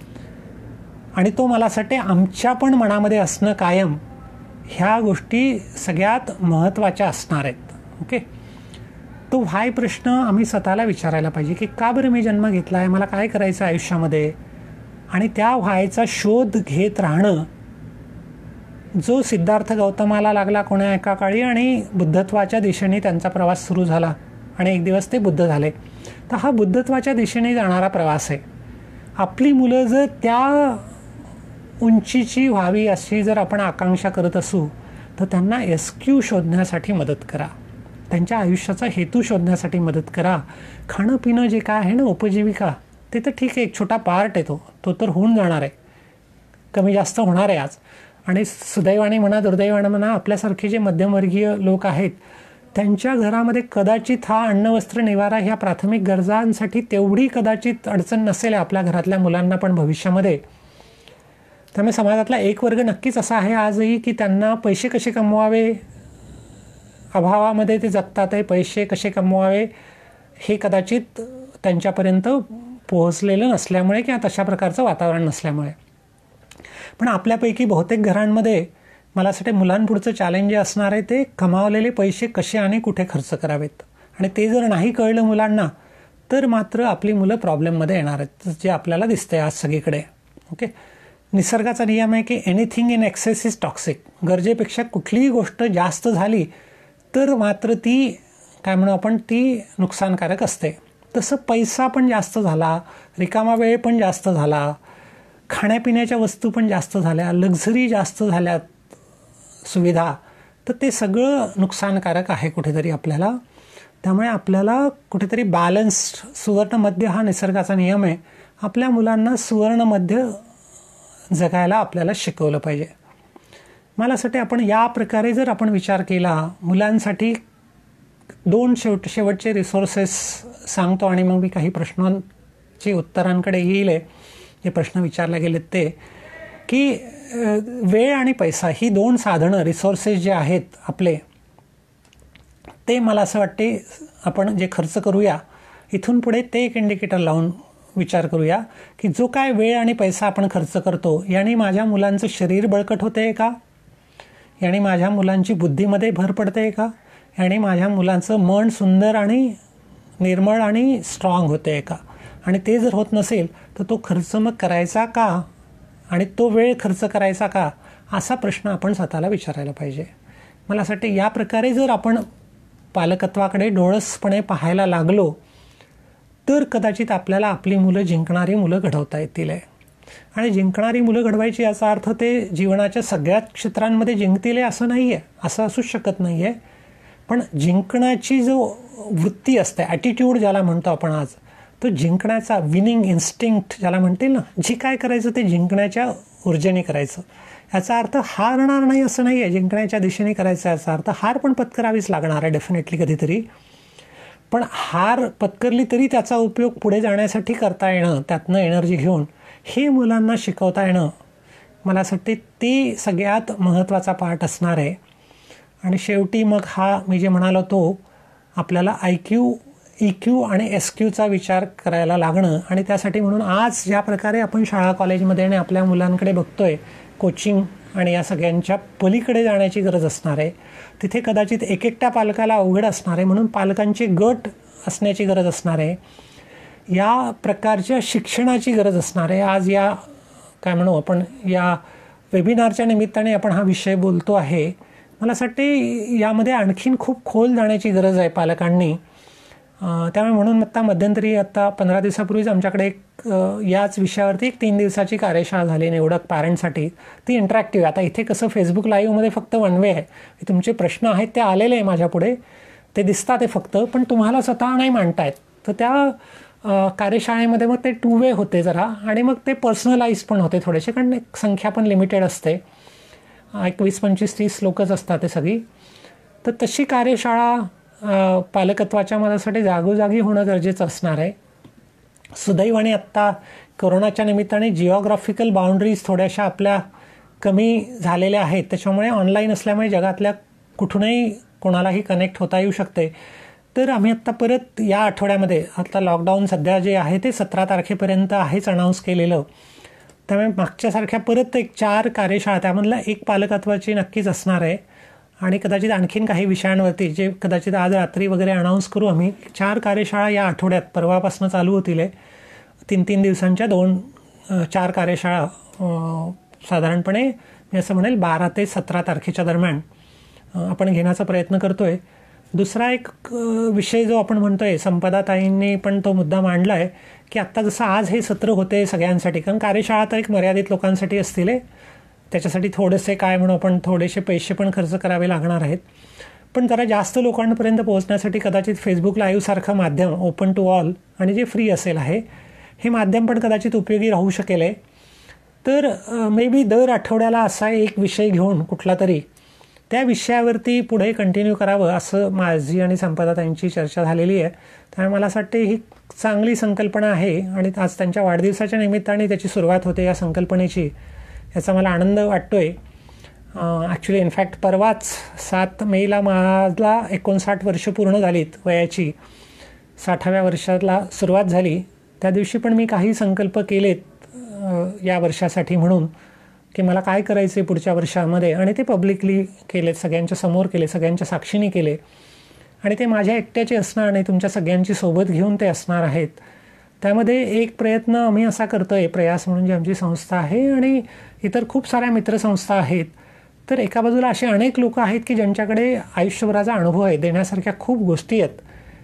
आणि तो मला असं वाटते आमच्या पण मनामध्ये असणं कायम, ह्या गोष्टी सगळ्यात महत्त्वाच्या असणार आहेत. ओके, तो व्हाय प्रश्न आम्ही स्वतःला विचारायला पाहिजे की का बरं मी जन्म घेतला आहे, मला काय करायचं आयुष्यामध्ये, आणि त्या व्हायचा शोध घेत राहणं, जो सिद्धार्थ गौतमाला लागला कोण्या एका काळी आणि बुद्धत्वाच्या दिशेने त्यांचा प्रवास सुरू झाला आणि एक दिवस ते बुद्ध झाले. तर हा बुद्धत्वाच्या दिशेने जाणारा प्रवास आहे. आपली मुलं जर त्या उंचीची व्हावी अशी जर आपण आकांक्षा करत असू तर त्यांना एसक्यू शोधण्यासाठी मदत करा, त्यांच्या आयुष्याचा हेतू शोधण्यासाठी मदत करा. खाणं पिणं जे काय आहे ना, उपजीविका, ते तर ठीक आहे, एक छोटा पार्ट आहे, तो तर होऊन जाणार आहे, कमी जास्त होणार आहे आज. आणि सुदैवाने म्हणा दुर्दैवाने म्हणा, आपल्यासारखे जे मध्यमवर्गीय लोक आहेत त्यांच्या घरामध्ये कदाचित हा अन्न वस्त्र निवारा ह्या प्राथमिक गरजांसाठी तेवढी कदाचित अडचण नसेल आपल्या घरातल्या मुलांना पण भविष्यामध्ये. त्यामुळे समाजातला एक वर्ग नक्कीच असा आहे आजही की त्यांना पैसे कसे कमवावे, अभावामध्ये ते जगतात आहे, पैसे कसे कमवावे हे कदाचित त्यांच्यापर्यंत पोहोचलेलं नसल्यामुळे किंवा तशा प्रकारचं वातावरण नसल्यामुळे. पण आपल्यापैकी बहुतेक घरांमध्ये मला असं वाटतं मुलांपुढचं चॅलेंज जे असणार आहे ते कमावलेले पैसे कसे आणि कुठे खर्च करावेत. आणि ते जर नाही कळलं मुलांना तर मात्र आपली मुलं प्रॉब्लेममध्ये येणार आहेत, जे आपल्याला दिसतंय आज सगळीकडे. ओके, निसर्गाचा नियम आहे की anything in excess is toxic. गरजेपेक्षा कुठलीही गोष्ट जास्त झाली तर मात्र ती काय म्हणू आपण, ती नुकसानकारक असते. तसं पैसा पण जास्त झाला, रिकामा वेळ पण जास्त झाला, खाण्यापिण्याच्या वस्तू पण जास्त झाल्या, लक्झरी जास्त झाल्यात, सुविधा, तर ते सगळं नुकसानकारक आहे कुठेतरी आपल्याला. त्यामुळे आपल्याला कुठेतरी बॅलन्स्ड सुवर्णमध्य हा निसर्गाचा नियम आहे. आपल्या मुलांना सुवर्णमध्य जगायला आपल्याला शिकवलं पाहिजे. मला असं वाटते आपण या प्रकारे जर आपण विचार केला, मुलांसाठी 2 शेवटचे रिसोर्सेस सांगतो आणि मग मी काही प्रश्नांची उत्तरांकडे येईल. जे प्रश्न विचारले गेलेत ते की वेळ आणि पैसा ही 2 साधनं, रिसोर्सेस जे आहेत आपले, ते मला असं वाटते आपण जे खर्च करूया इथून पुढे ते एक इंडिकेटर लावून विचार करूया की जो काय वेळ आणि पैसा आपण खर्च करतो याने माझ्या मुलांचं शरीर बळकट होतं आहे का, याने माझ्या मुलांची बुद्धीमध्ये भर पडते आहे का, याने माझ्या मुलांचं मन सुंदर आणि निर्मळ आणि स्ट्रॉंग होते आहे का. आणि ते जर होत नसेल तर तो खर्च मग करायचा का आणि तो वेळ खर्च करायचा का, असा प्रश्न आपण स्वतःला विचारायला पाहिजे. मला असं वाटतं या प्रकारे जर आपण पालकत्वाकडे डोळसपणे पाहायला लागलो तर कदाचित आपल्याला आपली मुलं जिंकणारी मुलं घडवता येतील. आणि जिंकणारी मुलं घडवायची याचा अर्थ ते जीवनाच्या सगळ्याच क्षेत्रांमध्ये जिंकतील असं नाही आहे, असं असूच शकत नाही आहे. पण जिंकण्याची जो वृत्ती असते, ॲटिट्यूड ज्याला म्हणतो आपण आज, तो जिंकण्याचा विनिंग इन्स्टिंक्ट ज्याला म्हणतील ना, जे काय करायचं ते जिंकण्याच्या ऊर्जेने करायचं. याचा अर्थ हारणार नाही असं नाही आहे, जिंकण्याच्या दिशेने करायचं. याचा अर्थ हार पण पत्करावीच लागणार आहे डेफिनेटली कधीतरी. पण हार पत्करली तरी त्याचा उपयोग पुढे जाण्यासाठी करता येणं, त्यातनं एनर्जी घेऊन हे मुलांना शिकवता येणं, मला असं वाटते ते सगळ्यात महत्त्वाचा पार्ट असणार आहे. आणि शेवटी मग हा मी जे म्हणालो तो आपल्याला IQ, EQ आणि SQचा विचार करायला लागणं. आणि त्यासाठी म्हणून आज ज्या प्रकारे आपण शाळा कॉलेजमध्ये आणि आपल्या मुलांकडे बघतोय, कोचिंग आणि या सगळ्यांच्या पलीकडे जाण्याची गरज असणार आहे. तिथे कदाचित एकट्या पालकाला अवघड असणार आहे, म्हणून पालकांची गट असण्याची गरज असणार आहे. या प्रकारच्या शिक्षणाची गरज असणार आहे. आज या काय म्हणू आपण या वेबिनारच्या निमित्ताने आपण हा विषय बोलतो आहे. मला असं वाटते यामध्ये आणखीन खूप खोल जाण्याची गरज आहे पालकांनी. त्यामुळे म्हणून मध्यंतरी 15 दिवसापूर्वीच आमच्याकडे एक याच विषयावरती एक 3 दिवसाची कार्यशाळा झाली निवडक पॅरेंट्ससाठी. ती इंटरॅक्टिव्ह. आता इथे कसं फेसबुक लाईव्हमध्ये फक्त वन वे आहे, तुमचे प्रश्न आहेत ते आलेले आहे माझ्यापुढे, ते दिसतात ते फक्त, पण तुम्हाला स्वतः नाही मांडतायत. तर त्या कार्यशाळेमध्ये मग ते 2 वे होते जरा, आणि मग ते पर्सनलाइज पण होते थोडेसे, कारण संख्या पण लिमिटेड असते, 20-25-30 लोकच असतात ते सगळी. तर तशी कार्यशाळा पालकत्वाच्या मनासाठी जागोजागी होणं गरजेचं असणार आहे. सुदैवाने आत्ता कोरोनाच्या निमित्ताने जिओग्राफिकल बाउंड्रीज थोड्याशा आपल्या कमी झालेल्या आहेत, त्याच्यामुळे ऑनलाईन असल्यामुळे जगातल्या कुठूनही कोणालाही कनेक्ट होता येऊ शकते. तर आम्ही आत्ता परत या आठवड्यामध्ये, आता लॉकडाऊन सध्या जे आहे ते 17 तारखेपर्यंत आहेच अनाऊन्स केलेलं, त्यामुळे मागच्यासारख्या परत एक 4 कार्यशाळा, त्यामधला एक पालकत्वाची नक्कीच असणार आहे आणि कदाचित आणखीन काही विषयांवरती जे कदाचित आज रात्री वगैरे अनाऊन्स करू आम्ही. 4 कार्यशाळा या आठवड्यात परवापासून चालू होतील. 3-3 दिवसांच्या 4 कार्यशाळा साधारणपणे मी असं म्हणेल 12 ते 17 तारखेच्या दरम्यान आपण घेण्याचा प्रयत्न करतो आहे. दुसरा एक विषय जो आपण म्हणतो आहे, संपदाताईंनी पण तो मुद्दा मांडला आहे की आत्ता जसं आज हे सत्र होते सगळ्यांसाठी, कारण कार्यशाळा तर एक मर्यादित लोकांसाठी असतील, त्याच्यासाठी थोडेसे काय म्हणू आपण थोडेसे पैसे पण खर्च करावे लागणार आहेत. पण जरा जास्त लोकांपर्यंत पोहोचण्यासाठी कदाचित फेसबुक लाईव्हसारखं माध्यम ओपन टू ऑल आणि जे फ्री असेल आहे, हे माध्यम पण कदाचित उपयोगी राहू शकेल. तर मे बी दर आठवड्याला असा एक विषय घेऊन कुठला तरी त्या विषयावरती पुढे कंटिन्यू करावं असं माझी आणि संपदाताईंची चर्चा झालेली आहे. त्यामुळे मला असं वाटते ही चांगली संकल्पना आहे आणि आज त्यांच्या वाढदिवसाच्या निमित्ताने त्याची सुरुवात होते या संकल्पनेची, याचा मला आनंद वाटतो आहे. ॲक्च्युली इनफॅक्ट परवाच 7 मेला मला 59 वर्ष पूर्ण झालीत वयाची, 60व्या वर्षाला सुरुवात झाली. त्या दिवशी पण मी काही संकल्प केलेत या वर्षासाठी म्हणून की मला काय करायचं आहे पुढच्या वर्षामध्ये, आणि ते पब्लिकली केलेत, सगळ्यांच्या समोर केले, सगळ्यांच्या साक्षीने केले, आणि ते माझ्या एकट्याचे असणार आणि तुमच्या सगळ्यांची सोबत घेऊन ते असणार आहेत. त्यामध्ये एक प्रयत्न आम्ही असा करतो आहे, प्रयास म्हणून जी आमची संस्था आहे आणि इतर खूप साऱ्या मित्रसंस्था आहेत. तर एका बाजूला असे अनेक लोक आहेत की ज्यांच्याकडे आयुष्यभराचा अनुभव आहे, देण्यासारख्या खूप गोष्टी आहेत.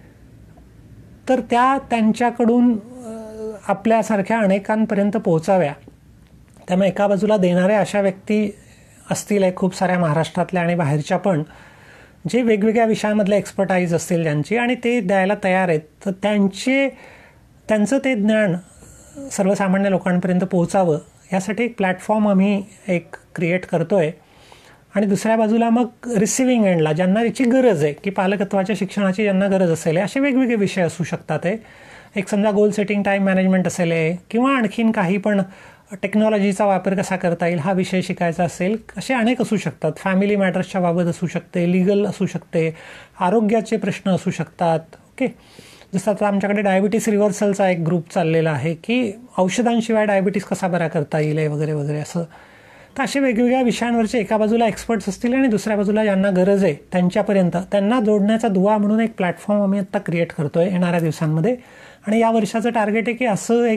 तर त्यांच्याकडून आपल्यासारख्या अनेकांपर्यंत पोहोचाव्या. त्यामुळे एका बाजूला देणाऱ्या अशा व्यक्ती असतील खूप साऱ्या महाराष्ट्रातल्या आणि बाहेरच्या पण, जे वेगवेगळ्या विषयामधले एक्सपर्टाईज असतील ज्यांची आणि ते द्यायला तयार आहेत. तर त्यांचं ते ज्ञान सर्वसामान्य लोकांपर्यंत पोहोचावं यासाठी एक प्लॅटफॉर्म आम्ही क्रिएट करतो आहे. आणि दुसऱ्या बाजूला मग रिसिव्हिंग एंडला ज्यांना याची गरज आहे, की पालकत्वाच्या शिक्षणाची ज्यांना गरज असेल, असे वेगवेगळे विषय असू शकतात. समजा गोल सेटिंग, टाईम मॅनेजमेंट असेल किंवा आणखीन काही पण टेक्नॉलॉजीचा वापर कसा करता येईल हा विषय शिकायचा असेल, असे अनेक असू शकतात. फॅमिली मॅटर्सच्या बाबत असू शकते, लिगल असू शकते, आरोग्याचे प्रश्न असू शकतात. ओके, जसं आता आमच्याकडे डायबिटीस रिव्हर्सलचा एक ग्रुप चाललेला आहे की औषधांशिवाय डायबिटीस कसा बरा करता येईल वगैरे वगैरे असं. तर असे वेगवेगळ्या विषयांवरचे एका बाजूला एक्सपर्ट्स असतील आणि दुसऱ्या बाजूला ज्यांना गरज आहे त्यांच्यापर्यंत त्यांना जोडण्याचा दुवा म्हणून एक प्लॅटफॉर्म आम्ही आत्ता क्रिएट करतो आहे येणाऱ्या दिवसांमध्ये. आणि या वर्षाचं टार्गेट आहे की असं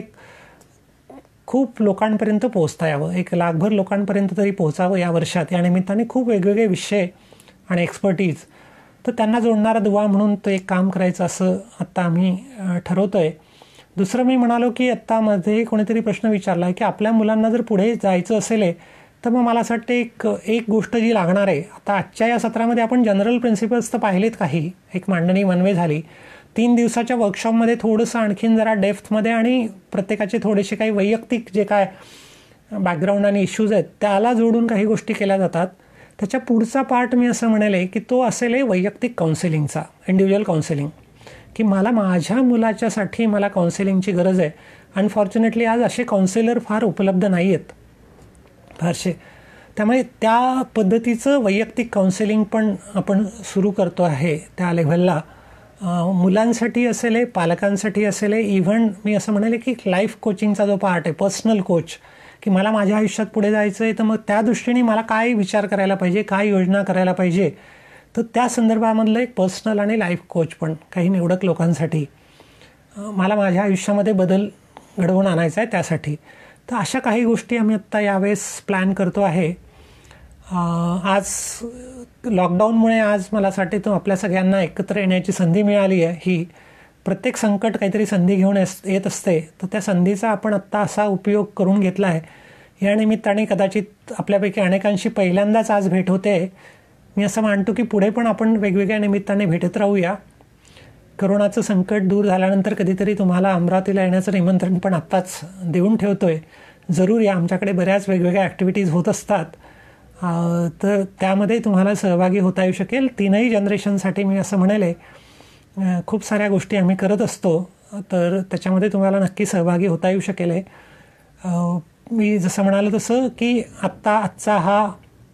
खूप लोकांपर्यंत पोहोचता यावं, 1,00,000 लोकांपर्यंत तरी पोहोचावं या वर्षात. या निमित्ताने खूप वेगवेगळे विषय आणि एक्सपर्टीज, तर त्यांना जोडणारा दुवा म्हणून तो एक काम करायचं असं आत्ता आम्ही ठरवतो आहे. दुसरं मी म्हणालो की आत्ता मध्ये कोणीतरी प्रश्न विचारला आहे की आपल्या मुलांना जर पुढे जायचं असेल तर मग मला असं वाटतं एक गोष्ट जी लागणार आहे. आता आजच्या या सत्रामध्ये आपण जनरल प्रिन्सिपल्स तर पाहिलेत, काही मांडणी वनवे झाली. 3 दिवसाच्या वर्कशॉपमध्ये थोडंसं आणखीन जरा डेप्थमध्ये आणि प्रत्येकाचे थोडेसे काही वैयक्तिक जे काय बॅकग्राऊंड आणि इश्यूज आहेत त्याला जोडून काही गोष्टी केल्या जातात. त्याच्या पुढचा पार्ट मी असं म्हणेल की तो असेल वैयक्तिक काउन्सिलिंगचा, इंडिव्हिज्युअल काउन्सिलिंग, की मला माझ्या मुलाच्यासाठी मला काउन्सिलिंगची गरज आहे. अनफॉर्च्युनेटली आज असे काउन्सिलर फार उपलब्ध नाही आहेत फारसे. त्यामुळे त्या पद्धतीचं वैयक्तिक काउन्सिलिंग पण आपण सुरू करतो आहे त्या लेव्हलला. मुलांसाठी असेल, पालकांसाठी असेल, इव्हन मी असं म्हणेल की लाईफ कोचिंगचा जो पार्ट आहे, पर्सनल कोच, की मला माझ्या आयुष्यात पुढे जायचं आहे तर मग त्या दृष्टीने मला काय विचार करायला पाहिजे, काय योजना करायला पाहिजे, तर त्या संदर्भामधलं एक पर्सनल आणि लाईफ कोच पण काही निवडक लोकांसाठी. मला माझ्या आयुष्यामध्ये बदल घडवून आणायचा आहे त्यासाठी. तर अशा काही गोष्टी आम्ही आत्ता यावेळेस प्लॅन करतो आहे. आज लॉकडाऊनमुळे आज मला असं वाटतं आपल्या सगळ्यांना एकत्र येण्याची संधी मिळाली आहे. ही प्रत्येक संकट काहीतरी संधी घेऊन येत असते, तर त्या संधीचा आपण आत्ता असा उपयोग करून घेतला आहे. या निमित्ताने कदाचित आपल्यापैकी अनेकांशी पहिल्यांदाच आज भेट होते. मी असं मानतो की पुढे पण आपण वेगवेगळ्या निमित्ताने भेटत राहूया. करोनाचं संकट दूर झाल्यानंतर कधीतरी तुम्हाला अमरावतीला येण्याचं निमंत्रण पण आत्ताच देऊन ठेवतो आहे. जरूर या, आमच्याकडे बऱ्याच वेगवेगळ्या ॲक्टिव्हिटीज होत असतात, तर त्यामध्ये तुम्हाला सहभागी होता येऊ शकेल. 3ही जनरेशनसाठी मी असं म्हणेल खूप साऱ्या गोष्टी आम्ही करत असतो, तर त्याच्यामध्ये तुम्हाला नक्की सहभागी होता येऊ शकेल. मी जसं म्हणालो तसं की आजचा हा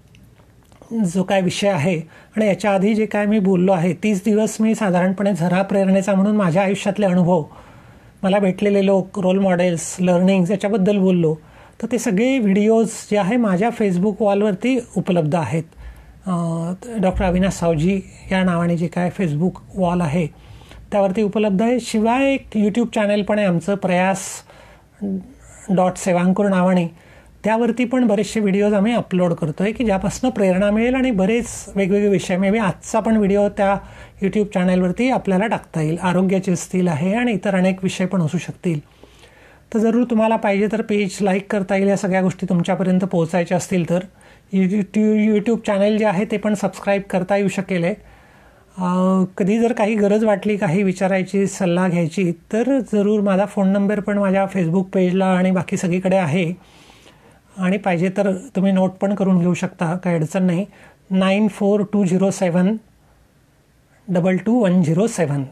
जो काय विषय आहे आणि याच्या आधी जे काय मी बोललो आहे, 30 दिवस मी साधारणपणे झरा प्रेरणेचा म्हणून माझ्या आयुष्यातले अनुभव, मला भेटलेले लोक, रोल मॉडेल्स, लर्निंग्स याच्याबद्दल बोललो. तर ते सगळे व्हिडिओज जे आहे माझ्या फेसबुक वॉलवरती उपलब्ध आहेत. डॉक्टर अविनाश सावजी या नावाने जे काय फेसबुक वॉल आहे त्यावरती उपलब्ध आहे. शिवाय एक यूट्यूब चॅनल पण आहे आमचं, प्रयास.सेवांकुर नावाने. त्यावरती पण बरेचसे व्हिडिओज आम्ही अपलोड करतो आहे की ज्यापासून प्रेरणा मिळेल आणि बरेच वेगवेगळे विषय, मे बी आजचा पण व्हिडिओ त्या यूट्यूब चॅनलवरती आपल्याला टाकता येईल. आरोग्याचे असतील आहे आणि इतर अनेक विषय पण असू शकतील. तर जरूर तुम्हाला पाहिजे तर पेज लाईक करता येईल. या सगळ्या गोष्टी तुमच्यापर्यंत पोहोचायच्या असतील तर यूट्यूब चॅनल जे आहे ते पण सबस्क्राईब करता येऊ शकेल. कधी जर काही गरज वाटली, काही विचारायची, सल्ला घ्यायची, तर जरूर माझा फोन नंबर पण माझ्या फेसबुक पेजला आणि बाकी सगळीकडे आहे. आणि पाहिजे तर तुम्ही नोट पण करून घेऊ शकता, काही अडचण नाही. 9420722107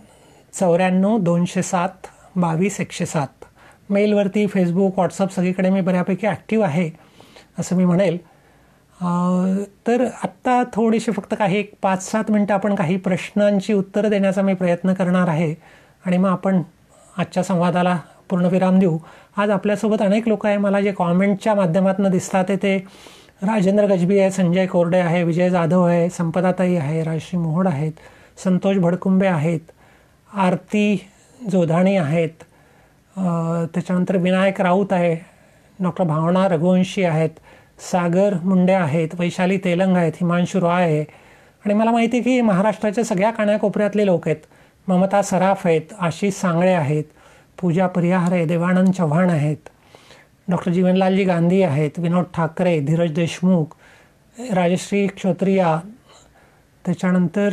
94-207-22-107. मेलवरती, फेसबुक, व्हॉट्सअप सगळीकडे मी बऱ्यापैकी ॲक्टिव्ह आहे असं मी म्हणेल. तर आत्ता थोडीशी फक्त काही 5-7 मिनटं आपण काही प्रश्नांची उत्तरं देण्याचा मी प्रयत्न करणार आहे आणि मग आपण आजच्या संवादाला पूर्णविराम देऊ. आज आपल्यासोबत अनेक लोक आहे, मला जे कॉमेंटच्या माध्यमातून दिसतात ते राजेंद्र गजबी आहे, संजय कोरडे आहे, विजय जाधव आहे, संपदाताई आहे, राजश्री मोहोड आहेत, संतोष भडकुंबे आहेत, आरती जोधाणी आहेत, त्याच्यानंतर विनायक राऊत आहे, डॉक्टर भावना रघुवंशी आहेत, सागर मुंडे आहेत, वैशाली तेलंग आहेत, हिमांशू रॉय आहे. आणि मला माहिती आहे की महाराष्ट्राच्या सगळ्या कानाकोपऱ्यातले लोक आहेत. ममता सराफ आहेत, आशिष सांगळे आहेत, पूजा परिहार आहे, देवानंद चव्हाण आहेत, डॉक्टर जीवनलालजी गांधी आहेत, विनोद ठाकरे, धीरज देशमुख, राजश्री क्षत्रिया, त्याच्यानंतर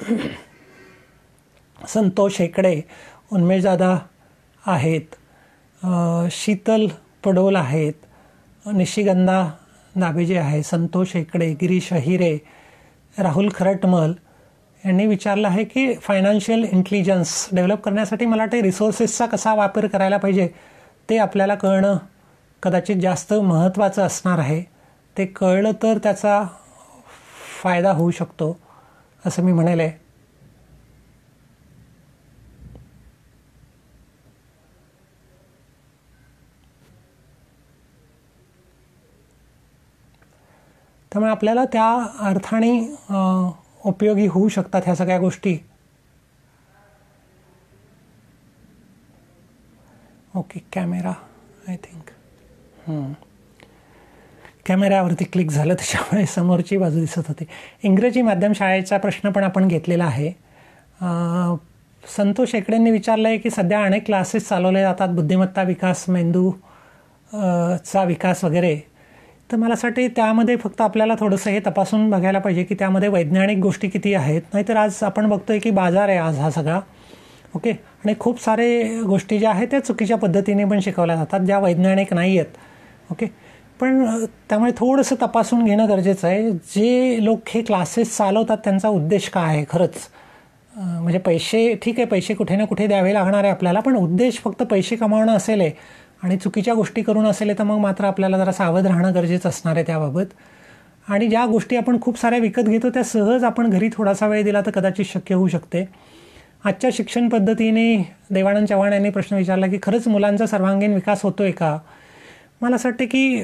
संतोष हेकडे, उन्मेशदादा आहेत, शीतल पडोल आहेत, निशिगंधा दाबेजे आहे, संतोष हेकडे, गिरीश अहिरे, राहुल खरटमल यांनी विचारलं आहे की फायनान्शियल इंटेलिजन्स डेव्हलप करण्यासाठी मला वाटते रिसोर्सेसचा कसा वापर करायला पाहिजे ते आपल्याला कळणं कदाचित जास्त महत्त्वाचं असणार आहे. ते कळलं तर त्याचा फायदा होऊ शकतो असं मी म्हणेल आहे. त्यामुळे आपल्याला त्या अर्थाने उपयोगी होऊ शकतात ह्या सगळ्या गोष्टी. ओके, कॅमेरा आय थिंक कॅमेऱ्यावरती क्लिक झालं त्याच्यामुळे समोरची बाजू दिसत होती. इंग्रजी माध्यम शाळेचा प्रश्न पण आपण घेतलेला आहे. संतोष हेकडेंनी विचारलं आहे की सध्या अनेक क्लासेस चालवले जातात, बुद्धिमत्ता विकास, मेंदू चा विकास वगैरे. तर मला असं वाटते त्यामध्ये फक्त आपल्याला थोडंसं हे तपासून बघायला पाहिजे की त्यामध्ये वैज्ञानिक गोष्टी किती आहेत. नाहीतर आज आपण बघतोय की बाजार आहे आज हा सगळा. ओके, आणि खूप सारे गोष्टी ज्या आहेत त्या चुकीच्या पद्धतीने पण शिकवल्या जातात, ज्या वैज्ञानिक नाही आहेत. ओके, पण त्यामुळे थोडंसं तपासून घेणं गरजेचं आहे. जे लोक हे क्लासेस चालवतात त्यांचा उद्देश काय आहे खरंच. म्हणजे पैसे, ठीक आहे, पैसे कुठे ना कुठे द्यावे लागणार आहे आपल्याला, पण उद्देश फक्त पैसे कमावणं असेल आहे आणि चुकीच्या गोष्टी करून असेल तर मग मात्र आपल्याला जरा सावध राहणं गरजेचं असणार आहे त्याबाबत. आणि ज्या गोष्टी आपण खूप साऱ्या विकत घेतो त्या सहज आपण घरी थोडासा वेळ दिला तर कदाचित शक्य होऊ शकते. आजच्या शिक्षण पद्धतीने देवानंद चव्हाण यांनी प्रश्न विचारला की खरंच मुलांचा सर्वांगीण विकास होतो आहे का. मला असं वाटतं की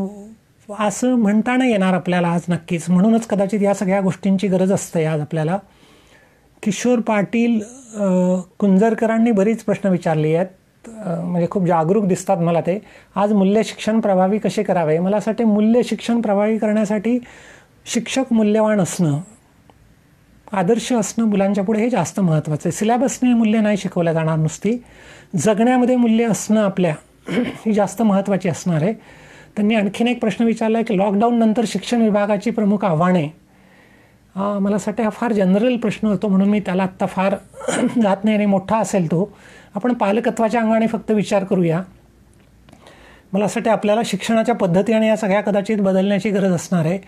असं म्हणता नाही येणार आपल्याला आज नक्कीच. म्हणूनच कदाचित या सगळ्या गोष्टींची गरज असते आज आपल्याला. किशोर पाटील कुंजरकरांनी बरीच प्रश्न विचारली आहेत, म्हणजे खूप जागरूक दिसतात मला ते. आज मूल्य शिक्षण प्रभावी कसे करावे. मला असं वाटते मूल्य शिक्षण प्रभावी करण्यासाठी शिक्षक मूल्यवान असणं, आदर्श असणं मुलांच्या पुढे हे जास्त महत्त्वाचं आहे. सिलेबसने मूल्य नाही शिकवल्या जाणार, नुसती जगण्यामध्ये मूल्य असणं आपल्या ही जास्त महत्त्वाची असणार आहे. त्यांनी आणखीन एक प्रश्न विचारला आहे की लॉकडाऊन नंतर शिक्षण विभागाची प्रमुख आव्हाने. मला असं वाटतं हा फार जनरल प्रश्न होतो म्हणून मी त्याला आत्ता फार जात नाही आणि मोठा असेल तो. आपण पालकत्वाच्या अंगाने फक्त विचार करूया. मला असं वाटतं आपल्याला शिक्षणाच्या पद्धती आणि या सगळ्या कदाचित बदलण्याची गरज असणार आहे.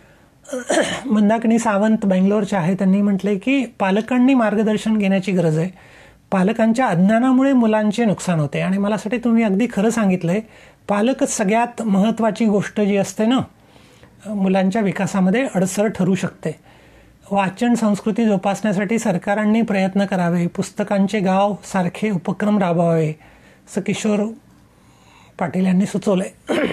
मंदाकिनी सावंत बेंगलोरच्या आहे, त्यांनी म्हटले की पालकांनी मार्गदर्शन घेण्याची गरज आहे. पालकांच्या अज्ञानामुळे मुलांचे नुकसान होते. आणि मला असं वाटतं तुम्ही अगदी खरं सांगितलं आहे. पालकच सगळ्यात महत्त्वाची गोष्ट जी असते ना मुलांच्या विकासामध्ये अडसर ठरू शकते. वाचन संस्कृती जोपासण्यासाठी सरकारांनी प्रयत्न करावे, पुस्तकांचे गाव सारखे उपक्रम राबवावे असं किशोर पाटील यांनी सुचवलं आहे.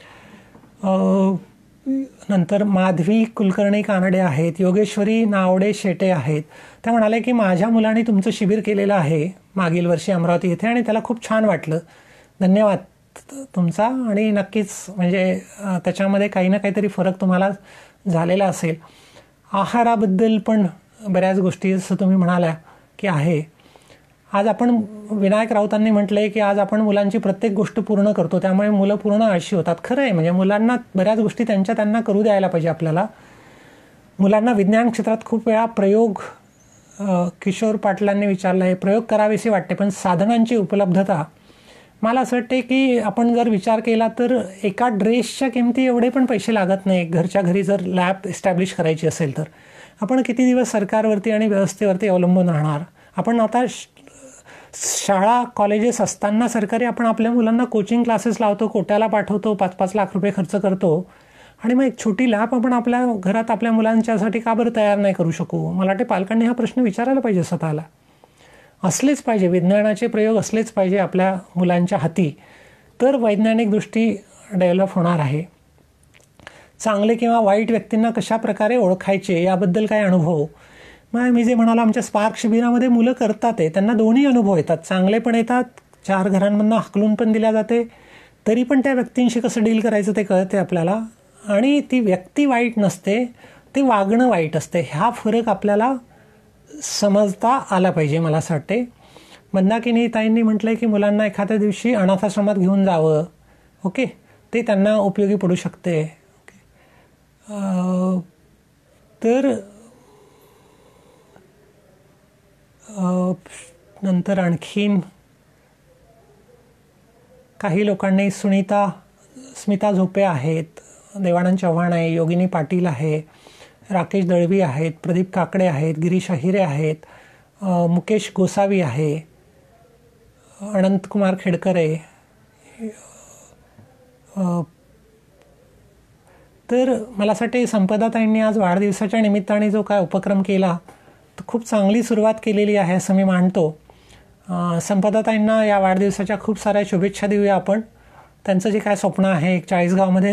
नंतर माधवी कुलकर्णी कानडे आहेत, योगेश्वरी नावडे शेटे आहेत. त्या म्हणाले की माझ्या मुलाने तुमचं शिबिर केलेलं आहे मागील वर्षी अमरावती येथे आणि त्याला खूप छान वाटलं. धन्यवाद तुमचा. आणि नक्कीच म्हणजे त्याच्यामध्ये काही ना काहीतरी फरक तुम्हाला झालेला असेल. आहाराबद्दल पण बऱ्याच गोष्टी जसं तुम्ही म्हणाल्या की आहे. आज आपण विनायक राऊतांनी म्हटलं आहे की आज आपण मुलांची प्रत्येक गोष्ट पूर्ण करतो, त्यामुळे मुलं पूर्ण आळशी होतात. खरं आहे, म्हणजे मुलांना बऱ्याच गोष्टी त्यांना करू द्यायला पाहिजे आपल्याला. मुलांना विज्ञान क्षेत्रात खूप वेळा प्रयोग, किशोर पाटलांनी विचारलं आहे, प्रयोग करावेसे वाटते पण साधनांची उपलब्धता. मला असं वाटते की आपण जर विचार केला तर एका ड्रेसच्या किमती एवढे पण पैसे लागत नाही. घरच्या घरी जर लॅब एस्टॅब्लिश करायची असेल तर आपण किती दिवस सरकारवरती आणि व्यवस्थेवरती अवलंबून राहणार. आपण आता शाळा कॉलेजेस असताना सरकारी आपण आपल्या मुलांना कोचिंग क्लासेस लावतो, कोट्याला पाठवतो, 5-5 लाख रुपये खर्च करतो आणि मग एक छोटी लॅब आपण आपल्या घरात आपल्या मुलांच्यासाठी का बरं तयार नाही करू शकू. मला वाटते पालकांनी हा प्रश्न विचारायला पाहिजे स्वतःला. असलेच पाहिजे, विज्ञानाचे प्रयोग असलेच पाहिजे आपल्या मुलांच्या हाती, तर वैज्ञानिक दृष्टी डेव्हलप होणार आहे. चांगले किंवा वाईट व्यक्तींना कशा प्रकारे ओळखायचे याबद्दल काय अनुभव. मग मी जे म्हणालो आमच्या स्पार्क शिबिरामध्ये मुलं करतात आहे, त्यांना दोन्ही अनुभव येतात, चांगले पण येतात, 4 घरांमधनं हाकलून पण दिल्या जाते, तरी पण त्या व्यक्तींशी कसं डील करायचं ते कळते आपल्याला. आणि ती व्यक्ती वाईट नसते, ते वागणं वाईट असते. ह्या फरक आपल्याला समजता आला पाहिजे मला असं वाटते. मंदाकिनी ताईंनी म्हटलं आहे की मुलांना एखाद्या दिवशी अनाथाश्रमात घेऊन जावं. ओके, ते त्यांना उपयोगी पडू शकते. तर नंतर आणखीन काही लोकांनी स्मिता झोपे आहेत, देवानंद चव्हाण आहे, योगिनी पाटील आहे, राकेश दळवी आहेत, प्रदीप काकडे आहेत, गिरीश अहिरे आहेत, मुकेश गोसावी आहे, अनंतकुमार खेडकर आहे. तर मला असं वाटते संपदाताईंनी आज वाढदिवसाच्या निमित्ताने जो काय उपक्रम केला तो खूप चांगली सुरुवात केलेली आहे असं मी मानतो. संपदाताईंना या वाढदिवसाच्या खूप साऱ्या शुभेच्छा देऊया आपण. त्यांचं जे काय स्वप्न आहे, 40गावमध्ये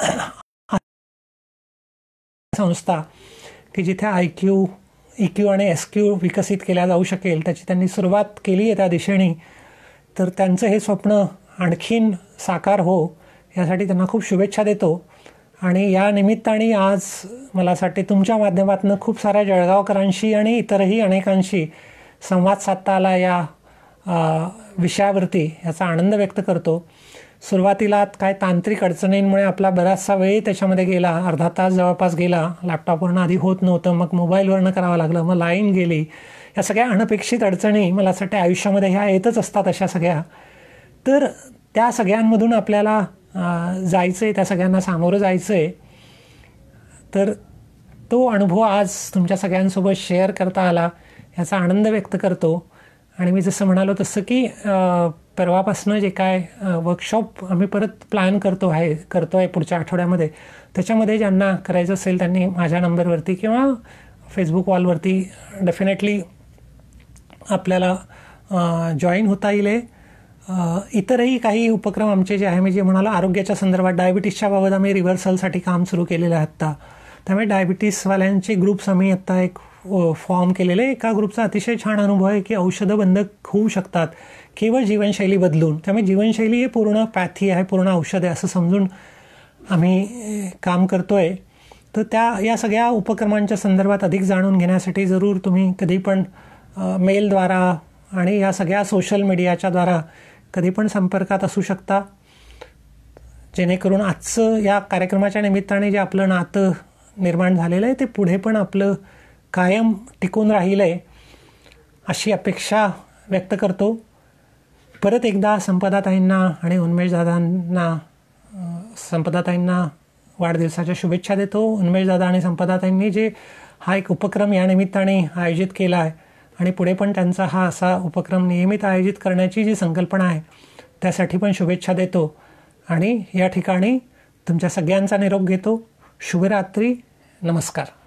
संस्था की जिथे IQ आणि SQ विकसित केल्या जाऊ शकेल, त्याची त्यांनी सुरुवात केली आहे त्या दिशेने. तर त्यांचं हे स्वप्न आणखीन साकार हो यासाठी त्यांना खूप शुभेच्छा देतो. आणि या निमित्ताने आज मला असं वाटते तुमच्या माध्यमातून खूप साऱ्या जळगावकरांशी आणि इतरही अनेकांशी संवाद साधता आला या विषयावरती, याचा आनंद व्यक्त करतो. सुरुवातीला काय तांत्रिक अडचणींमुळे आपला बराचसा वेळ त्याच्यामध्ये गेला, अर्धा तास जवळपास गेला. लॅपटॉपवरनं आधी होत नव्हतं, मग मोबाईलवरनं करावं लागलं, मग लाईन गेली. या सगळ्या अनपेक्षित अडचणी मला असं वाटतं आयुष्यामध्ये ह्या येतच असतात अशा सगळ्या. तर त्या सगळ्यांमधून आपल्याला जायचं आहे, त्या सगळ्यांना सामोरं जायचं आहे. तर तो अनुभव आज तुमच्या सगळ्यांसोबत शेअर करता आला याचा आनंद व्यक्त करतो. आणि मी जसं म्हणालो तसं की परवापासनं जे काय वर्कशॉप आम्ही परत प्लॅन करतो आहे पुढच्या आठवड्यामध्ये, त्याच्यामध्ये ज्यांना करायचं असेल त्यांनी माझ्या नंबरवरती किंवा फेसबुक वॉलवरती डेफिनेटली आपल्याला जॉईन होता येईल. इतरही काही उपक्रम आमचे जे आहे, मी जे म्हणालो आरोग्याच्या संदर्भात डायबिटीसच्या बाबत आम्ही रिव्हर्सलसाठी काम सुरू केलेलं आहे आत्ता. त्यामुळे डायबिटीसवाल्यांचे ग्रुप्स आम्ही आत्ता एक फॉर्म केलेले. एका ग्रुपचा अतिशय छान अनुभव आहे की औषधं बंद होऊ शकतात केवळ जीवनशैली बदलून. त्यामुळे जीवनशैली हे पूर्ण पॅथी आहे, पूर्ण औषध आहे असं समजून आम्ही काम करतो आहे. तर या सगळ्या उपक्रमांच्या संदर्भात अधिक जाणून घेण्यासाठी जरूर तुम्ही कधी पण मेलद्वारा आणि या सगळ्या सोशल मीडियाच्या द्वारा कधी पण संपर्कात असू शकता, जेणेकरून आजचं या कार्यक्रमाच्या निमित्ताने जे आपलं नातं निर्माण झालेलं आहे ते पुढे पण आपलं कायम टिकून राहिलं आहे अशी अपेक्षा व्यक्त करतो. परत एकदा संपदाताईंना आणि संपदाताईंना वाढदिवसाच्या शुभेच्छा देतो. उन्मेषदादा आणि संपदाताईंनी जे हा एक उपक्रम या निमित्ताने आयोजित केला आहे आणि पुढे पण त्यांचा हा असा उपक्रम नियमित आयोजित करण्याची जी संकल्पना आहे त्यासाठी पण शुभेच्छा देतो. आणि या ठिकाणी तुमच्या सगळ्यांचा निरोप घेतो. शुभरात्री, नमस्कार.